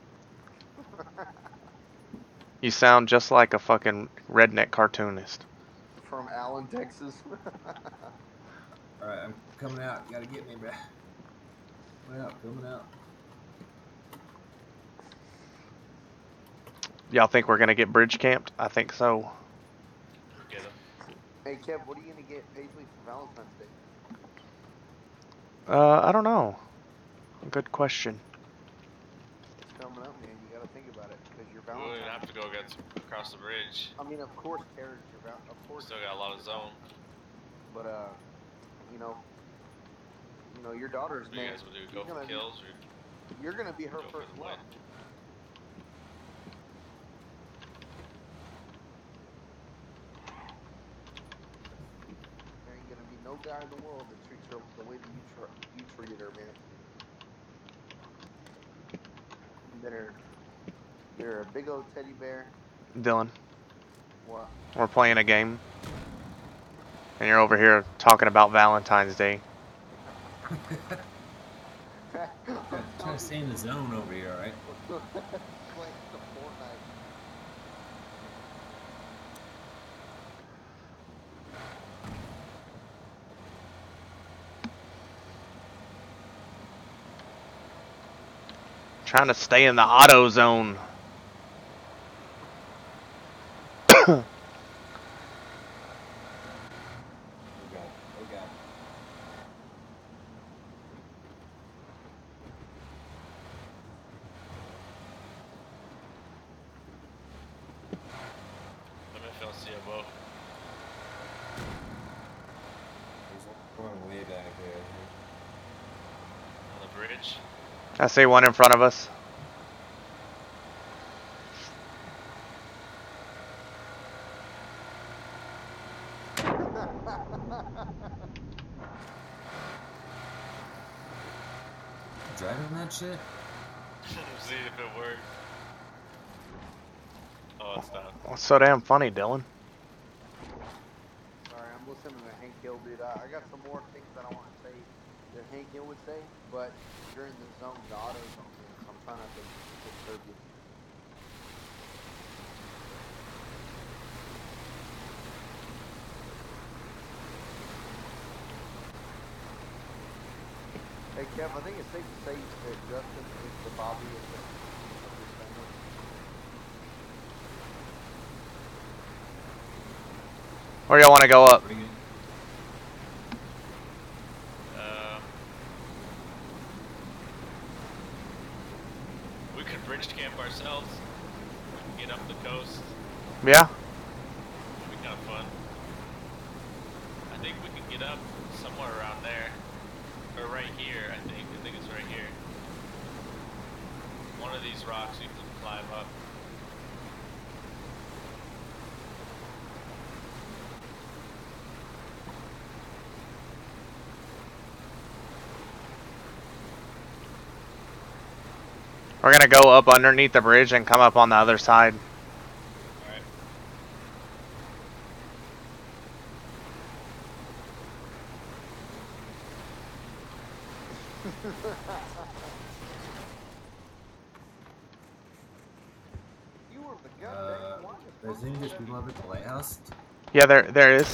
You sound just like a fucking redneck cartoonist. From Allen, Texas. Alright, I'm coming out. You gotta get me, bruh. Coming out, coming out. Y'all think we're gonna get bridge camped? I think so. Get him. Hey, Kev, what are you gonna get Paisley for Valentine's Day? Uh, I don't know. Good question. It's coming up, man. You gotta think about it because your We Valentine's. wouldn't have to go against across the bridge. I mean, of course, Tara's your val. Of course. Still got a lot of zone. But uh, you know, you know, your daughter's What do you man. guys would do? she's Go for gonna be- kills or You're gonna be her go for first the love. win? There ain't gonna be no guy in the world that treats her the way that you tr- you treated her, man. They're they're a big old teddy bear. Dylan, What? we're playing a game, and you're over here talking about Valentine's Day. I'm trying to stay in the zone over here, alright? Playing some Fortnite. Trying to stay in the auto zone. Oh god, oh god. Let me if y'all see a boat. There's one way back there. On the bridge. I see one in front of us. Driving that shit? See if it works. Oh, it's not. What's so damn funny, Dylan? Sorry, I'm listening to Hank Hill, dude. I, I got some more things that I want to say that Hank Hill would say, but during the zone, the auto zone, so I'm trying not to disturb you. Hey, Kev, I think it's safe to say that Justin is the Bobby of, the, of this family. Where y'all want to go up? Bring it. Um, we could bridge camp ourselves. We can get up the coast. Yeah. We kind of meet up somewhere around there. Or right here, I think. I think it's right here. One of these rocks you can climb up. We're gonna go up underneath the bridge and come up on the other side. Alright. You were the Uh, goddamn one. there's any just people up at the lighthouse? Yeah, there there is.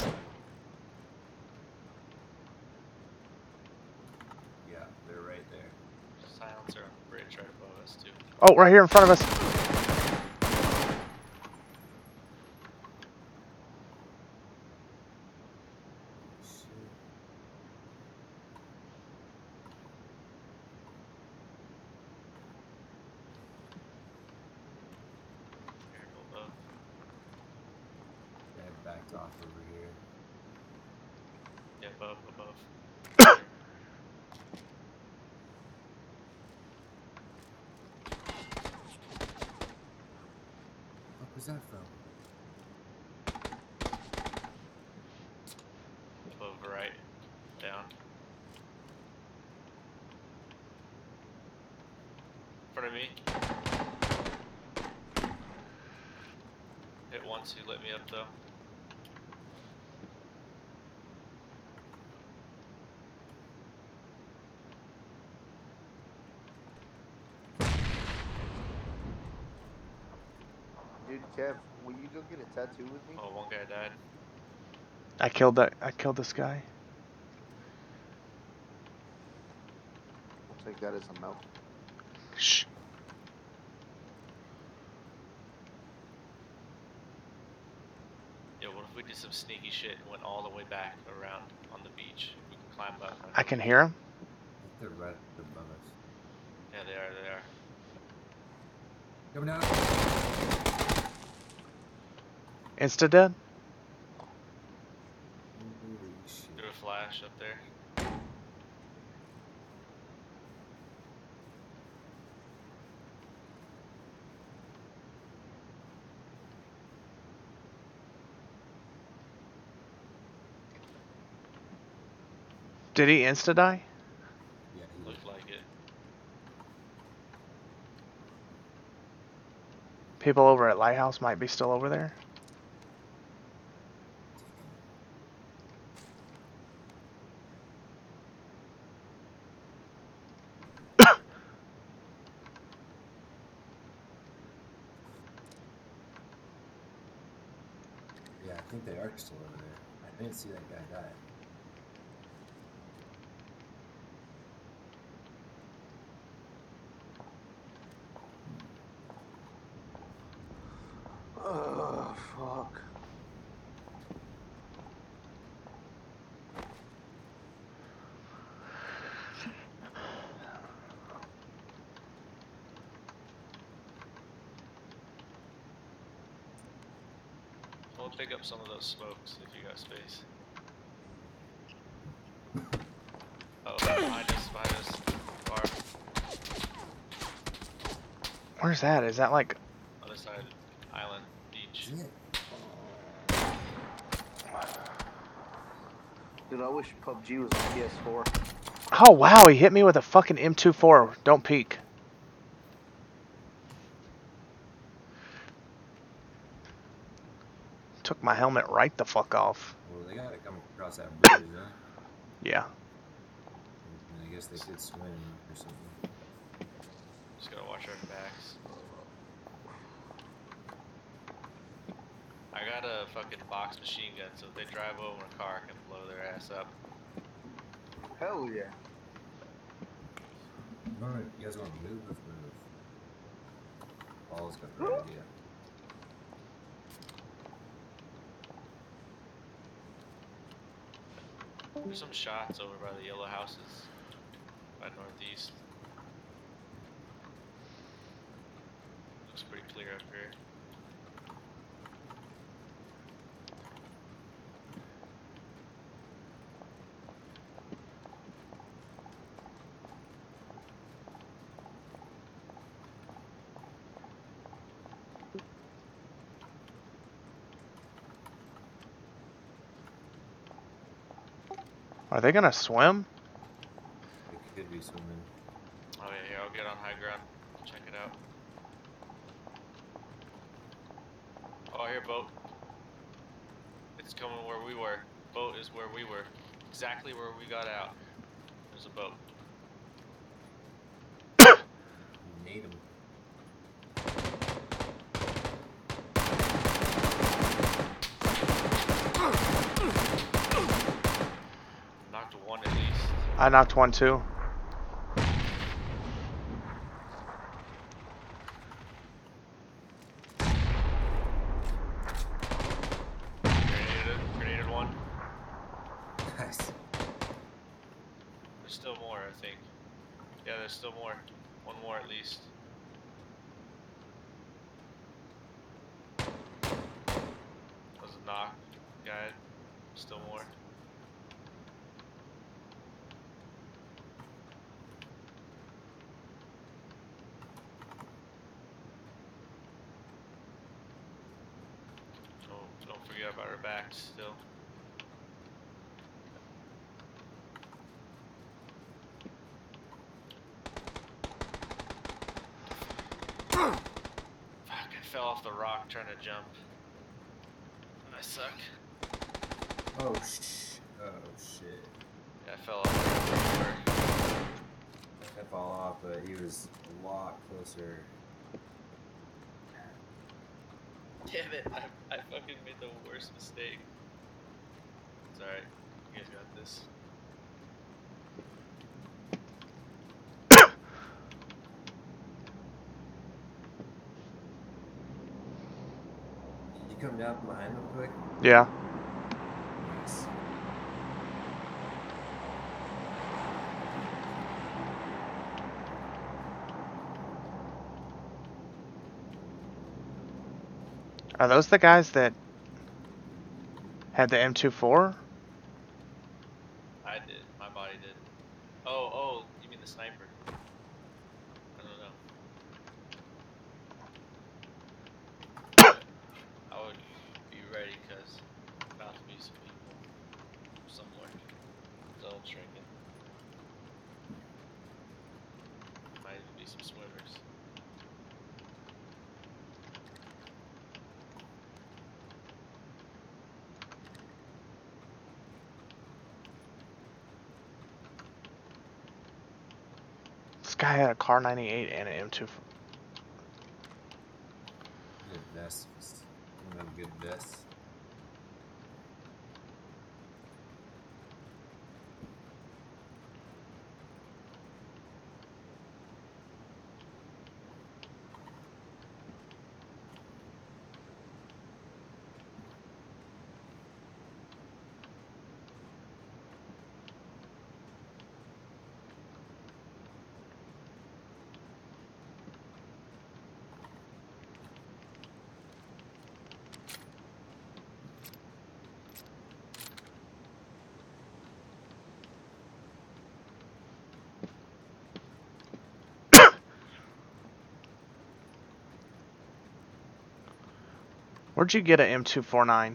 Yeah, they're right there. Silencer on the bridge right above us, too. Oh, right here in front of us. Shit. Careful, though. They backed off over here. Yeah, above, above. What was that from? Above, right. Down. In front of me. Hit once, he lit me up, though. Dude, Kev, will you go get a tattoo with me? Oh, one guy died. I killed that. I killed this guy. I'll take that as a no. Shh. Yo, what if we did some sneaky shit and went all the way back around on the beach? We can climb up. I can hear him. I think they're right above us. Yeah, they are, they are. Coming out. Insta dead. Holy shit. Do a flash up there. Did he insta die? Yeah, he Looked like it. People over at Lighthouse might be still over there. Yeah, I think they are still over there. I didn't see that guy die. Oh, fuck. We'll pick up some of those smokes if you got space. Oh, behind us, behind us. Bar. Where's that? Is that like? Other side, island, beach. Shit. Dude, I wish P U B G was on P S four. Oh wow, he hit me with a fucking M twenty-four. Don't peek. Took my helmet right the fuck off. Well, they gotta come across that bridge, huh? Yeah. And I guess they could swim or something. Just gotta watch our backs. I got a fucking box machine gun, so if they drive over a car, I can blow their ass up. Hell yeah. Alright, you guys want to move? Let's move. Paul's got the right idea. There's some shots over by the yellow houses by northeast. Looks pretty clear up here. Are they gonna swim? It could be swimming. Oh yeah, here, I'll get on high ground. Check it out. Oh, I hear boat. It's coming where we were. Boat is where we were. Exactly where we got out. There's a boat. Need him. Knocked one at least. I knocked one too. Grenaded, grenaded one. Nice. There's still more, I think. Yeah, there's still more. One more at least. Was a knock, guy. Still more. Don't, don't forget about our backs still. Fuck, I fell off the rock trying to jump. I suck. Oh sh. Oh shit. Yeah, I fell off the rock. I fall off, but he was a lot closer. Damn it, I, I fucking made the worst mistake. It's alright, you guys got this. Did you come down from behind real quick? Yeah. Nice. Are those the guys that had the M twenty-four? I did, my body did. Oh, oh, you mean the sniper? I don't know. I would be ready because about to be some people somewhere. Zone shrinking. Might even be some swimmers. This guy had a Car ninety-eight and an M twenty-four. Good vest. One of them good vests. Where'd you get an M two forty-nine?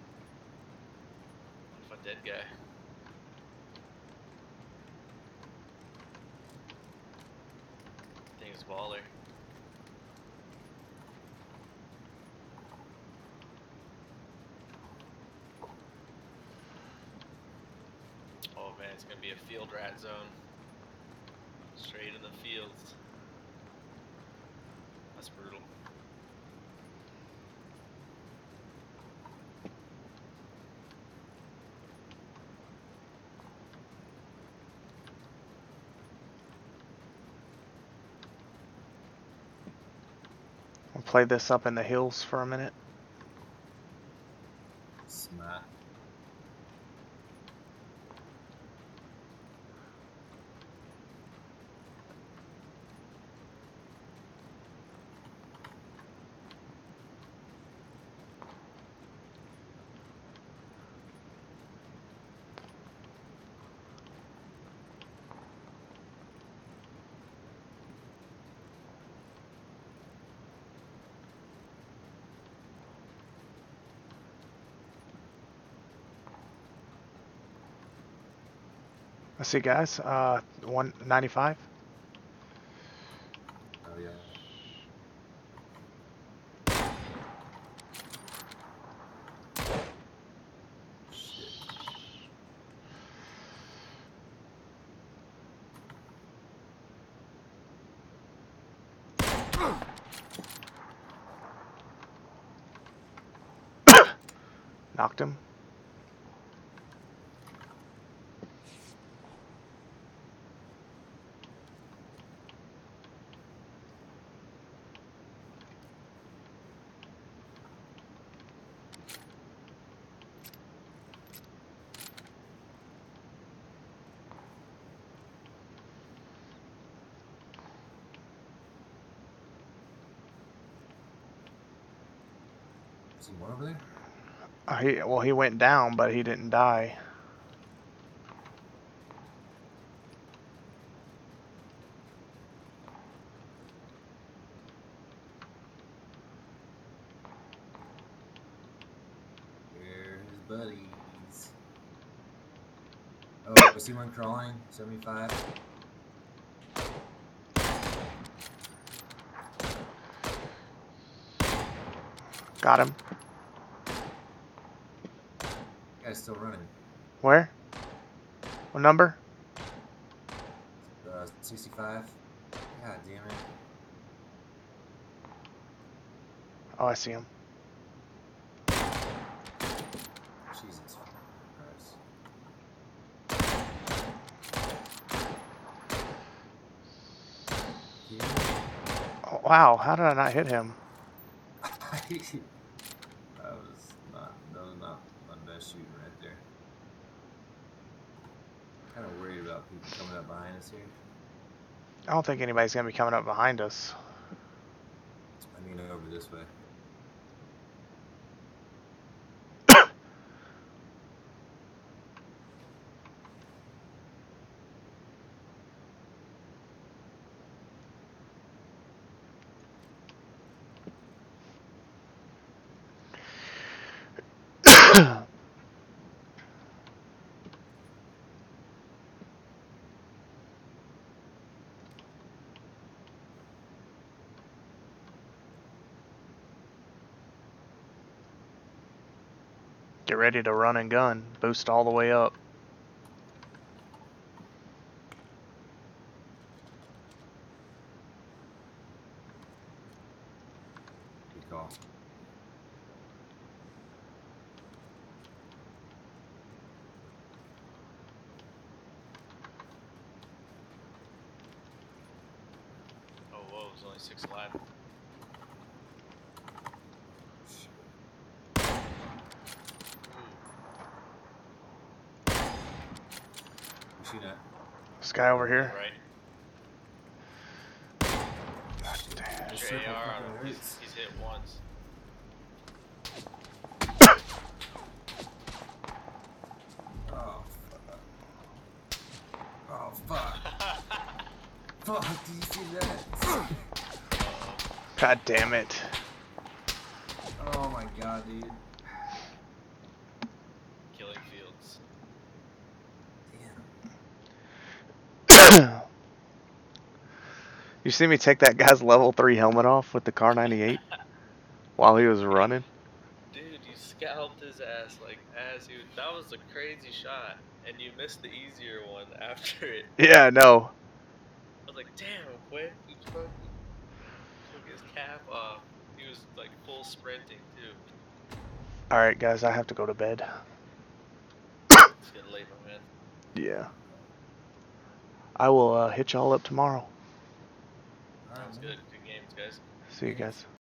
A dead guy. Thing's baller. Oh man, it's gonna be a field rat zone. Straight in the fields. That's brutal. I'll play this up in the hills for a minute. Smart. Let's see, guys. Uh, one ninety-five. Oh yeah. Shit. Knocked him. See one over there? Uh, he well, he went down, but he didn't die. Where his buddies? Oh, I see one crawling. seventy-five. Got him. Guy's still running. Where? What number? Uh, sixty-five. God damn it. Oh, I see him. Jesus Christ. Oh, wow, how did I not hit him? that was not, that was not my best shooting right there. Kind of worried about people coming up behind us here. I don't think anybody's gonna be coming up behind us. I mean, over this way. Get ready to run and gun. Boost all the way up. Good call. Oh, whoa, there's only six alive. You see that? This guy over here. Right. God damn. There's This your circle A R on fucking him. He's, hurts. he's hit once. Oh, fuck. Oh, fuck. Fuck, did you see that? God damn it. Oh my god, dude. Killing fields. Damn. You see me take that guy's level three helmet off with the Kar ninety-eight while he was running? Dude, you scalped his ass like as he was, that was a crazy shot, and you missed the easier one after it. Yeah, no. I was like, damn, quick. He fucking took his cap off. He was like full sprinting too. Alright, guys, I have to go to bed. It's getting late, my man. Yeah. I will uh, hit y'all up tomorrow. Sounds good. Good games, guys. See you guys.